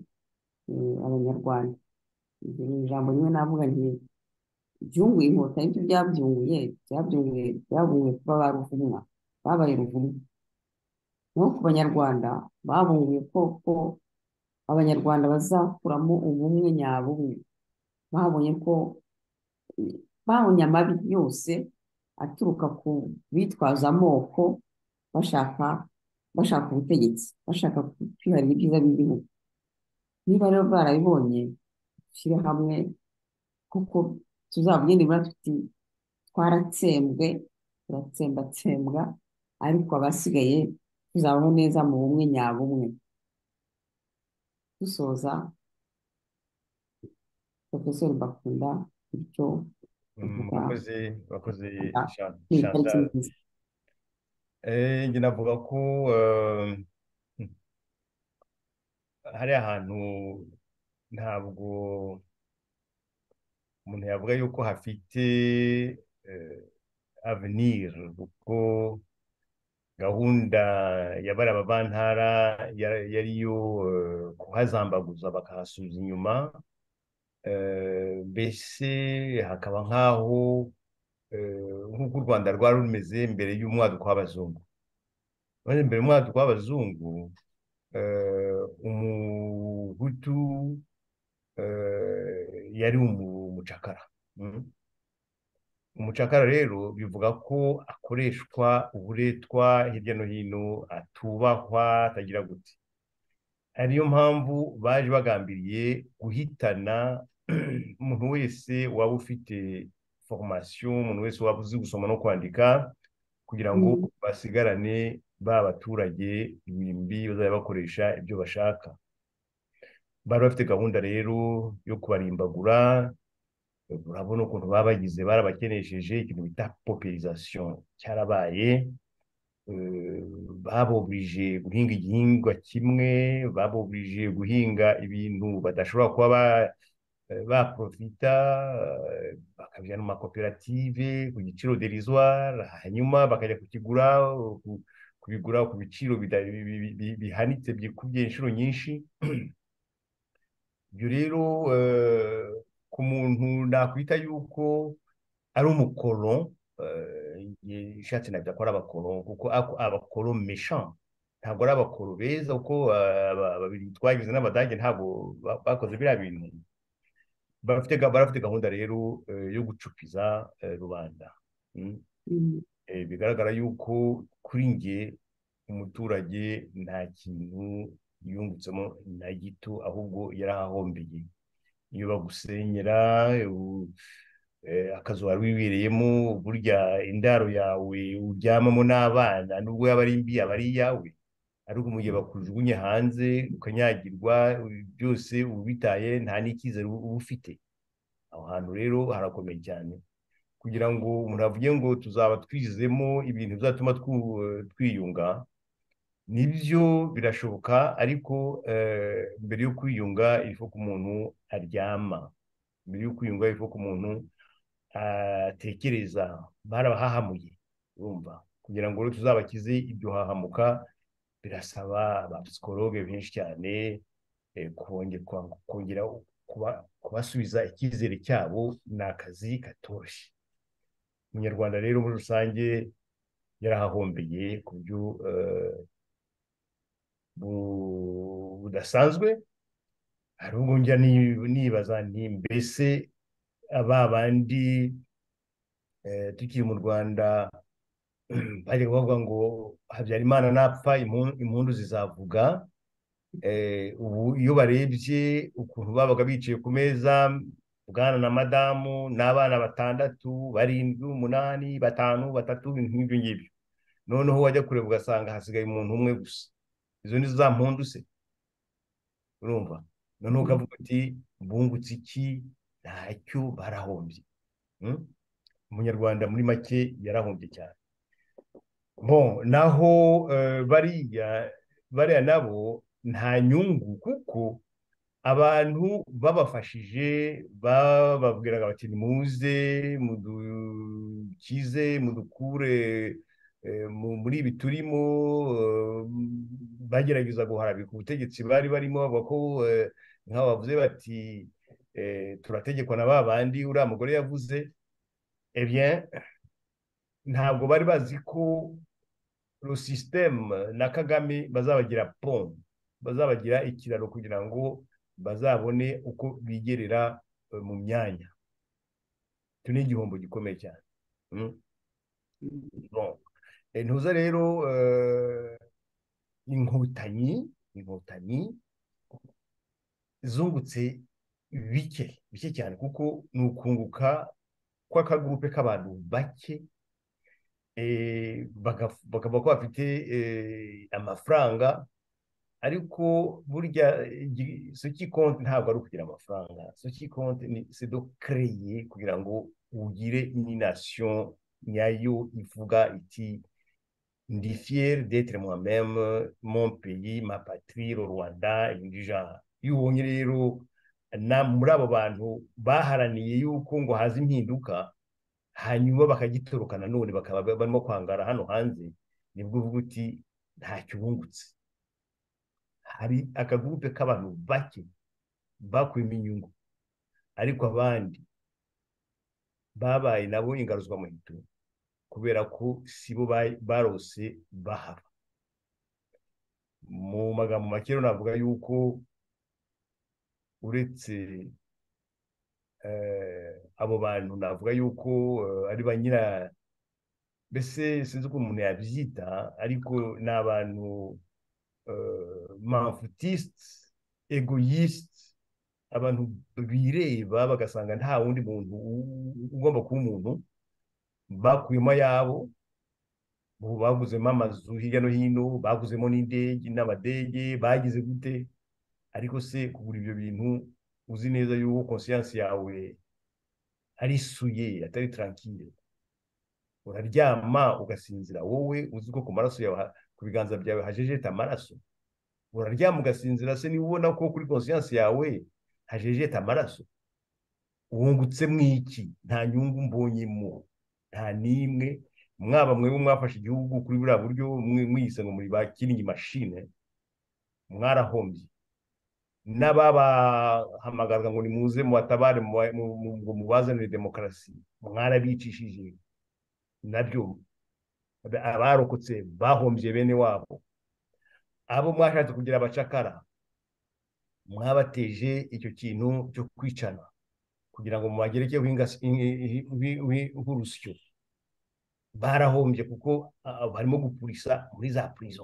eh, abanyarwanda. Ibyo ni ijambo rimwe navuga nti byunguye inkotanyi, ibyo byabyunguye byabyunguye byabunguye kuba ba ruvumwa, babaye ruvumwa. naho ku banyarwanda babunguye koko abanyarwanda bazakuramo ubumwe nyabumwe. Babonye ko eh, babonye amabi yose aturuka ku bitwaza amoko, bashaka bashaka ubutegetsi, bashaka kwiharira ibyiza by'igihugu. Niba rero barabibonye, dushyire hamwe kuko tuzabugende nibura tuti twaratsembwe turatsembatsembwa, ariko abasigaye tuzabaho neza mu bumwe nyabumwe. Dusoza, Profeseri Bakunda, bityo Mm, uvuga Murakoze, murakoze ah, Chan- ni itariki Chantal. nziza. Eh, njye navuga ko eh, hari ahantu ntabwo umuntu yavuga yuko hafite eh, avenir, kuko gahunda ya bariya bavantara ya- yari yo eh, kuhazambaguza bakahasubiza inyuma. Eh, mbese hakaba nk'aho eh, nk'uko u Rwanda rwari rumeze mbere y'umwaduko w'abazungu. Maze mbere y'umwaduko w'abazungu, eh, umuhutu eh, yari umu- umucakara. Mm. Umucakara rero bivuga ko akoreshwa uburetwa hirya no hino, atubahwa, atagira gute. Ariyo mpamvu baje bagambiriye guhitana umuntu wese waba ufite formation, umuntu wese waba uzi gusoma no kwandika, kugira ngo Mm. basigarane ba baturage ibimbi bazajya bakoresha ibyo bashaka. Bari bafite gahunda rero yo kubarimbagura. Urabona ukuntu baba bagize, barabakenesheje, ikintu bita popularisation cyarabaye. Eh, babobrije guhinga igihingwa kimwe, babobrije guhinga ibintu badashobora kuba ba- eh, baprofita eh, bakabijyana mu makoperative ku giciro derisoire, hanyuma bakajya kukigura ku- kubigura ku biciro bida- bi- bi- bi- bihanitse byikubye inshuro nyinshi. Ibyo rero eh, ku muntu nakwita yuko ari umukoro, eh, ishatse nabyo ko ari abakoro, kuko ako- abakoro méchant ntabwo ari abakoro beza, kuko eh, aba- babiri twagize n'abadage ntabwo ba- bakoze biriya bintu. Barafite ga- barafite gahunda rero eh, yo gucupiza eh, rubanda. Mm. Mm. Eh, bigaragara yuko kuri nge umuturage nta kintu yungutsemo na gito, ahubwo yarahahombeye. Iyo bagusenyera u- eh, akazu wari wibereyemo, burya indaro yawe uryamamo n'abana nubwo yaba ari mbi aba ari iyawe, ariko mu gihe bakujugunye hanze ukanyagirwa, byose uba ubitaye, nta n'icyizere uba uba ufite. Aho hantu rero harakomeye cyane, kugira ngo umuntu avuge ngo tuzaba twizemo ibintu bizatuma twu- twiyunga. Nibyo birashoboka, ariko eh, mbere yo kwiyunga il faut ko umuntu aryama, mbere yo kwiyunga il faut ko umuntu atekereza. Barabahahamuye, urumva, kugira ngo rero tuzabakize ibyo hahamuka birasaba ba psikologe benshi cyane, eh, kongera kongera kuba- kubasubiza icyizere cyabo. Ni akazi katoroshye. Umunyarwanda rero muri rusange yarahahombeye ku buryo eh, bu- budasanzwe. Hari ubwo njya ni- nibaza nti mbese aba bandi eh, tukiri mu Rwanda bajyaga bavuga ngo Habyarimana napfa impu- impundu zizavuga. Eh, ubu iyo barebye ukuntu babaga bicaye ku meza, bwana na madamu n'abana batandatu, barindwi, umunani, batanu, batatu, ibintu nk'ibyo ngibyo, noneho wajya kureba ugasanga hasigaye umuntu umwe gusa. Izo ni za mpundu se? Urumva, noneho ukavuga uti bungutse iki? Ntacyo, barahombye. Mm? Umunyarwanda muri make yarahombye cyane. Bon, naho eh, bariya bariya nabo nta nyungu, kuko abantu babafashije bababwiraga bati nimuze mudukize, mudukure eh, mu- muri ibi turimo. eh, bagerageza guharabika ubutegetsi bari barimo, bavuga ko eh, nk'aho bavuze bati eh, turategekwa na ba bandi uriya mugore yavuze. Eh bien, ntabwo bari bazi ko le système na Kagame bazabagira pont, bazabagira ikiraro kugira ngo bazabone uko bigerera eh, mu myanya. Icyo ni igihombo gikomeye cyane. Mm. Bon. Eh, ntuza rero eh, inkotanyi inkotanyi zungutse bike bike cyane, kuko ni ukunguka kw'akagurupe k'abantu bake, eh, bagaf- bakaba ko bafite eh, amafaranga. Ariko burya igi- ce qui compte ntabwo ari ukugira amafaranga. Ce qui compte ni c'est de créer, kugira ngo ugire une nation nyayo ivuga iti ndi fier d'être moi-même, mon pays, ma patrie, le Rwanda, ibintu genre. Iyo ubonye rero na muri abo bantu baharaniye yuko ngo haza impinduka, hanyuma bakagitoroka nanone bakaba barimo kwangara hano hanze, nibwo uvuga uti ntacyo bungutse. Hari akagurupe k'abantu bake bakuyemo inyungu, ariko abandi babaye nabo ingaruzwamuheto, kubera ko sibo ba- barose bahaba. Mu magambo make rero navuga yuko uretse eh, abo bantu navuga yuko eh, ari ba nyira, mbese sinzi uko umuntu yabyita, ariko ni abantu euh, manfutiste, egoyiste, abantu bireba bagasanga nta wundi muntu u- ugomba kuba umuntu, bakuyemo ayabo. Ubu baguzemo amazu hirya no hino, baguzemo n'indege n'abadege, bagize gute. Ariko se kugura ibyo bintu uzi neza yuko conscience yawe ari suye, atari tranquille, uraryama ugasinzira wowe uzi ko ku maraso yawe ha- ku biganza byawe hajejeta amaraso. Uraryama ugasinzira se niba ubona ko kuri conscience yawe hajejeta amaraso. wungutse mwiki nta nyungu mbonyemo nta n'imwe mwaba mwebwe mwafashe igihugu kuri buriya buryo mwiyise ngo muri ba kiringi mashine mwarahombye n'ababahamagaza ngo nimuze mubatabare ngo mubazanire demokarasi mwarabicishije nabyo abarokotse bahombye bene wabo abo mwashatse kugira abacakara mwabateje icyo kintu cyo kwicana kugira ngo mubagerekeho nk'urusyo barahombye kuko barimo gupurisa muri za prison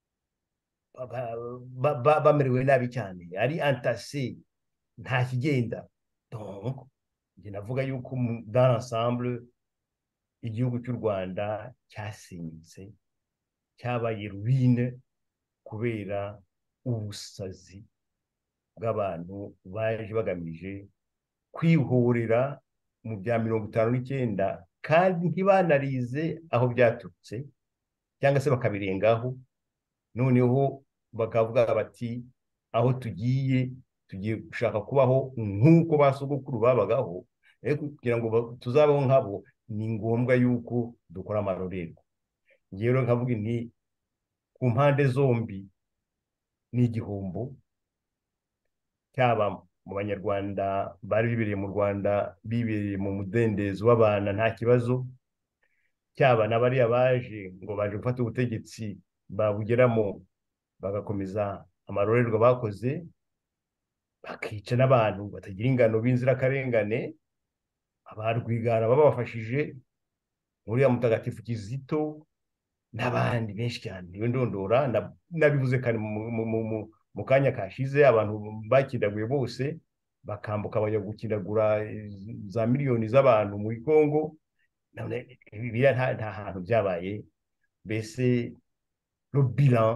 bamerewe nabi cyane ari antase nta kigenda donc njye navuga yuko dans l'ensemble igihugu cy'u Rwanda cyasenyutse cyabaye ruine kubera ubusazi bw'abantu baje bagamije kwihorera mu bya mirongo itanu n'icyenda kandi ntibanarize aho byaturutse cyangwa se bakabirengaho noneho bakavuga bati aho tugiye tugiye gushaka kubaho nk'uko ba sogokuru babagaho ariko kugira ngo tuzabaho nk'abo ni ngombwa yuko dukora amarorerwa ngewe rero nkavuga nti ku mpande zombi ni igihombo cyaba mu banyarwanda bari bibereye mu Rwanda bibereye mu mudendezo w'abana nta kibazo cyaba n'abariya baje ngo baje gufata ubutegetsi babugeramo bagakomeza amarorerwa bakoze bakica n'abantu batagira ingano b'inzirakarengane abarwigara babafashije muri ya Mutagatifu Kizito n'abandi benshi cyane iyo ndondora nabivuze kandi mu kanya kashize abantu bakindaguye bose bakambuka bajya gukindagura za miliyoni z'abantu muri Kongo none biriya nta hantu byabaye mbese le bilan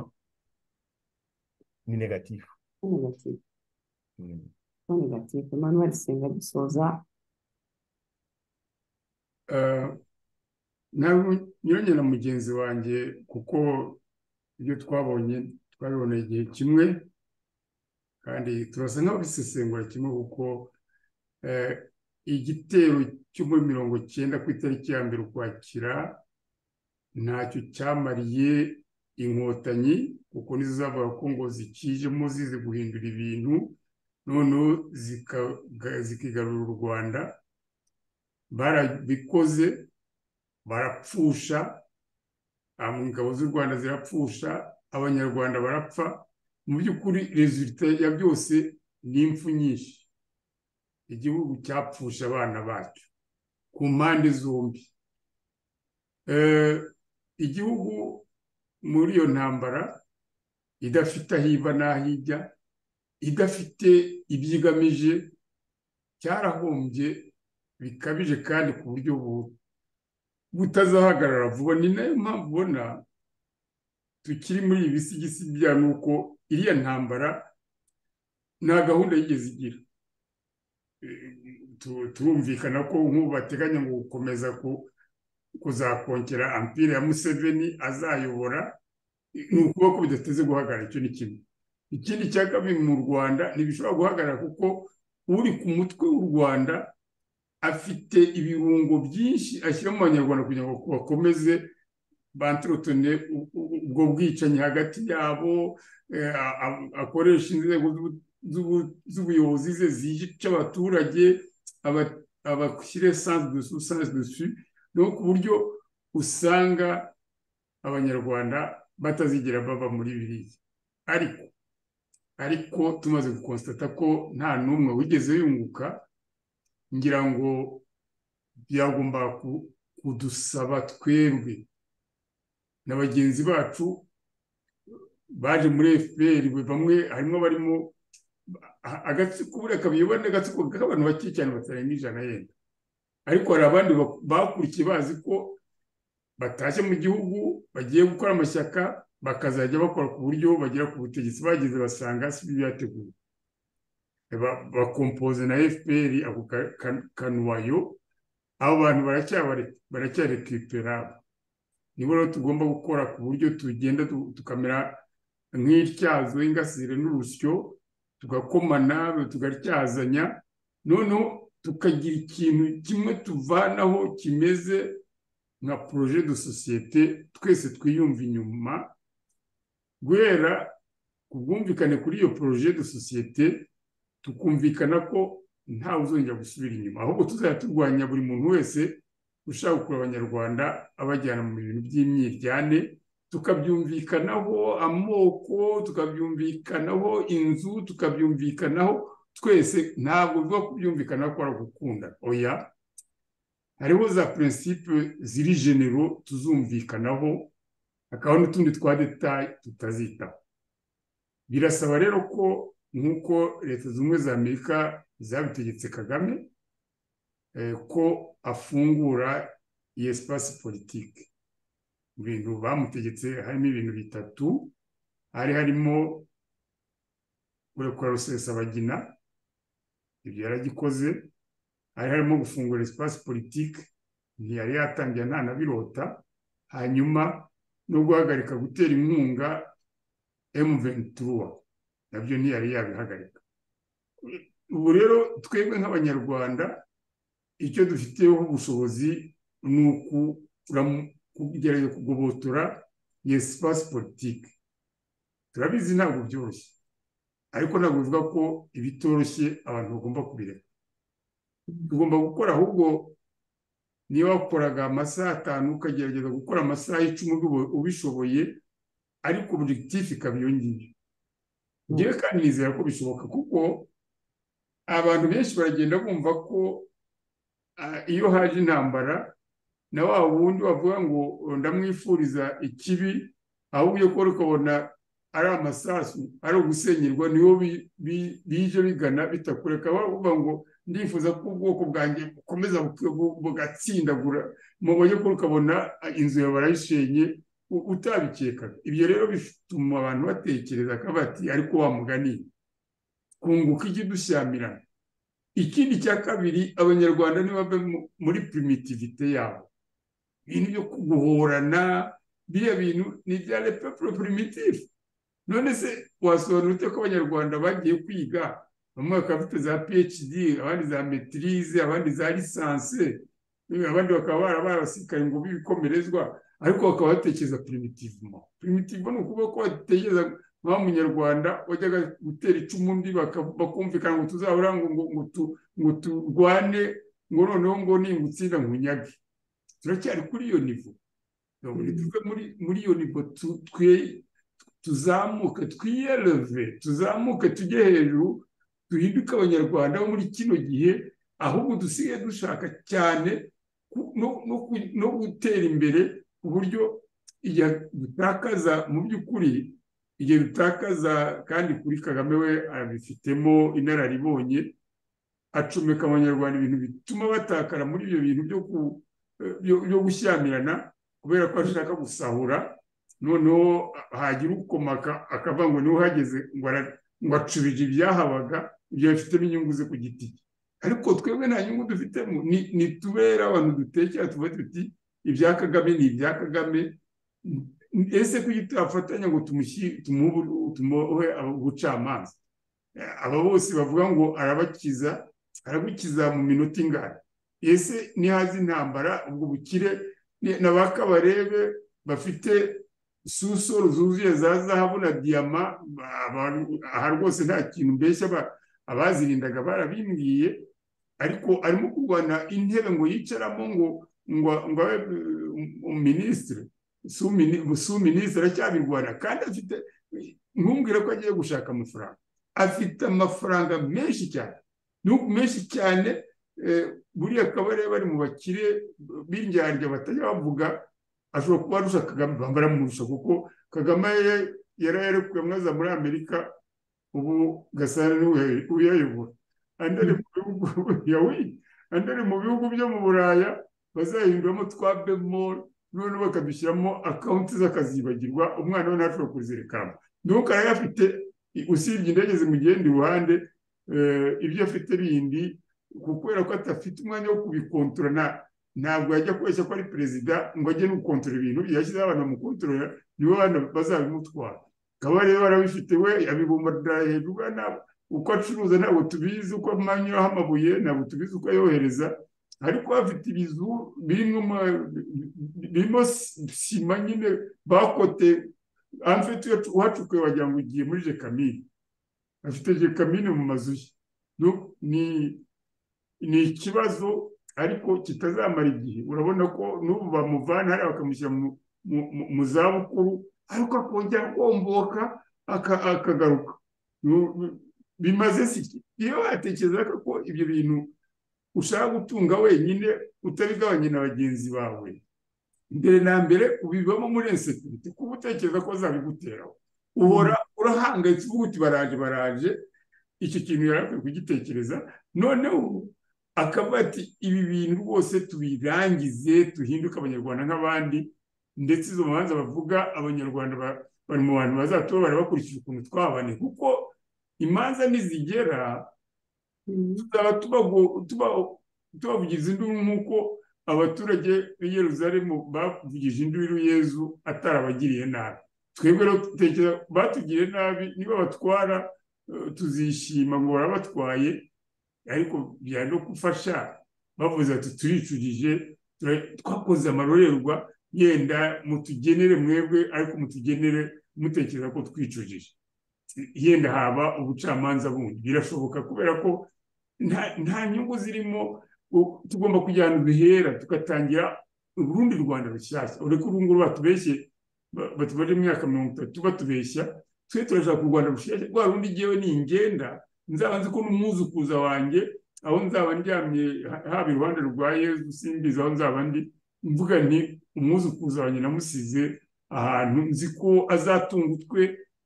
ni négatif négatif négatif Emmanuel Senga dusoza nyiranye na mugenzi wanjye kuko ibyo twabonye twabiboneye igihe kimwe kandi turasa nk'ababisesengura kimwe kuko igitero cyo muri mirongo cyenda ku itariki ya mbere ukwakira ntacyo cyamariye inkotanyi kuko nizo zavuga ko ngo zikijemo zize guhindura ibintu noneho zikigarura u Rwanda barabikoze barapfusha ingabo z'u Rwanda zirapfusha abanyarwanda barapfa mu by'ukuri resulta ya byose ni impfu nyinshi igihugu cyapfusha abana bacyo ku mpande zombi igihugu muri iyo ntambara idafite aho iva n'aho ijya idafite ibyigamije cyarahombye bikabije kandi ku buryo butazahagarara vuba ni nayo mpamvu ubona tukiri muri ibi bisigisi bya nuko iriya ntambara nta gahunda yigeze igira turumvikana ko nk'ubu bateganya ngo gukomeza kuzakongera ampire ya Museveni azayobora ni ukuvuga ko bidateze guhagarara icyo ni kimwe ikindi cya kabiri mu Rwanda ntibishobora guhagarara kuko uri ku mutwe w'u Rwanda afite ibirungo byinshi ashyira mu banyarwanda kugira ngo bakomeze bantrotone ubwo bwicanyi hagati yabo akoresha inzego z'ubuyobozi ze zica abaturage abashyire sans dessous sans dessus no ku buryo usanga abanyarwanda batazigera bava muri biriya ariko ariko tumaze gukonsitata ko nta n'umwe wigeze yunguka ngira ngo byagomba kudusaba twebwe na bagenzi bacu baje muri F P R bamwe harimo barimo agatsiko buriya kabiyobora n'agatsiko k'abantu bake cyane batarenga ijana yenda ariko hari abandi bakurikiye bazi ko batashye mu gihugu bagiye gukora amashyaka bakazajya bakora ku buryo bagera ku butegetsi bageze basanga si byateguwe bakompoze na F P R ako kanuwayo abo bantu baracyarekipera nibo rero tugomba gukora ku buryo tugenda tukamera nk'ityazo ingasire n'urusyo tugakomana tugatyazanya noneho tukagira ikintu kimwe tuvanaho kimeze nka projet de société twese twiyumva inyuma guhera ku bwumvikane kuri iyo projet de société tukumvikana ko ntawe uzongera gusubira inyuma ahubwo tuzajya turwanya buri muntu wese ushaka gukura abanyarwanda abajyana mu bintu by'imyiryane tukabyumvikanaho amoko tukabyumvikanaho inzu tukabyumvikanaho twese ntabwo biva kubyumvikana ko ari ugukunda oya hariho za principe ziri genero tuzumvikanaho hakaba n'utundi twa detail tutazitaho birasaba rero ko nk'uko leta z'ubumwe za Amerika zabitegetse Kagame ko afungura iyi espace politique ibintu bamutegetse harimo ibintu bitatu hari harimo kurekura Rusesabagina ibyo yaragikoze hari harimo gufungura espace politique ntiyari yatangiye nta nabirota hanyuma no guhagarika gutera inkunga M vingt-trois nabyo ntiyari yabihagarika ubu rero twebwe nk'abanyarwanda icyo dufiteho ubushobozi ni ukugerageza kugobotora iyi espace politique turabizi ntabwo byoroshye ariko ntabwo bivuga ko ibitoroshye abantu bagomba kubireka tugomba gukora ahubwo niba wakoraga amasaha atanu ukagerageza gukora amasaha icumi ubishoboye ariko objectif ikaba iyo ngiyo ngewe kandi nizera ko bishoboka kuko abantu benshi baragenda bumva ko iyo haje intambara na wa wundi wavuga ngo ndamwifuriza ikibi ahubwo iyo kora ukabona ari amasasu ari ugusenyerwa niho bije bigana bitakureka bavuga ngo ndifuza ko ubwoko bwanjye bukomeza bugatsindagura mubonye ko ukabona inzu yawe barayishenye utabikekaga ibyo rero bituma abantu batekereza ko bati ariko wa mugani kunguka ikidushamirana ikindi cya kabiri abanyarwanda ntibave muri primitivite yabo ibintu byo kuguhorana biriya bintu ni ibya le peuple primitif none se wasobanura ute ko abanyarwanda bagiye kwiga bamwe bakaba bafite za PhD abandi za maîtrise abandi za licence abandi bakaba barabasikaye ngo bibikomerezwa ariko bakaba batekereza primitivement primitivement ni ukuvuga ko batekereza nka munyarwanda wajyaga gutera icumu undi bakumvikana ngo tuzahora ngo ngo turwane ngo noneho ngo ningutsinda nkunyage turacyari kuri iyo nivo tuve muri muri iyo nivo twe tuzamuke twiyeleve tuzamuke tujye hejuru duhinduke abanyarwanda bo muri kino gihe ahubwo dusigaye dushaka cyane no gutera imbere ku buryo igihe dutakaza mu by'ukuri igihe dutakaza kandi kuri Kagame we abifitemo inararibonye acomeka abanyarwanda ibintu bituma batakara muri ibyo bintu byo gushyamirana kubera ko ashaka gusahura noneho hagira ukomaka akavuga ngo niho hageze ngo acubije ibyahabaga ibyo bifitemo inyungu ze ku giti cye ariko twebwe nta nyungu dufitemo ni tubera abantu dutekera tuvuga tuti ibya Kagame ni ibya Kagame ese kuki twafatanya ngo tumuhe ubucamanza aba bose bavuga ngo arabakiza arabukiza mu minota ingana ese nihaza intambara ubwo bukire n'abakabarebe bafite susoro zuzuye za zahabu na diyama aha rwose nta kintu mbeshya abazirindaga barabimbwiye ariko arimo kurwana intebe ngo yicaramo ngo ngo ngo minisitiri su minisitiri aracyabirwana kandi afite ntumbwire ko agiye gushaka amafaranga afite amafaranga menshi cyane menshi cyane buriya kabare bari mu bakire b'indyarya batajya bavuga ashobora kuba arusha Kagame baramurusha kuko Kagame yari yarekuye mwaza muri Amerika ubu Gasana niwe uyayobora andi ari mu bihugu yawi andi ari mu bihugu byo mu Buraya bazahinduramo twa bemol noneho bakadushyiramo akawunti z'akazibagirwa umwana we ntashobora kuzirekamo nuko arayafite usibye indege zimugenda iruhande ibyo afite bindi kubera ko atafite umwanya wo kubikontorona ntabwo yajya kubeshya ko ari perezida ngo ajye no gukontorora ibintu yashyizeho abantu bamukontorora nibo bana bazabimutwara akaba rero barabifite we yabibumbadara hejuru uko acuruza ntabwo tubizi, uko amanyuraho amabuye ntabwo tubizi, uko ayohereza, ariko bafite ibizu birimo ma- birimo sima nyine bakote, amfite uhacukuye wagira ngo ugiye muri jekamine, afite jekamine mu mazu ye. No, ni ni ikibazo ariko kitazamara igihe. Urabona ko n'ubu bamuvana hariya bakamushyira mu mu- mu- mu zabukuru, ariko akongera agomboka aka- akagaruka. Nu- bimaze siki iyo watekereza ko ibyo bintu ushaka gutunga wenyine utabigabanye na bagenzi bawe, mbere na mbere ubibamo muri insekirite, kuba utekereza ko zabiguteraho, uhora urahangayitse uvuga uti baraje baraje. Icyo kintu yari akwiye kugitekereza, noneho akavuga ati ibi bintu rwose tubirangize, duhinduke abanyarwanda nk'abandi. Ndetse izo manza bavuga abanyarwanda ba- bari mu bantu bazatubabara bakurikije ukuntu twabane, kuko imanza nizigera tuzaba tubago- tuba- tubavugiza induru nk'uko abaturage b'i Yerusalemu bavugije induru Yezu atarabagiriye nabi. Twebwe rero dutekereza batugiriye nabi, niba batwara eh, tuzishima ngo barabatwaye, ariko byari no gufasha bavuze ati turicujije, tura- twakoze amarorerwa, yenda mutugenere mwebwe, ariko mutugenere mutekereza ko twicujije, yenda haba ubucamanza bundi. Birashoboka kubera ko nta nta nyungu zirimo. u- tugomba kujyana uduhera tugatangira urundi Rwanda rushyashya. Ureke ubu ngubu batubeshye, ba- batubaje imyaka mirongo itatu batubeshya, twe turashaka u Rwanda rushyashya, rwa rundi jyewe ningenda nzaba nzi ko n'umwuzukuza wanjye aho nzaba ndyamye, ha- haba iruhande rwa Yezu, simbizi aho nzaba ndi, mvuga nti umwuzukuza wanjye namusize ahantu nzi ko azatunga utwe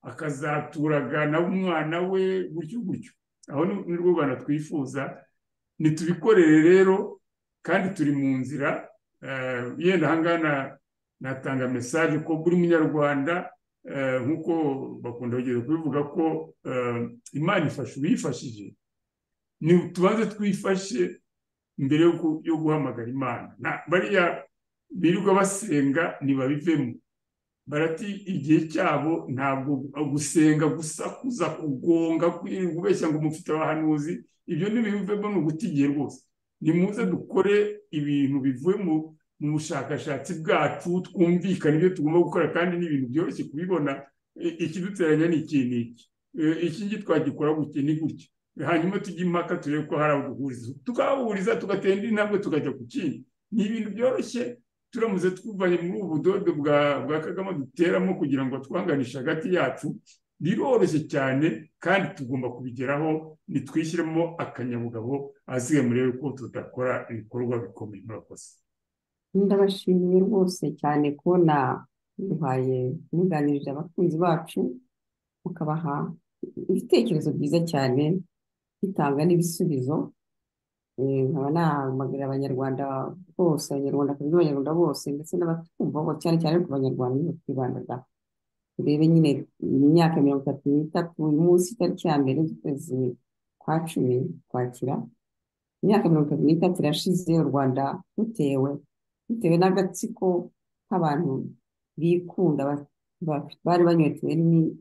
akazaturaga na umwana we, gutyo gutyo. Aho ni ni rwo Rwanda twifuza. Nitubikorere rero, kandi turi mu nzira. eh, yenda ahangaha na- natanga mesaje ko buri munyarwanda, eh, nk'uko bakunda kugeza kubivuga ko eh, Imana ifasha uwifashije, ni tubanze twifashe mbere yo gu- yo guhamagara Imana. Na- bariya birirwa basenga ntibabivemo, barati igihe cyabo ntabwo gusenga, gusakuza, kugonga, kwirirwa ubeshya ngo mufite abahanuzi, ibyo ntibivemo, ni uguta igihe rwose. Nimuze dukore ibintu bivuye mu mu bushakashatsi bwacu, twumvikane ibyo tugomba gukora, kandi ni ibintu byoroshye kubibona. I- ikiduteranya ni iki n'iki, Eh, iki ngiki twagikora gutya ni gutya, hanyuma tujye impaka turebe ko hari aho duhuriza, tukahahuriza tugatera indi ntambwe tukajya ku kindi. Ni ibintu byoroshye turamutse twuvanye muri ubu budodo bwa bwa Kagame duteramo kugira ngo twanganishe hagati yacu. Biroroshye cyane kandi tugomba kubigeraho, nitwishyiremo akanyabugabo, ahasigaye murebe ko tudakora ibikorwa bikomeye. Murakoze. ndabashimiye rwose cyane kubona muhaye muganirije abakunzi bacu, mukabaha ibitekerezo byiza cyane, bitanga n'ibisubizo. Eh, nkaba nahamagarira abanyarwanda bose, abanyarwandakazi n'abanyarwanda bose, ndetse n'abatwumva bo, cyane cyane ku banyarwanda nibo twibandaga. Turebe nyine imyaka mirongo itatu n'itatu, uyu munsi itariki ya mbere z'ukwezi kwa cumi Ukwakira, imyaka mirongo itatu n'itatu irashize u Rwanda rutewe bitewe n'agatsiko k'abantu bikunda, ba- ba- bari banyotewe ni-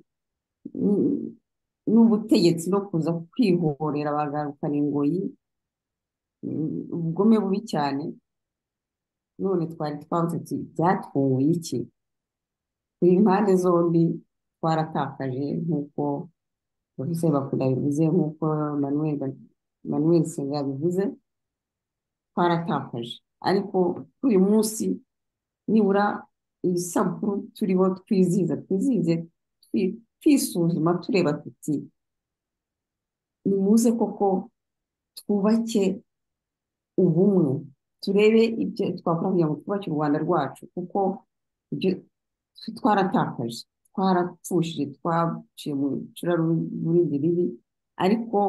ni- n'ubutegetsi no kuza kwihorera, bagarukana ingoyi, mm, ubugome bubi cyane. None twari twabuze tuti byatwunguye iki? Kuri impande zombi twaratakaje, nk'uko Profeseri Bakunda yabivuze, nk'uko Manuel Ba- Manuel Senga yabivuze, twaratakaje. Ariko kuri uyu munsi nibura isabukuru turiho twizihiza, twizihize twi- twisuzuma tureba tuti nimuze koko twubake ubumwe, turebe ibyo twakora kugira ngo twubake u Rwanda rwacu, kuko ibyo twaratakaje, twarapfushije, twaciye mu icuraburindi ribi. Ariko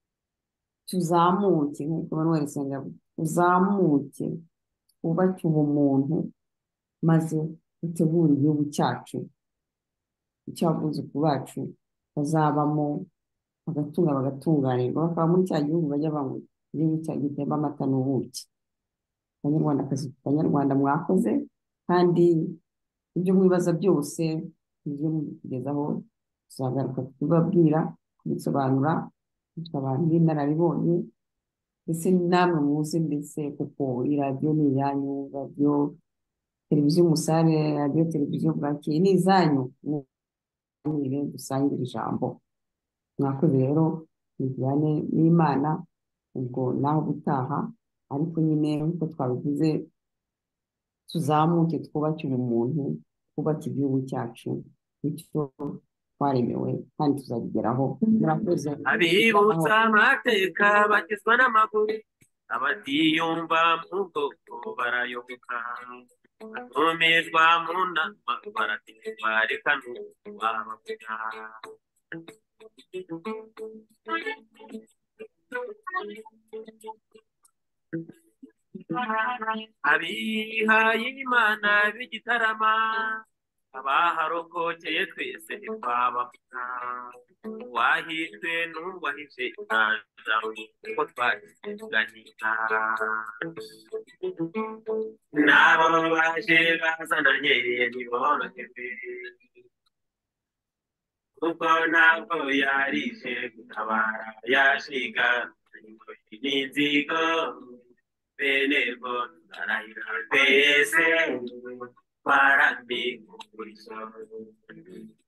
tuzamuke, nk'uko Manuel Senga yavuze, tuzamuke twubake ubumuntu, maze dutegure igihugu cyacu, icy'abuzukuru bacu bazabamo, bagatunga bagatunganirwa, bakaba muri cya gihugu bajya banywa, igihugu cya gitemba amata n'ubuki. Banyarwandakazi, Banyarwanda, mwakoze, kandi ibyo mwibaza byose ibyo mubigezaho tuzagaruka kubibabwira, kubisobanura, dufite abantu b'inararibonye ndetse namwe muzi ndetse kuko iyi radiyo ni iyanyu, radiyo televiziyo umusare, radiyo televiziyo bwakeye ni izanyu, mwire dusangire ijambo. Mwakoze rero mujyane n'Imana ubwo naho gutaha, ariko nyine nk'uko twabivuze tuzamuke twubake ubumuntu, twubake igihugu cyacu, bityo twaremewe kandi tuzabigeraho. Murakoze. abibutsa amateka bagizwa n'amaguru, abatiyumva mu bwoko barayoboka, batumizwa mu nama baratirwa reka n'uwabavuga. abihaye Imana b'igitarama, abaharokokeye twese ntitwabavuga, uwahishwe n'uwahije inyanja kuko twagiganira, n'abo baje bazananye ntiborohewe kuko ntabwo yarije gutabara, yashiga n'inzigo bene rwo arahira twese twarambika ukuriso.